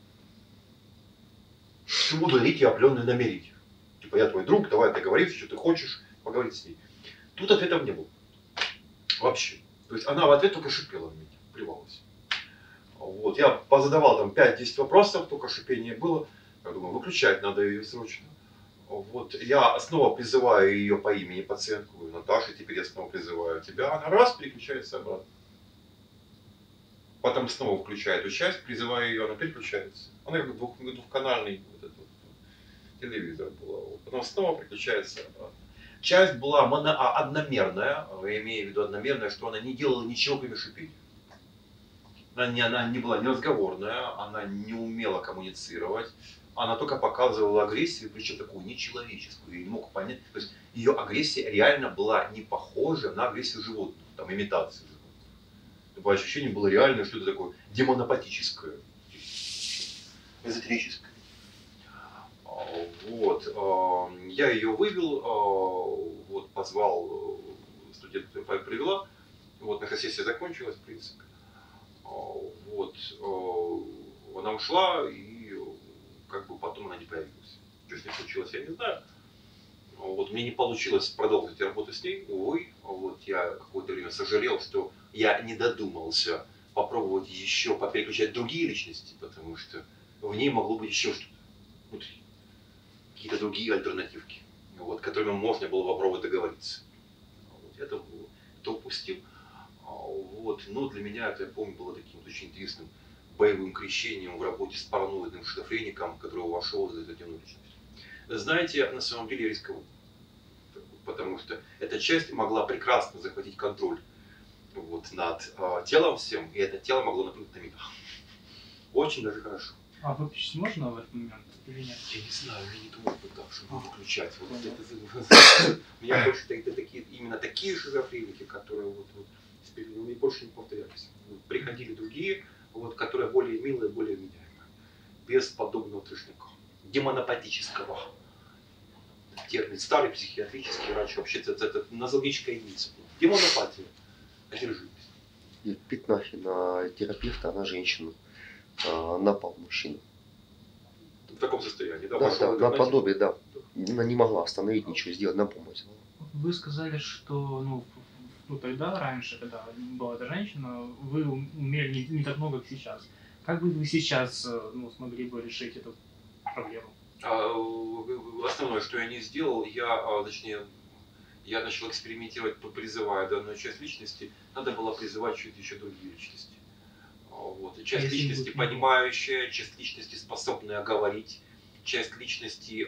Чему удалить и определенные намерения. Типа, я твой друг, давай договоримся, что ты хочешь, поговорить с ней. Тут ответов не было. Вообще. То есть она в ответ только шипела на меня, плевалась. Вот, я позадавал там пять-десять вопросов, только шипение было. Я думаю, выключать надо ее срочно. Вот, я снова призываю ее по имени пациентку, Наташа, теперь я снова призываю тебя. Она раз, переключается обратно. Потом снова включает эту часть, призываю ее, она переключается. Она как двух, двухканальный вот этот, телевизор был. Потом снова переключается обратно. Часть была моно, одномерная, я имею в виду одномерная, что она не делала ничего, кроме шипения. Она не, она не была неразговорная, она не умела коммуницировать. Она только показывала агрессию, причем такую нечеловеческую. Я не мог понять. То есть ее агрессия реально была не похожа на агрессию животных, там имитацию животных. Такое ощущение было реально что-то такое демонопатическое, эзотерическое. Вот. Я ее вывел, вот, позвал студентов, привела. Вот, наша сессия закончилась, в принципе. Вот. Она ушла, и как бы потом она не появилась. Что с ней случилось, я не знаю. Вот, мне не получилось продолжить работу с ней, увы. Вот, я какое-то время сожалел, что я не додумался попробовать еще попереключать другие личности, потому что в ней могло быть еще что-то внутри. Какие-то другие альтернативки, вот, которыми можно было попробовать договориться. Вот, это, это упустил. Вот, но для меня это, я помню, было таким очень интересным боевым крещением в работе с параноидным шизофреником, который вошел в эту личность. Знаете, на самом деле рисковал, потому что эта часть могла прекрасно захватить контроль вот, над э, телом всем, и это тело могло напрыгнуть на меня. Очень даже хорошо. А выключить можно в этот момент или нет? Я не знаю, я не думал бы так, чтобы выключать. Вот это, у меня больше это такие, именно такие шизофреники, которые вот, вот теперь ну, больше не повторялись. Вот, приходили другие, вот, которые более милые, более вменяемые. Без подобного трешника. Демонопатического. Термин старый психиатрический, раньше вообще-то это, это нозологическая единица. Демонопатия. Одержимость. И Пятнахи на терапевта, она женщину а, напал мужчину. В таком состоянии, да? Да, Пошел да, в наподобие, да. Она не могла остановить ничего, сделать, на помощь. Вы сказали, что ну, ну тогда, раньше, когда была эта женщина, вы умели не, не так много, как сейчас. Как бы вы сейчас ну, смогли бы решить эту проблему? Основное, что я не сделал, я, точнее, я начал экспериментировать, призывая данную часть личности, надо было призывать чуть еще другие личности. Вот. И часть а личности понимающая, часть личности способная говорить, часть личности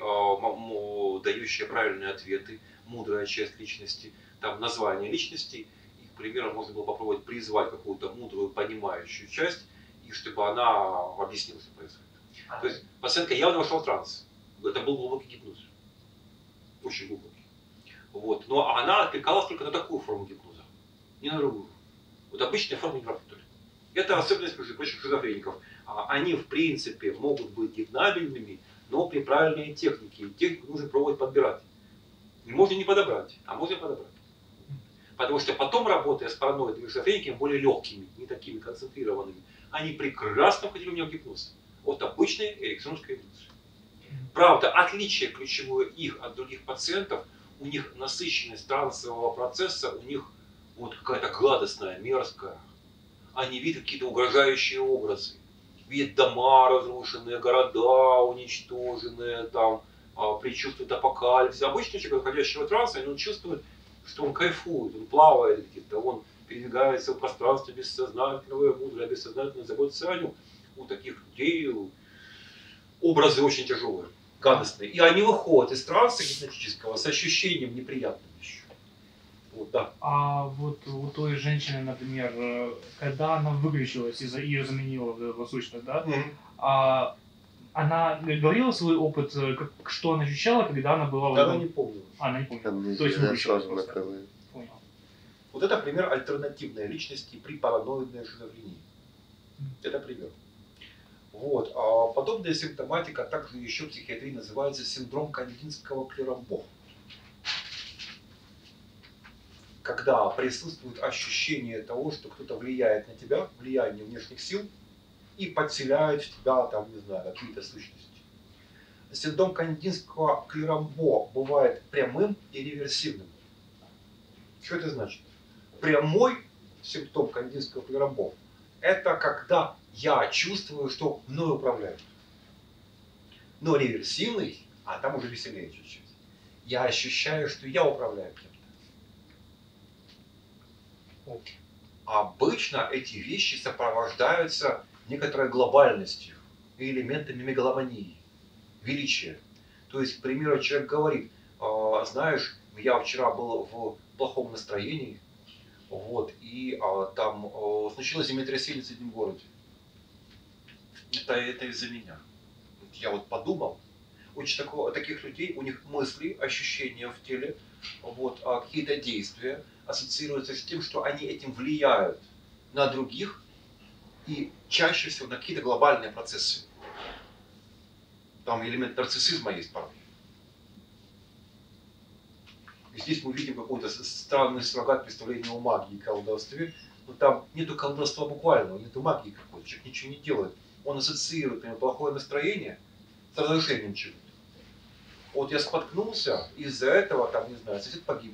э, дающая правильные ответы, мудрая часть личности, там название личности, и, к примеру, можно было попробовать призвать какую-то мудрую, понимающую часть, и чтобы она объяснила, что происходит. А. То есть пациентка явно вошла в транс. Это был глубокий гипноз. Очень глубокий. Вот. Но она откликалась только на такую форму гипноза, не на другую. Вот обычная форма не работает. Это особенность, между прочим, шизофреников. Они, в принципе, могут быть гипнабельными, но при правильной технике. Технику нужно пробовать подбирать. И можно не подобрать, а можно подобрать. Потому что потом, работая с параноидными шизофрениками, более легкими, не такими концентрированными, они прекрасно входили у меня в гипноз. От обычной эриксоновской гипнозы. Правда, отличие ключевое их от других пациентов, у них насыщенность трансового процесса, у них вот какая-то гадостная, мерзкая. Они видят какие-то угрожающие образы. Видят дома разрушенные, города уничтоженные, там, предчувствуют апокалипсис. Обычный человек, выходящий в транс, он чувствует, что он кайфует, он плавает где-то, он передвигается в пространстве бессознательного, мудрое, бессознательно заботится о нем. У таких людей образы очень тяжелые, гадостные. И они выходят из транса гипнотического с ощущением неприятным еще. Вот, да. А вот у той женщины, например, когда она выключилась и ее заменила в сущность, да, mm-hmm. а, она говорила свой опыт, как, что она ощущала, когда она была... Она не помнила. Она не помнила. Там, То есть да, выключилась сразу накрывает. Понял. Вот это пример альтернативной личности при параноидной шизофрении. Mm-hmm. Это пример. Вот. А подобная симптоматика также еще в психиатрии называется синдром кандинского Клерамбо. Когда присутствует ощущение того, что кто-то влияет на тебя, влияние внешних сил, и подселяет в тебя, там, не знаю, какие-то сущности. Синдром кандинского Клерамбо бывает прямым и реверсивным. Что это значит? Прямой симптом кандинского Клерамбо – это когда я чувствую, что мной управляют. Но реверсивный, а там уже веселее чуть-чуть, я ощущаю, что я управляю кем-то. Обычно эти вещи сопровождаются некоторой глобальностью и элементами мегаломании, величия. То есть, к примеру, человек говорит, знаешь, я вчера был в плохом настроении, вот, и а, там а, случилось землетрясение в соседнем городе. Это, это из-за меня. Я вот подумал, очень такого, таких людей, у них мысли, ощущения в теле, вот, а какие-то действия ассоциируются с тем, что они этим влияют на других и чаще всего на какие-то глобальные процессы. Там элемент нарциссизма есть порой. И здесь мы видим какой-то странный суррогат представления о магии и колдовстве, но там нету колдовства буквального, нету магии какой-то, человек ничего не делает. Он ассоциирует, например, плохое настроение с разрушением чего-то. Вот я споткнулся, из-за этого, там, не знаю, сосед погиб.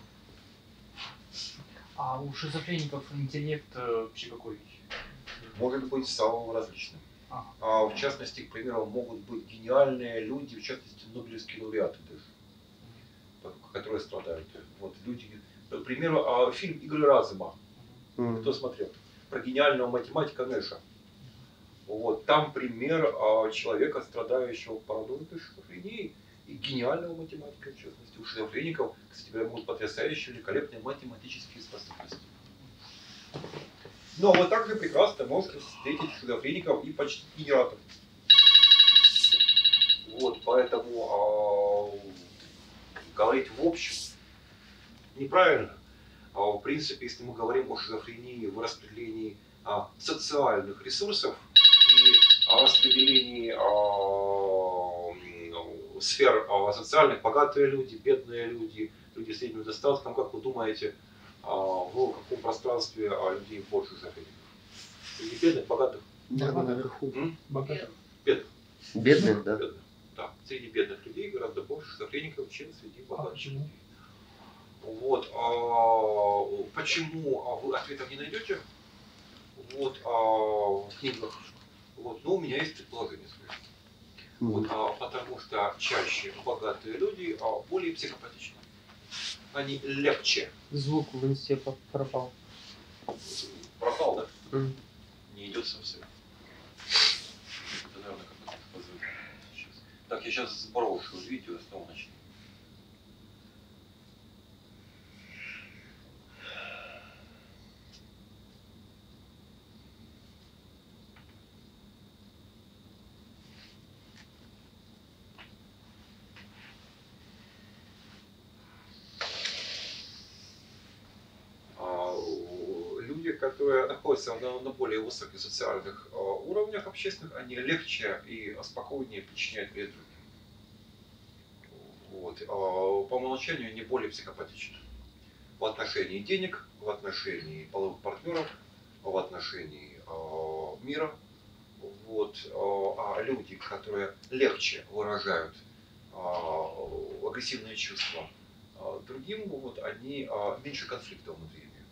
А у шизофреников интеллект вообще какой? Может быть самым различным. Ага. А, в частности, к примеру, могут быть гениальные люди, в частности, нобелевские лауреаты даже, которые страдают. Вот люди, к примеру, фильм «Игры разума». Mm. Кто смотрел? Про гениального математика Нэша. Вот, там пример человека, страдающего параноидной шизофренией, и гениального математика, в частности. У шизофреников, кстати, могут потрясающие, великолепные математические способности. Но вы также прекрасно можете встретить шизофреников и почти генераторов. поэтому э, говорить в общем неправильно. А, в принципе, если мы говорим о шизофрении в распределении а, социальных ресурсов и о распределении а, сфер а, социальных, богатые люди, бедные люди, люди с средним достатком, как вы думаете, а, в каком пространстве а, людей больше шизофреников? Среди бедных, богатых? Наверное, наверху. М? Богатых. Бедных. Бедных, да? Бедных. Да. Среди бедных людей гораздо больше шизофреников, чем среди А богатых почему? людей. Вот, а, почему а, вы ответов не найдете вот, а, в книгах? Вот, но у меня есть предположение свое. Вот, а, потому что чаще богатые люди а, более психопатичны. Они легче. Звук в инсте по- пропал. Пропал, да? М. Не идет совсем. Это, наверное, как-то позвонит сейчас. Так, я сейчас сброшу видео, снова начну. Люди, которые находятся на, на более высоких социальных э, уровнях общественных, они легче и спокойнее причиняют вред другим. Вот. Э, по умолчанию они более психопатичны. В отношении денег, в отношении половых партнеров, в отношении э, мира. Вот. Э, а люди, которые легче выражают э, агрессивные чувства э, другим, вот, они э, меньше конфликтов внутри имеют.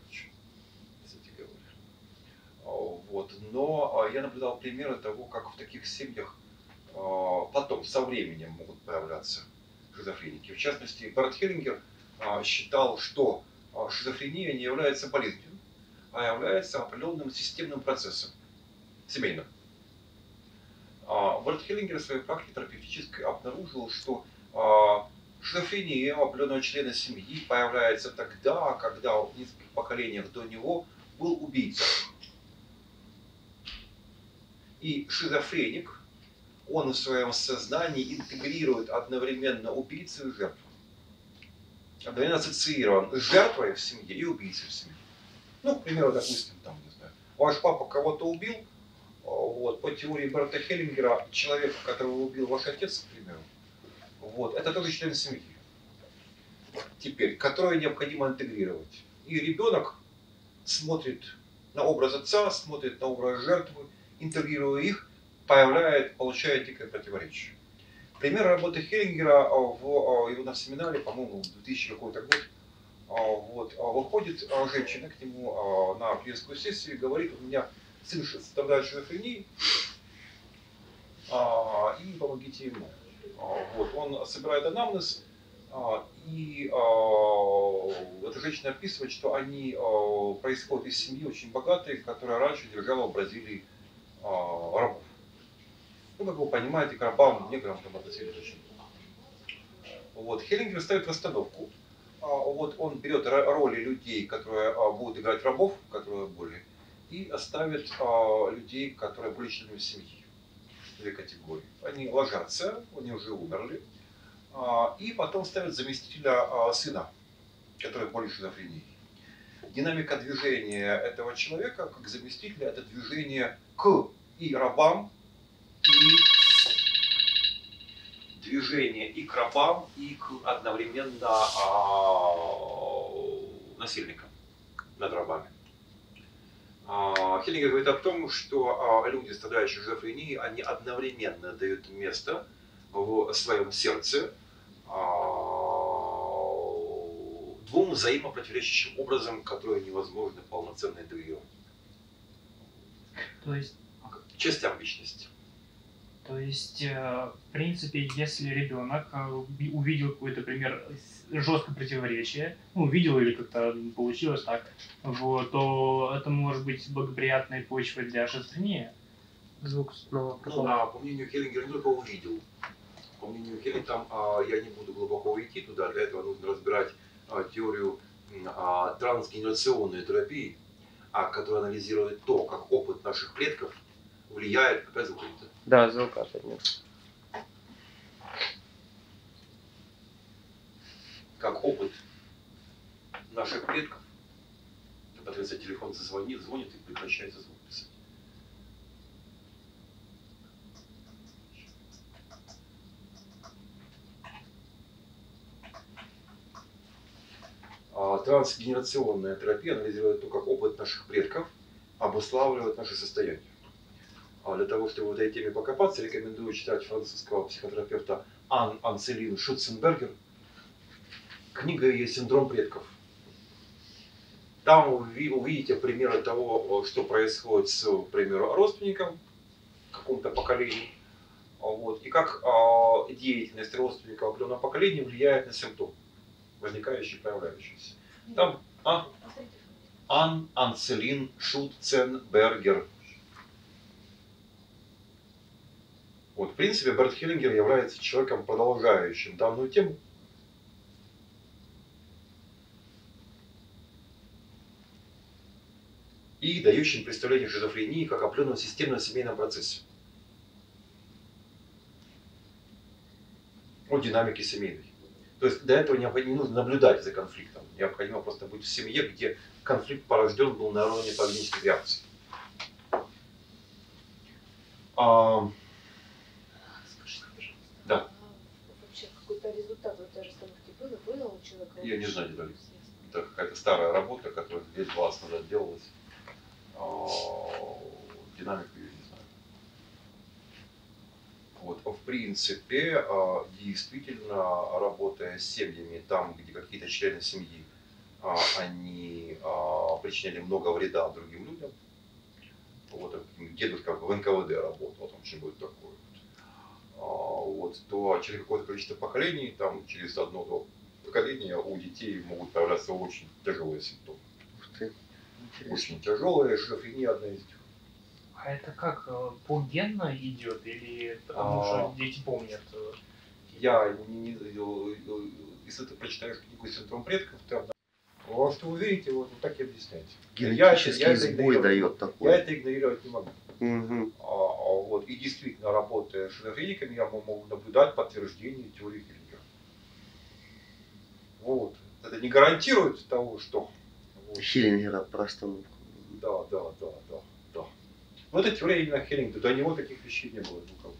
Вот. Но я наблюдал примеры того, как в таких семьях потом со временем могут появляться шизофреники. В частности, Берт Хеллингер считал, что шизофрения не является болезнью, а является определенным системным процессом, семейным. Берт Хеллингер в своей практике терапевтической обнаружил, что шизофрения определенного члена семьи появляется тогда, когда в нескольких поколениях до него был убийца. И шизофреник, он в своем сознании интегрирует одновременно убийцу и жертву. Одновременно ассоциирован с жертвой в семье и убийцей в семье. Ну, к примеру, допустим, там, не знаю, ваш папа кого-то убил, вот, по теории Берта Хеллингера, человек, которого убил ваш отец, к примеру, вот, это тоже член семьи. Теперь, который необходимо интегрировать. И ребенок смотрит на образ отца, смотрит на образ жертвы, интегрируя их, появляет, получает дикое противоречие. Пример работы Хеллингера в его семинаре, по-моему, в двухтысячный какой-то год, вот, выходит женщина к нему на клиентскую сессию и говорит: у меня сын страдает шизофренией, и помогите ему. Вот, он собирает анамнез, и эта женщина описывает, что они происходят из семьи очень богатой, которая раньше держала в Бразилии рабов. Ну, как вы понимаете, к рабам, неграм там относились очень. Вот. Хеллингер ставит расстановку. Вот он берет роли людей, которые будут играть рабов, которые более, и ставит людей, которые были членами семьи. Две категории. Они ложатся, они уже умерли, и потом ставят заместителя сына, который более шизофренией. Динамика движения этого человека, как заместителя, это движение к и рабам, и движение и к рабам, и к одновременно а, насильникам над рабами. А, Хеллингер говорит о том, что а, люди, страдающие шизофренией, они одновременно дают место в своем сердце а, двум взаимопротиворечащим образом, которые невозможно полноценно интегрировать. То есть, частям личности. то есть, э, в принципе, если ребенок э, уби- увидел какой-то пример жесткое противоречие, ну, увидел или как-то получилось так, вот, то это может быть благоприятной почвой для шизофрении. Звук снова Ну пропал. да, по мнению Хеллингера, не только увидел. По мнению Хеллингера, там а, я не буду глубоко идти туда, для этого нужно разбирать а, теорию а, трансгенерационной терапии, а, которая анализирует то, как опыт наших предков влияет, опять звук. Да, звук опять нет. как опыт наших предков. Например, телефон зазвонит, звонит и прекращается звук писать. А трансгенерационная терапия анализирует то, как опыт наших предков обуславливает наше состояние. А для того, чтобы в этой теме покопаться, рекомендую читать французского психотерапевта Ан Анселин Шутценбергер. Книга ее «Синдром предков». Там вы увидите примеры того, что происходит с, к примеру, родственником в каком-то поколении. Вот, и как э, деятельность родственника в определенном поколении влияет на симптом, возникающий, проявляющийся. Там а? Ан Анселин Шутценбергер. Вот, в принципе, Берт Хеллингер является человеком, продолжающим данную тему. И дающим представление о шизофрении как определенном системном семейном процессе. О динамике семейной. То есть для этого не нужно наблюдать за конфликтом. Необходимо просто быть в семье, где конфликт порожден был на уровне поведенческих реакций. А... Скажите, пожалуйста, да. а вообще какой-то результат в этой расстановке был, было у человека? Я не знаю, деталей. Это какая-то старая работа, которая лет двадцать назад делалась. Динамику я не знаю. Вот, в принципе, действительно, работая с семьями, там, где какие-то члены семьи, они причиняли много вреда другим людям. Вот, дедушка в эн ка вэ дэ работал, там что-нибудь такое. Вот, то через какое-то количество поколений, там, через одно-два поколения у детей могут появляться очень тяжелые симптомы. Очень тяжелая, шизофрения одна из них. А это как, погенно идет или потому А... что дети помнят? Я не, не, если ты прочитаешь книгу «Синдром предков», ты обнаружишь. Вот что вы видите, вот, вот так и объясняете. Генетический я, я сбой дает такой. Я это игнорировать не могу. Угу. А, а, вот, и действительно, работая с шизофрениками, я могу наблюдать подтверждение теории Хеллингера. Вот. Это не гарантирует того, что... Вот. Хеллингера про остановку. Да, да, да, да, да. Но это теория именно Хеллингера. До него таких вещей не было никого.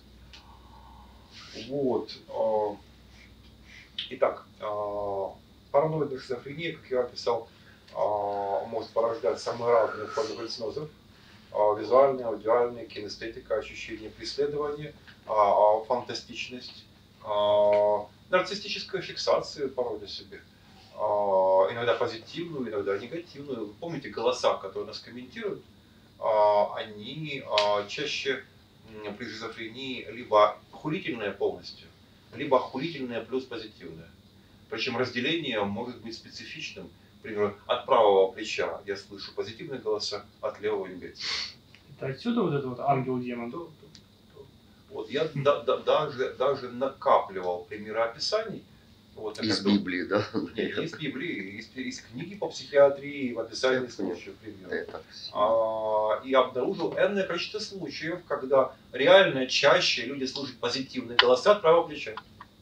Вот. Итак, параноидная шизофрения, как я описал, может порождать самые разные формы галлюцинозов. Визуальные, аудиальные, кинестетика, ощущение преследования, фантастичность, нарциссическая фиксация порой на себе. Иногда позитивную, иногда негативную. Вы помните голоса, которые нас комментируют? Они чаще при шизофрении либо хулительные полностью, либо хулительные плюс позитивные. Причем разделение может быть специфичным. Например, от правого плеча я слышу позитивные голоса, от левого негативные. Это отсюда вот этот вот ангел-демон? Да, да, да. Вот я да, да, даже, даже накапливал примеры описаний. Вот, из которых... Библии, да? Нет, из Библии, из, из книги по психиатрии, в описании случаев, примерно. А, и обнаружил энное количество случаев, когда реально чаще люди слышат позитивные голоса от правого плеча.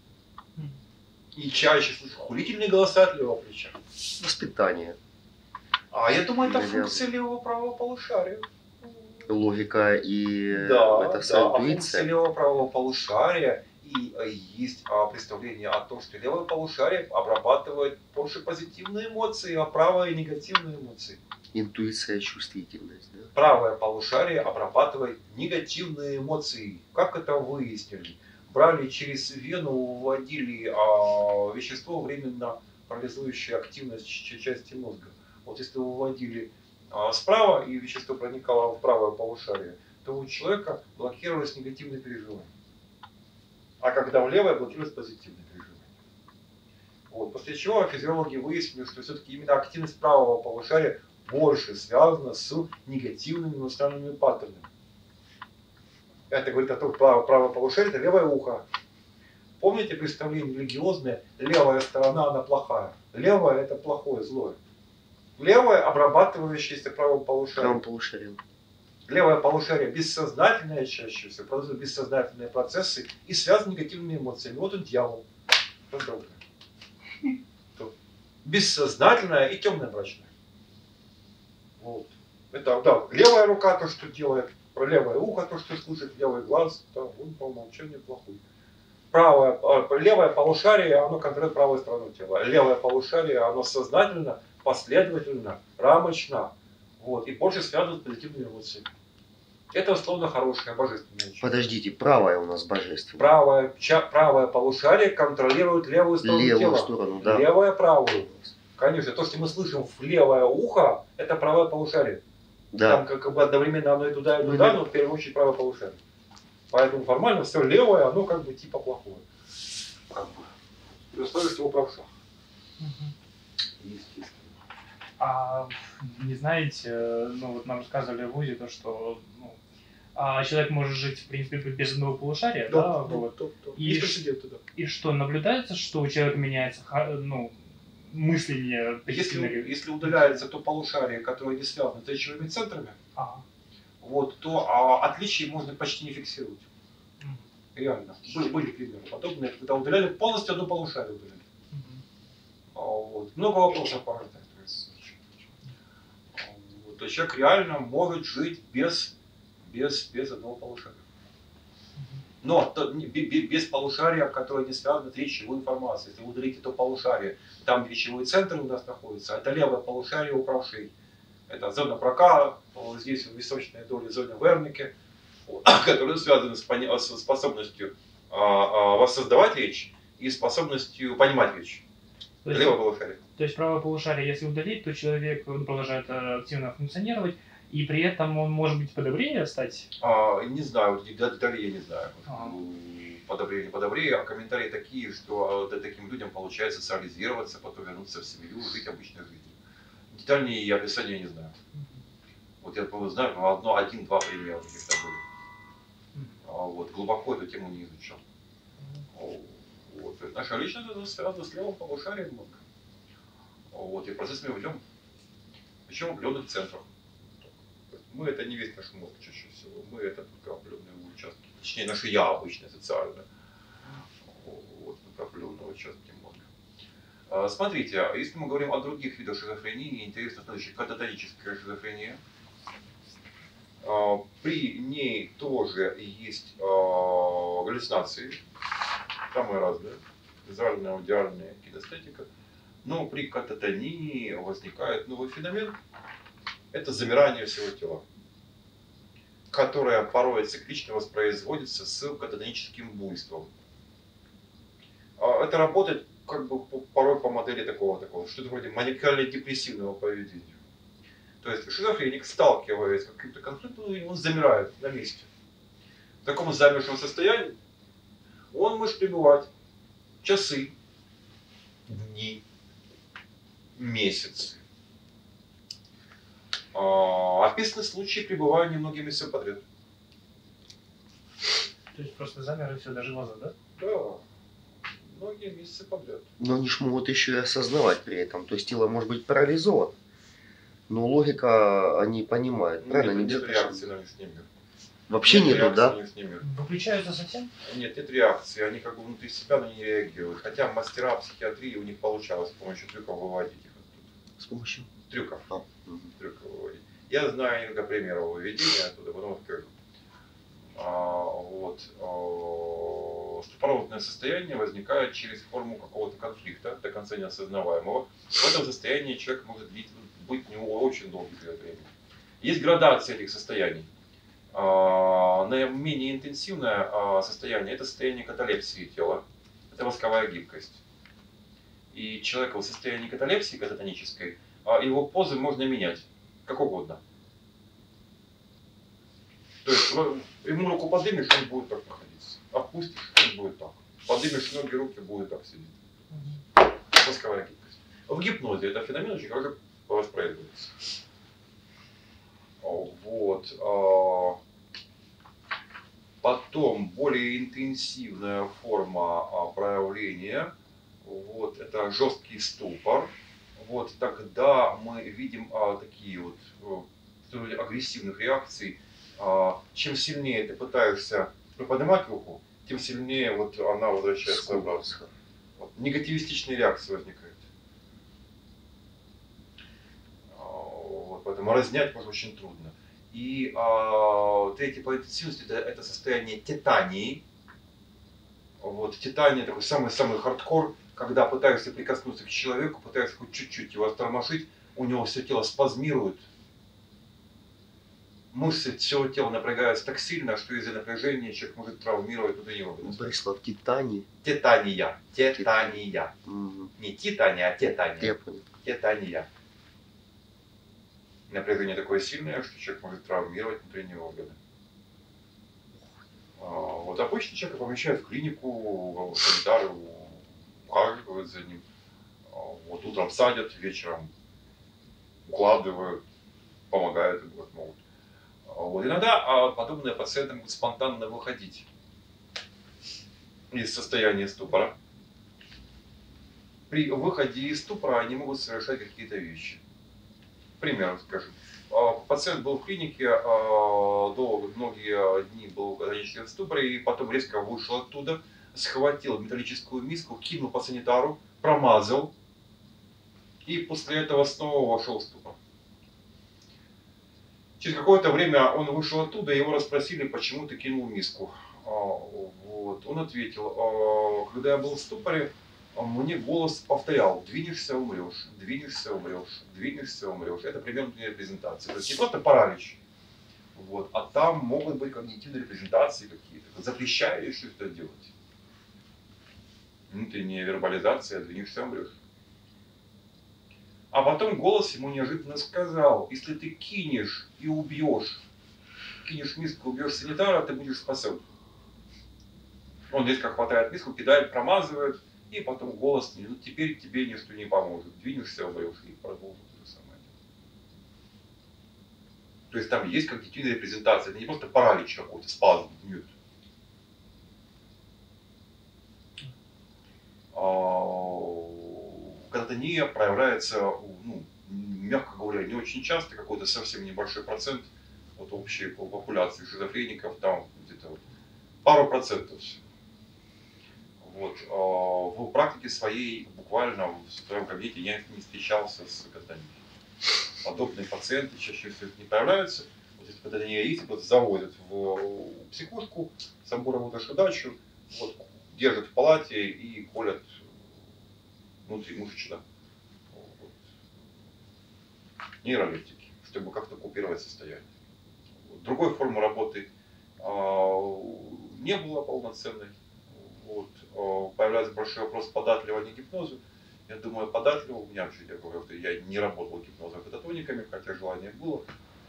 И чаще слышат хулительные голоса от левого плеча. Воспитание. А я думаю, это функция левого правого полушария. Логика и да, это да, вся а функция интуиция. левого правого полушария и есть представление о том, что левое полушарие обрабатывает больше позитивные эмоции, а правое негативные эмоции. Интуиция, чувствительность, да? Правое полушарие обрабатывает негативные эмоции. Как это выяснили? Брали через вену, вводили а, вещество, временно парализующее активность части мозга. Вот если выводили а, справа и вещество проникало в правое полушарие, то у человека блокировалось негативное переживание. А когда в левое блокировалось позитивное переживание. Вот. После чего физиологи выяснили, что все-таки именно активность правого полушария больше связана с негативными эмоциональными паттернами. Это говорит о том, что правое, правое полушарие – это левое ухо. Помните представление религиозное? Левая сторона, она плохая. Левое – это плохое, злое. Левое – обрабатывающееся правым полушарием. Правым полушарием. Левое полушарие бессознательное чаще всего, продолжает бессознательные процессы и связаны с негативными эмоциями. Вот он дьявол. бессознательное и темное мрачное. Вот. Это, да, левая рука то, что делает, про левое ухо то, что слышит, левый глаз, да, он по умолчанию плохой. Правое, левое полушарие, оно контролирует правую сторону тела. Левое полушарие, оно сознательно, последовательно, рамочно, вот, и больше связано с позитивными эмоциями. Это условно хорошее, божественное. Подождите, правая у нас божественная. Правое, ча, правое полушарие контролирует левую сторону Левую тела. сторону, да. Левое, правую. Конечно, то, что мы слышим в левое ухо, это правое полушарие. Да. Там как бы одновременно оно и туда, и Ну, туда, да. но в первую очередь правое полушарие. Поэтому формально все левое, оно как бы типа плохое. Как бы. При условии, что его правша. Естественно. А не знаете, ну вот нам рассказывали в ВУЗе то, что ну, а человек может жить, в принципе, без одного полушария, да, Да, вот. да, да. И, Есть ш- прецеденты, да. и что, наблюдается, что у человека меняется, ха- ну, мышление позитивное? Если, если удаляется то полушарие, которое не связано с речевыми центрами, А, вот, то а, отличий можно почти не фиксировать. мгм, Реально. Были, были примеры подобные, когда удаляли полностью одно полушарие удаляли. мгм. А, вот. Много вопросов порождает. А, вот. То есть человек реально может жить без, без, без одного полушария. Но то, не- бе- бе- без полушария, которое не связано с речевой информацией. Если вы удалите то полушарие, там где речевые центры у нас находятся, это левое полушарие у правшей. Это зона Брака, вот здесь височная доля зоны Верники, которые связаны с, пони- с способностью а, а, воссоздавать речь и способностью понимать речь. То Это есть, левое полушарие. то есть правое полушарие, если удалить, то человек ну, продолжает э, активно функционировать, и при этом он может быть подобрее стать. А, не знаю, вот эти детали я не знаю. Ага. Подобрее, не подобрее, а комментарии такие, что а, таким людям получается социализироваться, потом вернуться в семью, жить обычной жизнью. Детальнее описания я не знаю. Вот я по- знаю, ну, одно, один-два примера каких-то были. А вот глубоко эту тему не изучал. Вот. То есть наша личность это связана с левым полушарием мозга. Вот. И процесс мы ведем. Причем в определенных центрах. То есть мы это не весь наш мозг чаще всего. Мы это только определенные участки. Точнее, наше я обычное, социальное. Вот, определенные участки мозга. А, Смотрите, а если мы говорим о других видах шизофрении, интересно, следующее, кататоническая шизофрения. А, При ней тоже есть а, галлюцинации, самые разные, визуальная, аудиальная, кинестетика. Но при кататонии возникает новый феномен. Это замирание всего тела, которое порой циклично воспроизводится с кататоническим буйством. А, Это работает как бы по- порой по модели такого, такого что-то вроде маниакально-депрессивного поведения. То есть шизофреник, сталкиваясь с каким-то конфликтом, он замирает на месте. В таком замершем состоянии он может пребывать часы, дни, месяцы. А, Описаны случаи пребывания многими месяцев подряд. То есть просто замер и все, даже глаза, да? Да, многие месяцы подряд. Но они ж могут еще и осознавать при этом. То есть тело может быть парализовано. Но логика они понимают. Правильно? Нет, Они нет достаточно- реакции на внешний мир. Вообще Нет нету, реакции да? на внешний мир. Выключаются совсем? Нет, нет реакции, они как бы внутри себя на не реагируют. Хотя мастера психиатрии у них получалось с помощью трюков выводить их оттуда. С помощью. Трюков. А, мгм. Трюков выводить. Я знаю несколько примеров выведения оттуда, потом скажу. А, вот. А, ступоротное состояние возникает через форму какого-то конфликта, до конца неосознаваемого. В этом состоянии человек может быть, быть у него очень долгий период времени. Есть градация этих состояний. А, наименее интенсивное а, состояние – это состояние каталепсии тела, это восковая гибкость. И человека в состоянии каталепсии кататонической, а, его позы можно менять, как угодно. То есть ну, ему руку поднимешь, он будет так находиться. Опустишь, он будет так. Поднимешь ноги, руки, будет так сидеть. Восковая гибкость. В гипнозе это феномен очень хорошо воспроизводится. Вот. а, Потом более интенсивная форма а, проявления. Вот, это жесткий ступор. Вот, тогда мы видим а, такие вот э, агрессивных реакций. А, чем сильнее ты пытаешься поднимать руку, тем сильнее вот она возвращается обратно. Вот, негативистичные реакции возникают. Поэтому разнять может очень трудно. И а, третий по интенсивности это, это состояние тетании. Вот, тетания такой самый-самый хардкор, когда пытаешься прикоснуться к человеку, пытаешься хоть чуть-чуть его растормошить, у него все тело спазмирует. Мышцы всего тела напрягаются так сильно, что из-за напряжения человек может травмировать внутренние органы. Борислав, титани. Тетания. Тетания. Мгм. Не титания, а тетания. Я понял. Тетания. Напряжение такое сильное, что человек может травмировать внутренние органы. А, Вот обычно человека помещают в клинику, санитары ухаживают за ним. А, Вот утром садят, вечером укладывают, помогают, как могут. А, Вот иногда а, подобные пациенты могут спонтанно выходить из состояния ступора. При выходе из ступора они могут совершать какие-то вещи. Пример, скажем. А, Пациент был в клинике, а, долго, многие дни был в ступоре, и потом резко вышел оттуда, схватил металлическую миску, кинул по санитару, промазал, и после этого снова вошел в ступор. Через какое-то время он вышел оттуда, и его расспросили, почему ты кинул миску. А, Вот. Он ответил, «А, когда я был в ступоре, а мне голос повторял: двинешься — умрешь, двинешься — умрешь, двинешься — умрешь. Это примерно репрезентация. То есть не просто паралич, вот, а там могут быть когнитивные репрезентации какие-то, запрещающие это делать. Внутренняя вербализация: двинешься — умрешь. А потом голос ему неожиданно сказал: если ты кинешь и убьешь, кинешь миску, убьешь санитара, ты будешь спасен. Он резко хватает миску, кидает, промазывает, и потом голос: ну теперь тебе ничто не поможет, двинешься — умрешь, и продолжит то же самое. То есть там есть когнитивная репрезентация, это не просто паралич какой-то, спазм, нет. Кататония проявляется, ну, мягко говоря, не очень часто, какой-то совсем небольшой процент от общей популяции шизофреников, там где-то пару процентов. Вот. В практике своей, буквально в своем кабинете, я не встречался с кататонией. Подобные пациенты чаще всего не появляются. Вот если кататония есть, вот заводят в психушку, собором в дачу, вот, держат в палате и колят внутри мышечно вот, нейролептики, чтобы как-то купировать состояние. Вот. Другой формы работы а, не было полноценной. Вот. А, появляется большой вопрос податливания к гипнозу. Я думаю, податливо у меня вообще, я говорю, я не работал гипнозом кататониками, хотя желание было.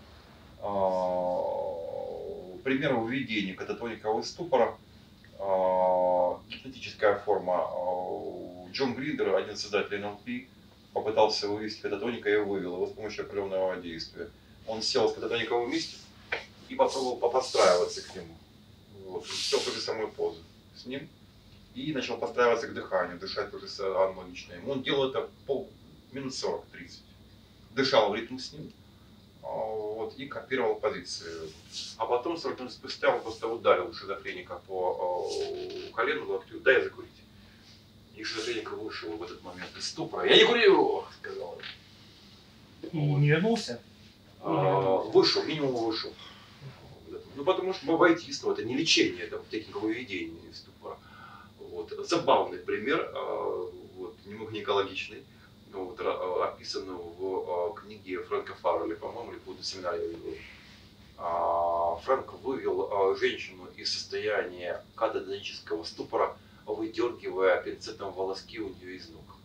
А, пример введения кататоникового ступора. А, гипнотическая форма. А, Джон Гриндер, один из создателей эн эл пи, попытался вывести кататоника и вывел его с помощью определенного действия. Он сел с кататониковым вместе и попробовал поподстраиваться к нему. Вот. Все в той же самой позы с ним. И начал подстраиваться к дыханию, дышать тоже аналогично ему. Он делал это пол, минут сорок-тридцать. Дышал в ритм с ним. Вот, и копировал позиции. А потом, сорок минут спустя, он просто ударил шизофреника по колену, локтю: дай закурить. И шизофреник вышел в этот момент из ступора. Я не курю, сказал. И не вернулся? А, вышел, минимум вышел. Ну, потому что бабайтийство — это не лечение, это техника выведения из ступора. Вот. Забавный пример, вот, немного неэкологичный. Вот, описано в книге Фрэнка Фаррелли, по-моему, или в каком-то семинаре я видел. Фрэнк вывел женщину из состояния кататонического ступора, выдергивая пинцетом волоски у нее из ног.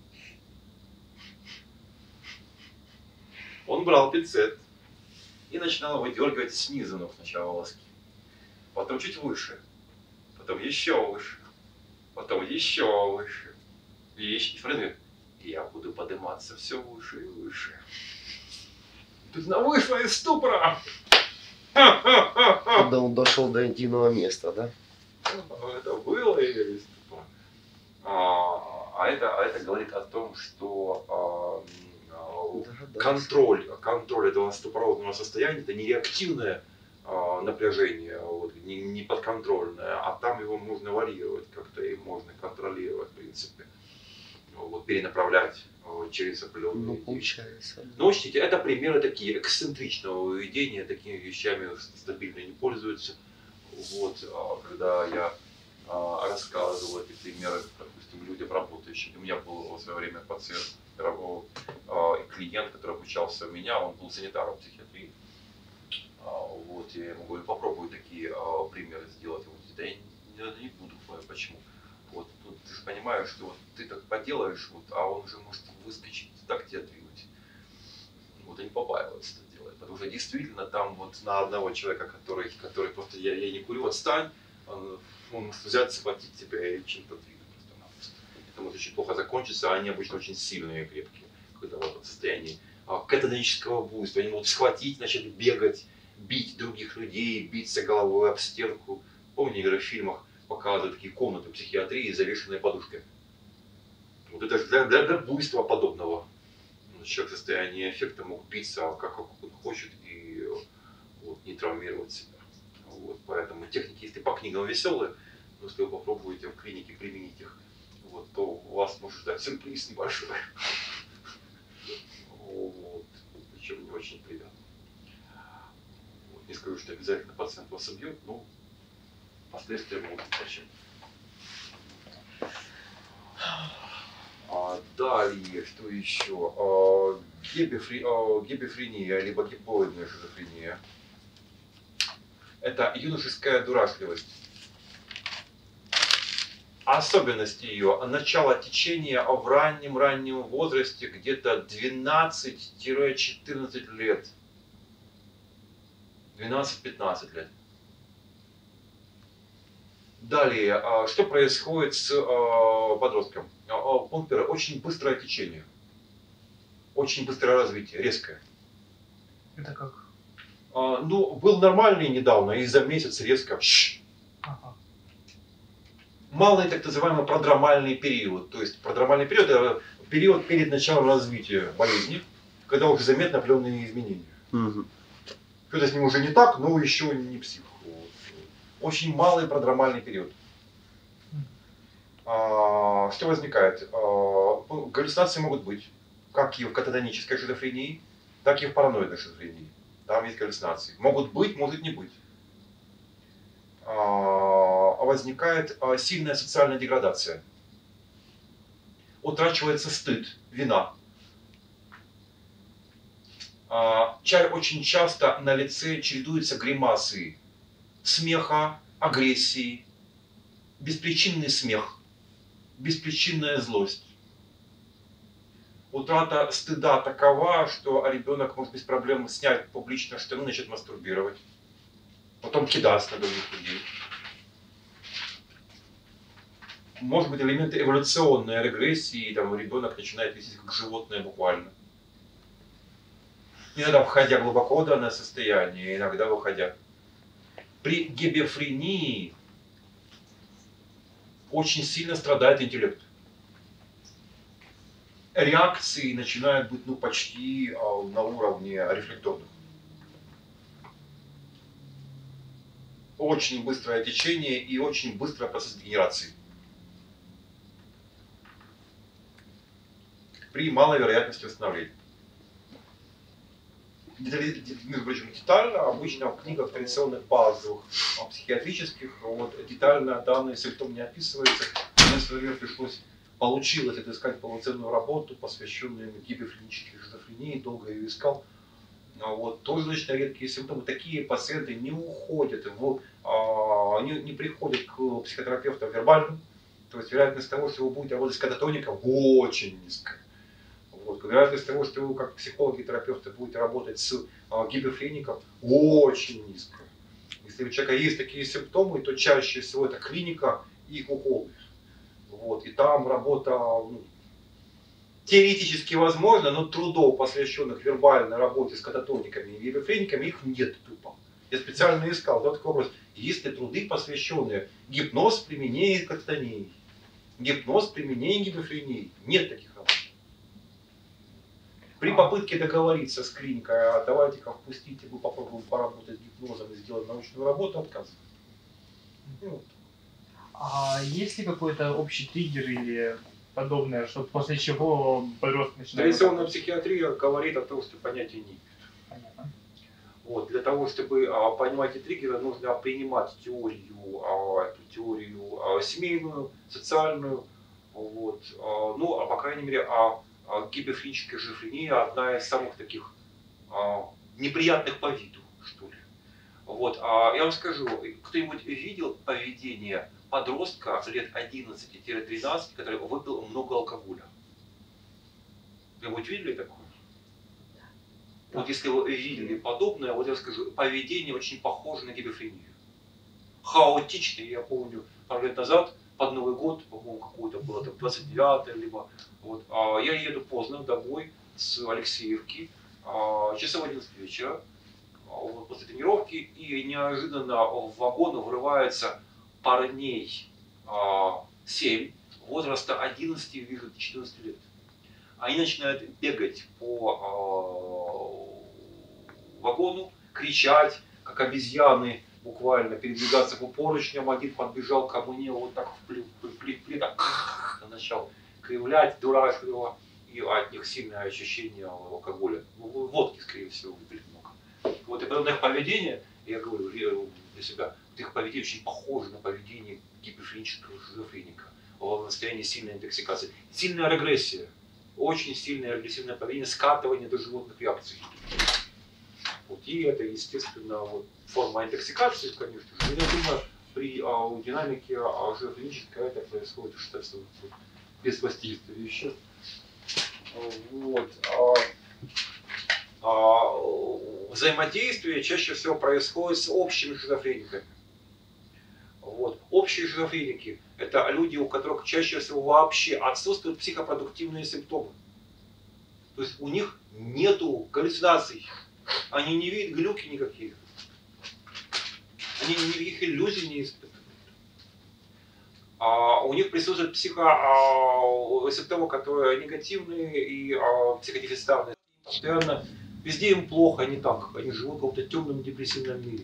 Он брал пинцет и начинал выдергивать снизу ног сначала волоски, потом чуть выше, потом еще выше, потом еще выше. И еще Фрэнк говорит: я буду подниматься все выше и выше. Тут она вышла из ступора. Когда он дошел до интимного места, да? Это было или из ступора. А, а, это, а это говорит о том, что а, контроль, контроль этого ступорового состояния — это не реактивное а, напряжение, вот, не, не подконтрольное, а там его можно варьировать как-то и можно контролировать, в принципе. вот, перенаправлять через определенные Ну, действия. получается. Научники — это примеры такие эксцентричного поведения, такими вещами стабильно не пользуются. Вот, когда я а, рассказывал эти примеры, допустим, людям работающим. У меня был в свое время пациент, а, клиент, который обучался у меня, он был санитаром психиатрии. А, вот, я ему говорю, попробуй такие а, примеры сделать. Он говорит, да я не, не буду, почему? Вот, ну, ты же понимаешь, что вот ты так поделаешь, вот, а он же может выскочить, так тебя двинуть. Вот они побаиваются это делать, потому что действительно там вот на одного человека, который, который просто я, я не курю, отстань, он, он может взять, схватить тебя и чем-то двинуть просто-напросто. Это может очень плохо закончиться, а они обычно очень сильные и крепкие, когда вот в состоянии а, кататонического буйства. Они могут схватить, начать бегать, бить других людей, биться головой об стенку. Помните, в фильмах показывают такие комнаты психиатрии, завешенные подушками. Вот это же для, для, для буйства подобного. Человек в состоянии эффекта мог биться как он хочет и вот, не травмировать себя. Вот, поэтому техники, если по книгам веселые, но если вы попробуете в клинике применить их, вот, то у вас может ждать сюрприз небольшой. Вот, причем не очень приятно. Вот, не скажу, что обязательно пациент вас убьет, но последствия могут быть такими. А далее, что еще? А, гебефри, а, гебефрения, либо гипоидная шизофрения. Это юношеская дурашливость. Особенность ее — начало течения в раннем-раннем возрасте, где-то двенадцать-четырнадцать лет. двенадцать-пятнадцать лет. Далее, что происходит с подростком? Пунктеры — очень быстрое течение, очень быстрое развитие, резкое. Это как? Ну, был нормальный недавно, и за месяц резко. Ага. Малый так называемый продромальный период. То есть продромальный период — это период перед началом развития болезни, когда уже заметны определенные изменения. Угу. Что-то с ним уже не так, но еще не псих. Очень малый продромальный период. А, что возникает? А, галлюцинации могут быть, как и в кататонической шизофрении, так и в параноидной шизофрении. Там есть галлюцинации. Могут быть, может не быть. А, возникает а, сильная социальная деградация. Утрачивается стыд, вина. А, чай очень часто на лице чередуются гримасы смеха, агрессии, беспричинный смех, беспричинная злость. Утрата стыда такова, что ребенок может без проблем снять публично штаны, начать мастурбировать, потом кидаться на других людей. Может быть, элементы эволюционной регрессии, там ребенок начинает вести как животное буквально. Иногда входя глубоко в данное состояние, иногда выходя. При гебефрении очень сильно страдает интеллект. Реакции начинают быть ну, почти а, на уровне рефлекторных. Очень быстрое течение и очень быстрый процесс дегенерации. При малой вероятности восстановления. Между прочим, детально, обычно в книгах традиционных базовых психиатрических, вот, детально данные симптомы не описываются. Мне в свое время пришлось, получилось отыскать полноценную работу, посвященную гибефренической шизофрении, долго ее искал. Вот, тоже достаточно редкие симптомы. Такие пациенты не уходят, в, а, не, не приходят к психотерапевту вербальным. То есть вероятность того, что вы будете работать с кататоником, очень низкая. Вот. Вероятность того, что вы как психологи и терапевты будете работать с а, гибефреником, очень низкая. Если у человека есть такие симптомы, то чаще всего это клиника и уколы. Вот. И там работа ну, теоретически возможна, но трудов, посвященных вербальной работе с кататониками и гибефрениками, их нет тупо. Я специально искал вот такой вопрос. Есть ли труды, посвященные гипноз применения кататонии, гипноз применения гибефрении? Нет таких работ. При попытке договориться с клиникой, а давайте-ка впустите, мы попробуем поработать с гипнозом и сделать научную работу, отказ. Вот. А есть ли какой-то общий триггер или подобное, что после чего подросток начинает... Традиционная психиатрия говорит о том, что понятия не имеет. Понятно. Вот, для того, чтобы а, понимать эти триггеры, нужно принимать теорию, а, эту теорию а, семейную, социальную. Вот, а, ну, а по крайней мере, а, а, гиперфреническая шизофрения одна из самых таких а, неприятных по виду, что ли. Вот, а я вам скажу, кто-нибудь видел поведение подростка лет одиннадцати-тринадцати, который выпил много алкоголя? Кто-нибудь видели такое? Вот если вы видели подобное, вот я скажу, поведение очень похоже на гиперфрению. Хаотичное, я помню, пару лет назад, под Новый год, по-моему, какое-то было там двадцать девятое, либо вот, а, я еду поздно домой с Алексеевки, а, часов одиннадцать вечера, а, вот, после тренировки, и неожиданно в вагон врывается парней а, семь, возраста одиннадцати-четырнадцати лет. Они начинают бегать по э, вагону, кричать, как обезьяны, буквально передвигаться по поручням. Один подбежал ко мне, вот так в плит, плит, плит, так, начал кривлять, дурашливо, и от них сильное ощущение алкоголя. Водки, скорее всего, выпили много. Вот и потом их поведение, я говорю для себя, их поведение очень похоже на поведение гиперфренического шизофреника. В состоянии сильной интоксикации. Сильная регрессия. Очень сильное агрессивное поведение, скатывание до животных реакций. Вот, и это, естественно, вот, форма интоксикации, конечно же. Я думаю, при а, динамике а, шизофренической это происходит естественно, без воздействия веществ. Вот. А, а, взаимодействие чаще всего происходит с общими шизофрениками. Вот. Общие шизофреники – это люди, у которых чаще всего вообще отсутствуют психопродуктивные симптомы. То есть у них нету галлюцинаций, они не видят глюки никаких, они никаких иллюзий не испытывают. А у них присутствуют психосимптомы, которые негативные и а, психодефицитарные. Постоянно везде им плохо, они так, они живут в каком-то темном депрессивном мире.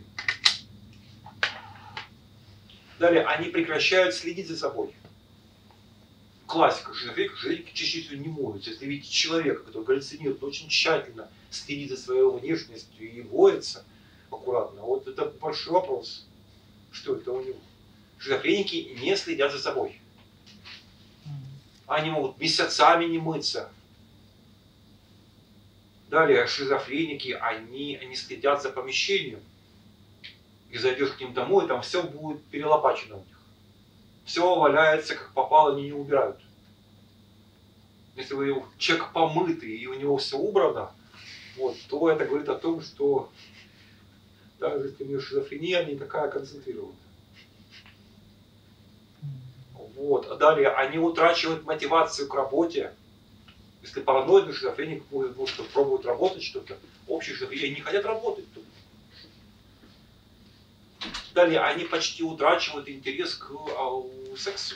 Далее, они прекращают следить за собой. Классика, шизофреники чаще всего не моются. Если видите человека, который галлюцинирует, очень тщательно следит за своей внешностью и моется аккуратно, вот это большой вопрос, что это у него. Шизофреники не следят за собой. Они могут месяцами не мыться. Далее, шизофреники, они, они следят за помещением. И зайдешь к ним домой, там все будет перелопачено у них. Все валяется, как попало, они не убирают. Если вы, человек помытый и у него все убрано, вот, то это говорит о том, что даже если у него шизофрения не такая концентрированная. Вот. А далее они утрачивают мотивацию к работе. Если параноидный шизофреник будет, ну, что пробует работать что-то, общий шизофреник не хотят работать. Далее они почти утрачивают интерес к а, сексу.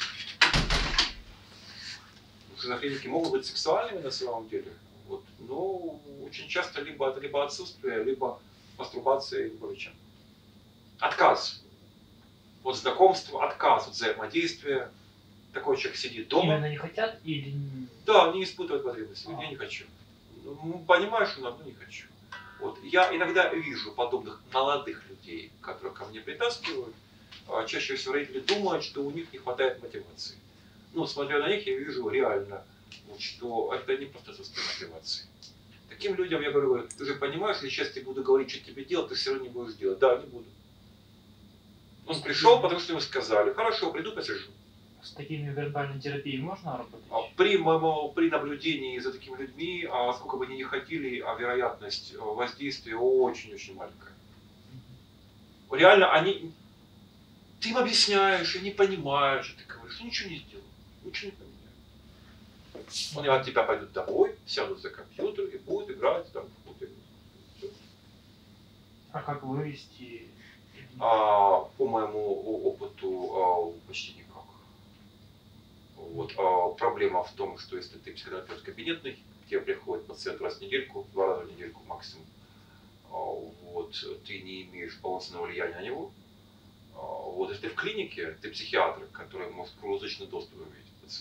Шизофреники могут быть сексуальными на самом деле, вот, но очень часто либо это либо отсутствие, либо мастурбация и прочее. Отказ от знакомства, отказ от взаимодействия. Такой человек сидит дома. Именно не хотят или... Да, не испытывают потребности. А. Я не хочу. Ну, понимаешь, но не хочу. Вот. Я иногда вижу подобных молодых людей, которых ко мне притаскивают. Чаще всего родители думают, что у них не хватает мотивации. Ну, смотря на них, я вижу реально, вот, что это не просто отсутствие мотивации. Таким людям я говорю, ты же понимаешь, если сейчас я буду говорить, что тебе делать, ты все равно не будешь делать. Да, не буду. Он пришел, потому что ему сказали, хорошо, приду, посижу. С такими вербальной терапией можно работать? При, моему, при наблюдении за такими людьми, а сколько бы они ни хотели, а вероятность воздействия очень-очень маленькая. Реально, они... Ты им объясняешь, они понимают, что ты говоришь, что ничего не сделал, ничего не поменяют. Они от тебя пойдут домой, сядут за компьютер и будут играть там в какую-то игру. А как вывести? А, по моему опыту а, почти никак. Вот. А проблема в том, что если ты психотерапевт кабинетный, к тебе приходит пациент раз в недельку, два раза в недельку максимум, а, вот, ты не имеешь полноценного влияния на него. А, вот, если ты в клинике, ты психиатр, который может круглосуточный доступ иметь к пациенту.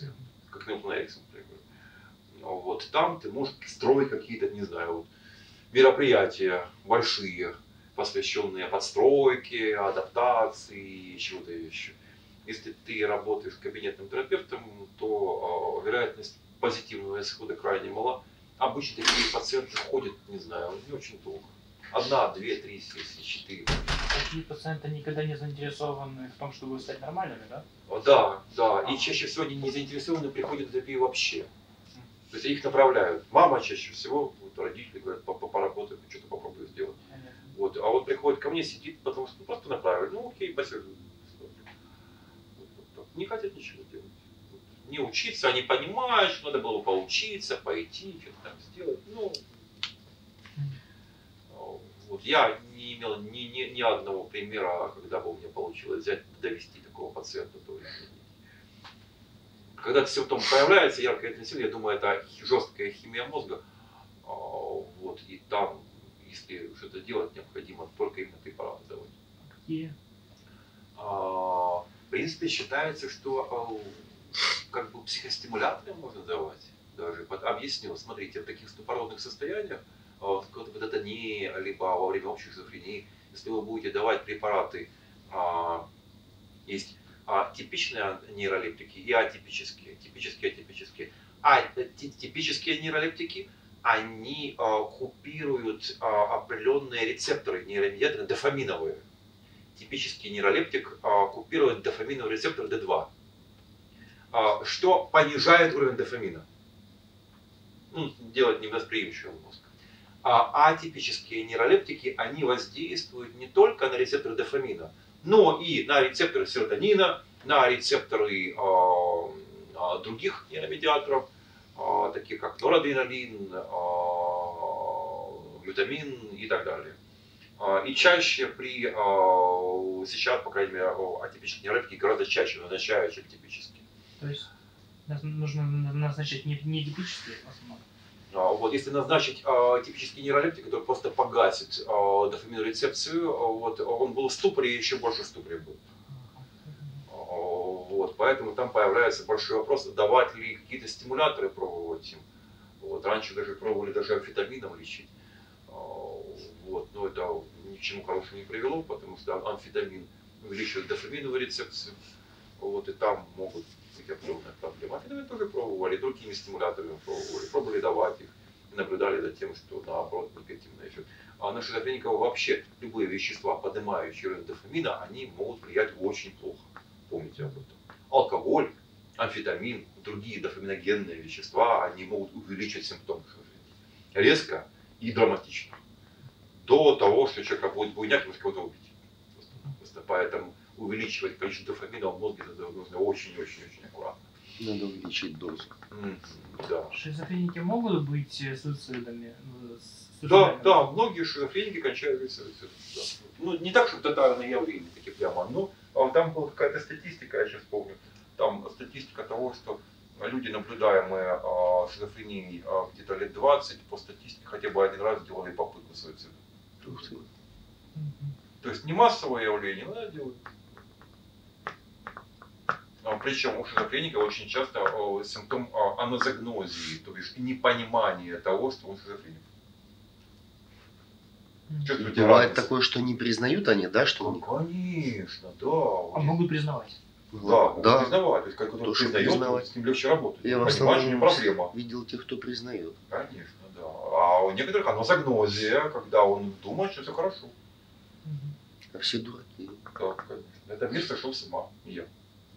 как Милтон Эриксон, например. Вот, там ты можешь строить какие-то, не знаю, вот, мероприятия большие, посвященные подстройке, адаптации, чего-то еще. Если ты работаешь кабинетным терапевтом, то э, вероятность позитивного исхода крайне мала. Обычно такие пациенты ходят, не знаю, не очень долго. Одна, две, три сессии, четыре. Такие пациенты никогда не заинтересованы в том, чтобы стать нормальными, да? Да, да. И чаще всего они не заинтересованы, приходят в терапию вообще. То есть их направляют. Мама чаще всего, вот, родители говорят, папа, поработай, что-то попробуй сделать. Вот. А вот приходит ко мне, сидит, потому что ну, просто направили. Ну окей, посижу. Вот, не хотят ничего делать. Вот. Не учиться, они понимают, что надо было поучиться, пойти, что-то там сделать. Ну, вот. Я не имел ни, ни, ни одного примера, когда бы у меня получилось взять, довести такого пациента до изменений. Когда этот симптом появляется, яркое интенсивное, я думаю, это жесткая химия мозга. Вот, и там, если что-то делать, необходимо только именно препараты давать. Какие? В принципе, считается, что как бы психостимуляторы можно давать. Даже объясню, смотрите, в таких ступородных состояниях, в какой-то кататонии, либо во время общей шизофрении, если вы будете давать препараты, есть А, типичные нейролептики и атипические, типические, атипические. А типические нейролептики, они а, купируют а, определенные рецепторы, нейромедиаторы дофаминовые. Типический нейролептик а, купирует дофаминовый рецептор дэ два, а, что понижает уровень дофамина. Ну, делает невосприимчивым мозг. А атипические нейролептики, они воздействуют не только на рецепторы дофамина, но и на рецепторы серотонина, на рецепторы э, э, других нейромедиаторов, э, таких как норадреналин, э, глютамин и так далее. Э, и чаще при, э, сейчас, по крайней мере, атипические нейролептики гораздо чаще назначают, чем типические. То есть нужно назначить не, не типические в основном? Вот, если назначить э, типический нейролептик, который просто погасит э, дофаминорецепцию, э, вот, он был в ступоре и еще больше в ступоре был. Э, вот, поэтому там появляется большой вопрос, давать ли какие-то стимуляторы пробовать им. Вот, раньше даже пробовали даже амфетамином лечить. Э, вот, но это ни к чему хорошему не привело, потому что амфетамин увеличивает дофаминовую рецепцию. Вот, и там могут быть определенные проблемы. Амфетамин тоже пробовали, другими стимуляторами пробовали, пробовали давать их, и наблюдали за тем, что наоборот негативный эффект. А на шизофреников вообще любые вещества, поднимающие уровень дофамина, они могут влиять очень плохо. Помните об этом. Алкоголь, амфетамин, другие дофаминогенные вещества, они могут увеличить симптомы шизофрении. Резко и драматично. До того, что человека будет буйняк, может кого-то убить. Просто поэтому увеличивать количество дофамина в мозге нужно очень-очень-очень аккуратно. Надо увеличить дозу. Mm, да. Шизофреники могут быть суицидами? Да, да, многие шизофреники кончают суицидом. Да. Ну, не так, что тотальное явление, такие прямо, но а там была какая-то статистика, я сейчас помню, там статистика того, что люди, наблюдаемые а, шизофренией а, где-то лет двадцать, по статистике хотя бы один раз делали попытку суицида. Mm-hmm. То есть не массовое явление, но делают. Причем у шизофреника очень часто о, симптом о, аназогнозии, то есть непонимание того, что он шизофреник. Чувствуете Бывает разницу? такое, что не признают они, да, что у Ну, них? конечно, да. А могут признавать? Да, да. признавать. То есть, как кто признает, признавать. с ним легче работать. Я в Понимаешь, не основном проблема. видел тех, кто признает. Конечно, да. А у некоторых аназогнозия, когда он думает, что все хорошо. А все дураки. Да, конечно. Это мир сошел с ума, не я.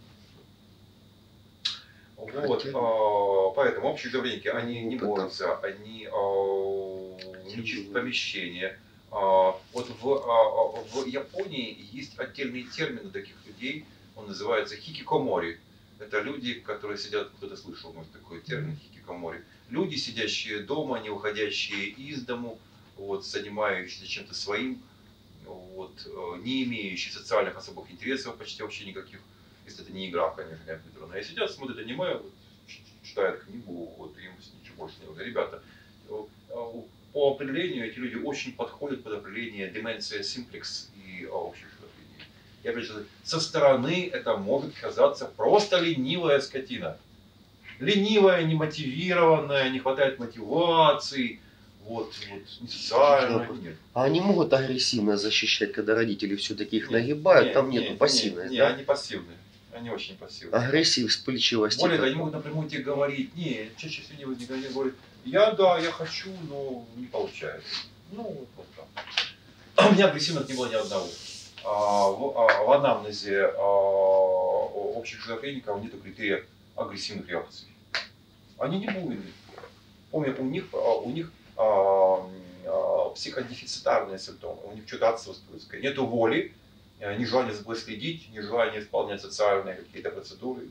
Вот, а, поэтому общие шизофреники, они не борются, они а, не чистят помещение. А, вот в, а, в Японии есть отдельные термины таких людей, он называется хикикомори. Это люди, которые сидят, кто-то слышал, может, такой термин хикикомори. Люди, сидящие дома, не уходящие из дому, вот, занимающиеся чем-то своим, вот, не имеющие социальных особых интересов почти вообще никаких. Если это не игра, конечно, компьютерная. И сидят, смотрят аниме, вот, читают книгу, вот, им ничего больше не нужно. Ребята, по определению эти люди очень подходят под определение деменция симплекс и общей шизофрении. Я опять же, со стороны это может казаться просто ленивая скотина. ленивая, немотивированная, не хватает мотивации, вот, вот, не социальная. Нет. А они могут агрессивно защищать, когда родители все-таки их нагибают, нет, там нет, нету нет, пассивности, нет, да? они пассивные, они очень пассивные. Агрессия, вспыльчивость. Более того, они могут напрямую тебе говорить, не, чаще всего не возникает, они говорят, я да, я хочу, но не получается. Ну, вот, вот так. У меня агрессивных не было ни одного. А, в, а, в анамнезе а, общих шизофреников нету критерия агрессивных реакций. Они не буйные. Помню, у них, у них а, а, психодефицитарные симптомы, у них что-то отсутствует. Нету воли, ни желания за собой следить, ни желания исполнять социальные какие-то процедуры.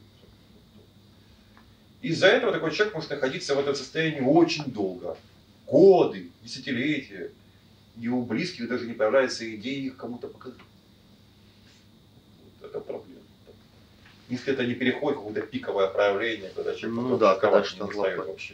Из-за этого такой человек может находиться в этом состоянии очень долго. Годы, десятилетия. И у близких даже не появляется идеи их кому-то показать. Вот это проблема. Если это не переходит в какое-то пиковое проявление, когда человек ну, да, когда что не встает вообще.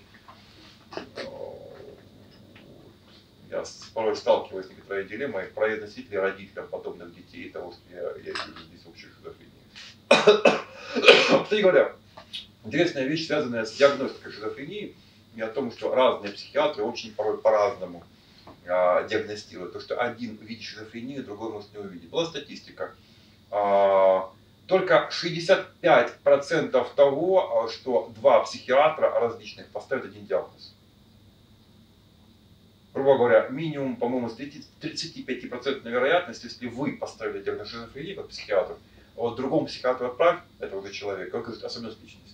Я порой сталкиваюсь с некоторой дилеммой проездности для родителям подобных детей, того, что я, я вижу здесь общую шизофрению. Кстати говоря, интересная вещь, связанная с диагностикой шизофрении, и о том, что разные психиатры очень порой по-разному а, диагностируют. То, что один видит шизофрению, другой может не увидеть. Была статистика. А, только шестьдесят пять процентов того, что два психиатра различных поставят один диагноз. Грубо говоря, минимум, по-моему, с тридцать пять процентов вероятность, если вы поставили диагноз шизофрении как психиатр, а вот другому психиатру отправь этого же человека, как особенность личности.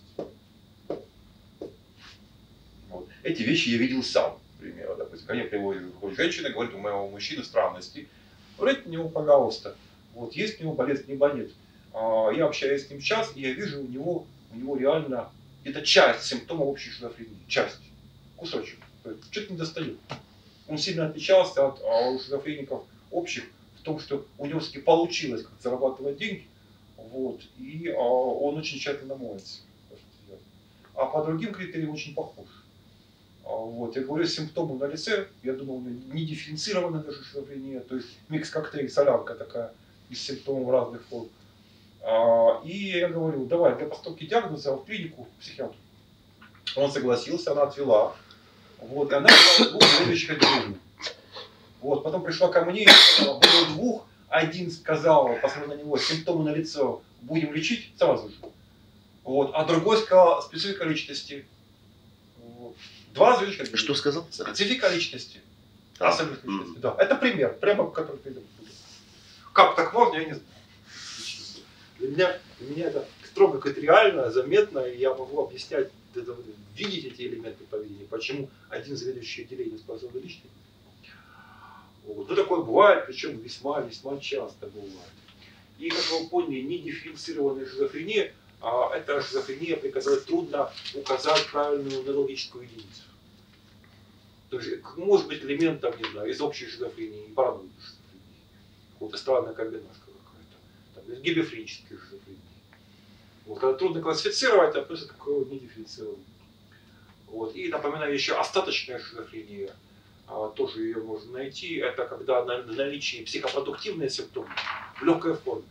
Вот. Эти вещи я видел сам, к примеру. Допустим, ко мне приводит женщина, говорит, у моего мужчины странности. Говорит, у него, пожалуйста, вот есть у него болезнь, либо нет. А, я общаюсь с ним час, и я вижу у него, у него реально это часть симптомов общей шизофрении. Часть. Кусочек. Что-то не достает. Он сильно отличался от а, шизофреников общих в том, что у него все-таки получилось как зарабатывать деньги, вот, и а, он очень тщательно моется. А по другим критериям очень похож. А, вот, я говорю, симптомы на лице, я думал, у него не дифференцированная даже шизофрения, то есть микс-коктейль, солянка такая из симптомов разных форм. А, и я говорю, давай для постановки диагноза в клинику к психиатру. Он согласился, она отвела. Вот, и она была в двух следующих отделениях. Вот, потом пришла ко мне и сказала, было двух, один сказал, посмотрел на него, симптомы на лицо будем лечить сразу же. Вот, а другой сказал, специфика личности. Вот. Два различных. Что сказал? Специфика личности. А, особенность личности. Да. Это пример, прямо который ты думаешь. Как так можно, я не знаю. Для меня, для меня это строго как реально, заметно, и я могу объяснять, это, видеть эти элементы поведения, почему один заведующий отделением способен личный. Вот. Ну такое бывает, причем весьма-весьма часто бывает. И как вы поняли, недифференцированная шизофрения, а это шизофрения, при которой трудно указать правильную нейрологическую единицу. То есть может быть элементом, не знаю, из общей шизофрении и параноидной шизофрении. Какая-то странная комбинация какая-то. Из гибефренической шизофрении. Вот, когда трудно классифицировать, а просто такое недифференцированное. Вот. И напоминаю еще остаточная шизофрения. А, тоже ее можно найти. Это когда на наличие психопродуктивные симптомы в легкой форме,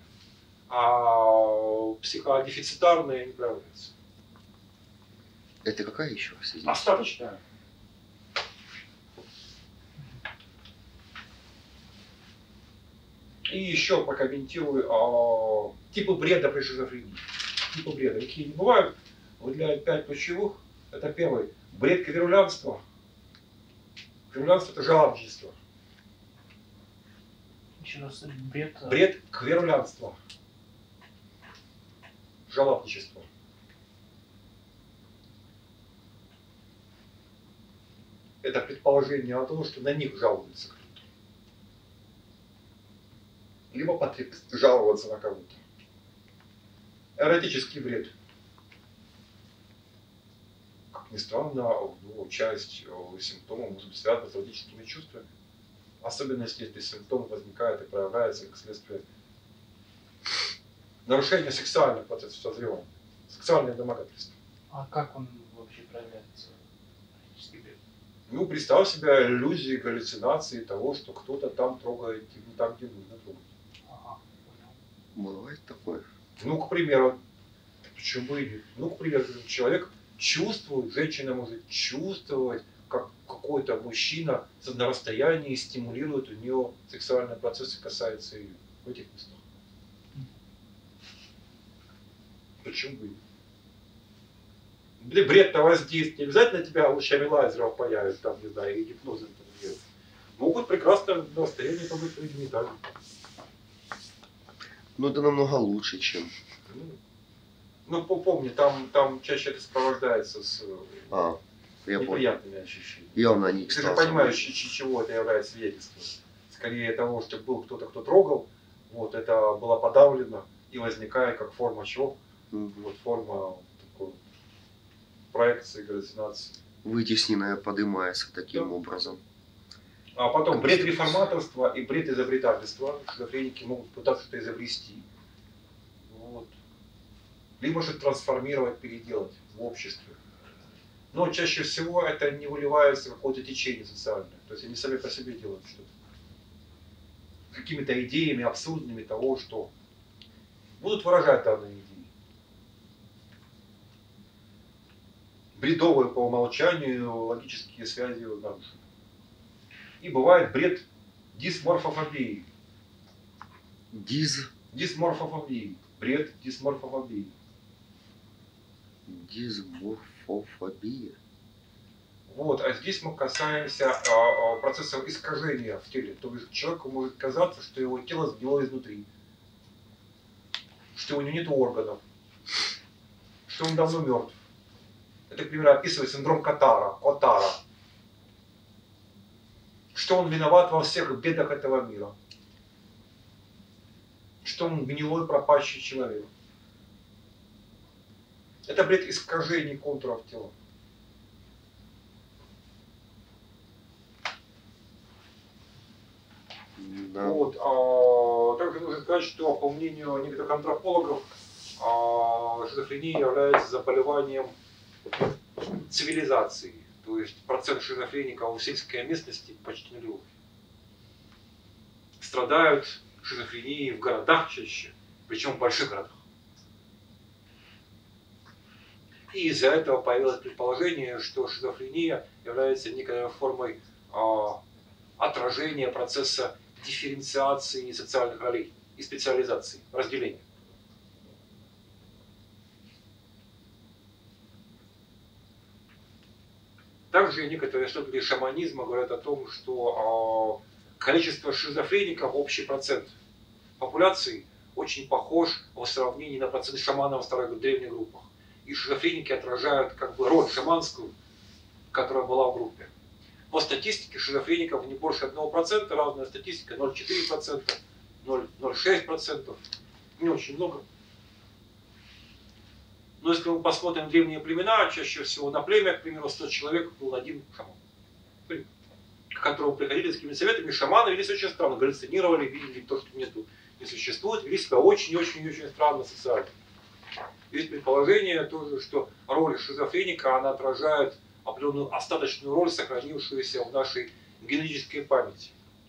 а психодефицитарные не проявляются. Это какая еще раз? Извините? Остаточная. И еще прокомментирую а, типы бреда при шизофрении. Типы бреда. Какие не бывают. Выделяют пять ключевых. Это первый. Бред кверулянства. Кверулянство — это жалобничество. Еще раз, бред. Бред кверулянства. Жалобничество. Это предположение о том, что на них жалуется кто-то. Либо потребность жаловаться на кого-то. Эротический бред. Как ни странно, ну, часть симптомов может быть связана с эротическими чувствами. Особенно если симптомы возникают и проявляются как следствие нарушения сексуальных процессов созревания. Сексуальное домогательство. А как он вообще проявляется? Ну, представь себе иллюзии, галлюцинации того, что кто-то там трогает не там, где нужно трогать. Ага, понял. Бывает такое. Ну, к примеру, почему бы и нет? Ну, к примеру, человек, чувствует, женщина может чувствовать, как какой-то мужчина на расстоянии стимулирует у нее сексуальные процессы, касаются ее в этих местах. Почему бы? Или бред-то воздействует, не обязательно тебя лучами лазеров появится, там, не знаю, и гипнозом там делать. Могут прекрасно на расстоянии побыть людьми, да. Ну это намного лучше, чем... Ну, помни, там, там чаще это сопровождается с А, я понял. неприятными ощущениями. Явно не Ты же понимаешь, ч- ч- чего это является свидетельством. Скорее того, что был кто-то, кто трогал, вот это было подавлено и возникает как форма чего? Мгм. Вот форма такой проекции, галлюцинации. Вытесненная поднимается таким Да. образом. А потом бред реформаторства и бред изобретательства. Шизофреники могут пытаться что-то изобрести. Вот. Либо же трансформировать, переделать в обществе. Но чаще всего это не выливается в какое-то течение социальное. То есть они сами по себе делают что-то. Какими-то идеями абсурдными того, что будут выражать данные идеи. Бредовые по умолчанию логические связи нарушены. И бывает бред дисморфофобии. Диз... Дисморфофобии. Бред дисморфофобии. Дисморфофобия. Вот, а здесь мы касаемся а, а, процессов искажения в теле. То есть человеку может казаться, что его тело сгнило изнутри, что у него нет органов, что он давно мертв. Это, к примеру, описывает синдром Котара, Котара. Что он виноват во всех бедах этого мира. Что он гнилой, пропащий человек. Это бред искажений контуров тела. Да. Вот, а, также нужно сказать, что по мнению некоторых антропологов, а, шизофрения является заболеванием цивилизации. То есть процент шизофреников в сельской местности почти нулевой. Страдают шизофренией в городах чаще, причем в больших городах. И из-за этого появилось предположение, что шизофрения является некой формой а, отражения процесса дифференциации социальных ролей и специализации, разделения. Также некоторые исследователи шаманизма говорят о том, что э, количество шизофреников, общий процент популяции, очень похож в сравнении на процент шаманов в старых древних группах. И шизофреники отражают как бы роль шаманскую, которая была в группе. По статистике шизофреников не больше одного процента, разная статистика, ноль целых четыре десятых процента, ноль целых шесть десятых процента, не очень много. Но если мы посмотрим древние племена, чаще всего на племя, к примеру, сто человек был один шаман, к которому приходили с какими-то советами. Шаманы вели себя очень странно, галлюцинировали, видели то, что нету, не существует, вели себя очень-очень-очень странно социально. Есть предположение тоже, что роль шизофреника, она отражает определенную остаточную роль, сохранившуюся в нашей генетической памяти.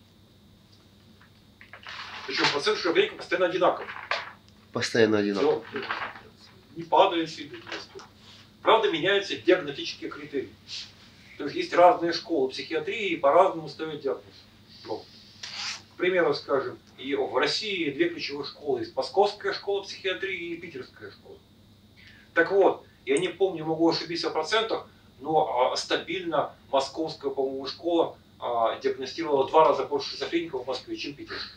Причем процент шизофреника постоянно одинаков. Постоянно одинаково. Все, не падает сильно. Правда, меняются диагностические критерии. То есть есть разные школы психиатрии и по-разному ставят диагноз. Но, к примеру, скажем, и в России две ключевые школы. Есть Московская школа психиатрии и Питерская школа. Так вот, я не помню, могу ошибиться в процентах, но а, стабильно Московская, по-моему, школа а, диагностировала в два раза больше шизофреников в Москве, чем Питерская.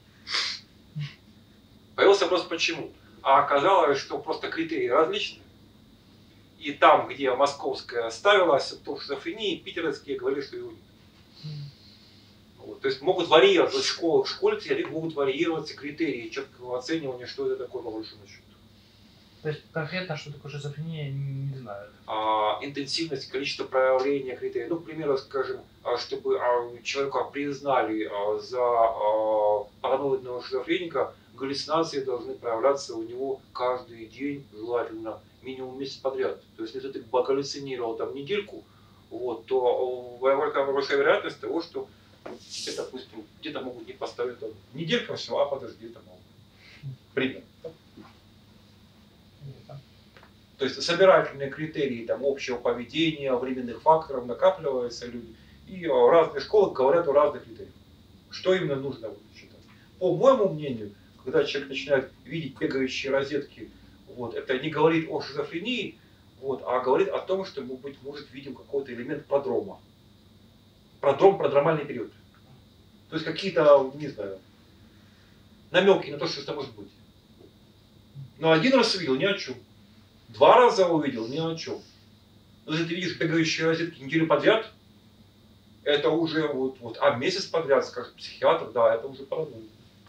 Появился вопрос, почему? А оказалось, что просто критерии различны. И там, где московская ставила симптом шизофрении, питерские говорили, что его нет. Вот. То есть могут варьироваться от школы к школе, могут варьироваться критерии четкого оценивания, что это такое по большому счету. То есть конкретно, что такое шизофрения, не, не знаю. А, интенсивность, количество проявления критерий. Ну, к примеру, скажем, чтобы а, человека признали а, за а, параноидного шизофреника, галлюцинации должны проявляться у него каждый день, желательно минимум месяц подряд. То есть, если ты галлюцинировал там недельку, вот, то большая вероятность того, что тебе, допустим, где-то могут не поставить там, неделька все, а подожди, там могут. Пример. То есть собирательные критерии там, общего поведения, временных факторов накапливаются люди. И разные школы говорят о разных критериях. Что именно нужно считать. По моему мнению, когда человек начинает видеть бегающие розетки, вот, это не говорит о шизофрении, вот, а говорит о том, что мы, быть может, видим какой-то элемент продрома. Продром, продромальный период. То есть какие-то, не знаю, намеки на то, что это может быть. Но один раз увидел, ни о чем. Два раза увидел, ни о чем. Но если ты видишь бегающие розетки неделю подряд, это уже вот, вот, а месяц подряд, скажет психиатр, да, это уже паранойя.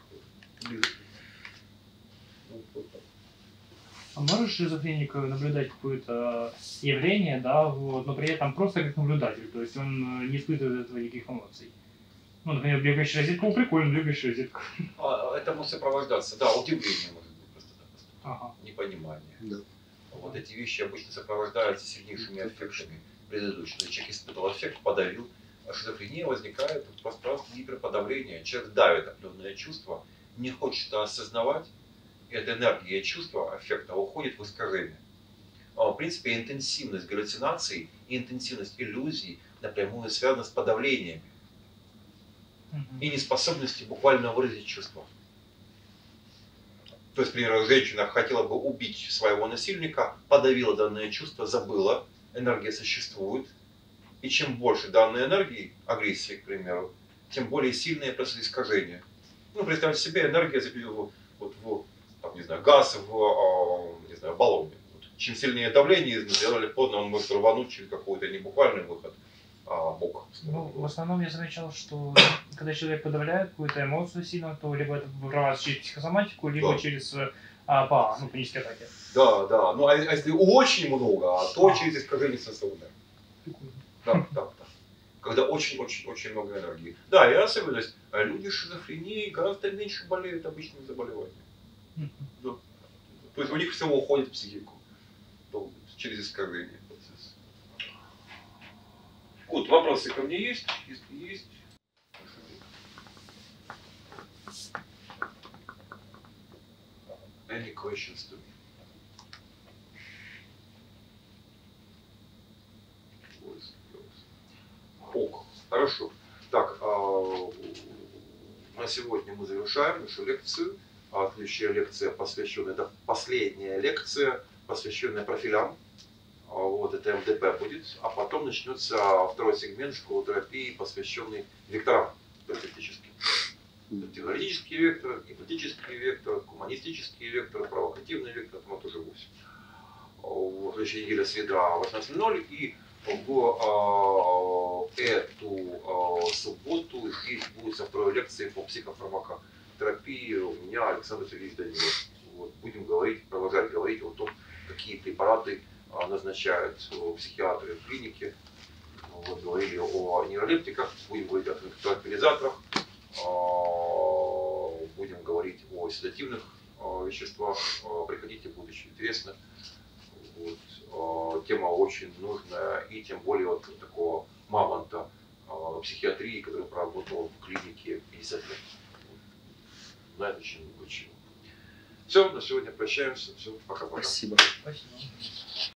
А можешь шизофреник наблюдать какое-то явление, да, вот, но при этом просто как наблюдатель, то есть он не испытывает от этого никаких эмоций. Ну, например, бегающая розетка, о, прикольно, бегающая розетка. А, это может сопровождаться, да, удивление может быть просто-напросто, Ага. непонимание. Да. Вот эти вещи обычно сопровождаются сильнейшими аффектами предыдущими. То есть человек испытывал аффект, подавил, а шизофрения возникает в пространстве гиперподавления. Человек давит определенное чувство, не хочет осознавать, и эта энергия чувства, аффекта уходит в искажение. В принципе, интенсивность галлюцинаций и интенсивность иллюзий напрямую связана с подавлениями и неспособностью буквально выразить чувства. То есть, например, женщина хотела бы убить своего насильника, подавила данное чувство, забыла, энергия существует. И чем больше данной энергии, агрессии, к примеру, тем более сильные просто искажения. Ну, представьте себе, энергия забила вот в, там, не знаю, газ в, не знаю, баллоне. Вот. Чем сильнее давление, сделали плотно, он может рвануть через какой-то не буквальный выход, а бок. Ну, в основном я замечал, что когда человек подавляет какую-то эмоцию сильно, то либо это вырывается через психосоматику, либо да. через а, ПА, ну, панические атаки. Да, да. Ну, а если очень много, то А. через искажение сенсорное. Прикольно. Да, да, да. Когда очень-очень-очень много энергии. Да, и особенность, люди с шизофренией гораздо меньше болеют обычными заболеваниями. Mm-hmm. Да. То есть у них всего уходит в психику. Через искажение процесса. Вот, вопросы ко мне есть? Если есть. Any questions to me? Ок, хорошо. Так, а, на сегодня мы завершаем нашу лекцию. А следующая лекция посвящена, это последняя лекция, посвященная профилям. А, вот это эм дэ пэ будет. А потом начнется второй сегмент школы терапии, посвященный векторам терапевтическим. Технологический вектор, гипотетический вектор, гуманистический вектор, провокативный вектор, там тоже восемь. В следующей неделе среда восемнадцать ноль и в эту субботу здесь будет со второй лекции по психофармакотерапии у меня Александр Сергеевич Данилов. Вот, будем говорить, продолжать говорить о том, какие препараты назначают психиатры в клинике. Вот, говорили о нейролептиках, будем говорить о транквилизаторах, будем говорить о седативных веществах. Приходите, будет очень интересно. Вот, тема очень нужная, и тем более вот такого мамонта э, психиатрии, который проработал в клинике пятьдесят лет. Знает очень много чего. Все, на сегодня прощаемся. Все, пока-пока. Спасибо. Спасибо.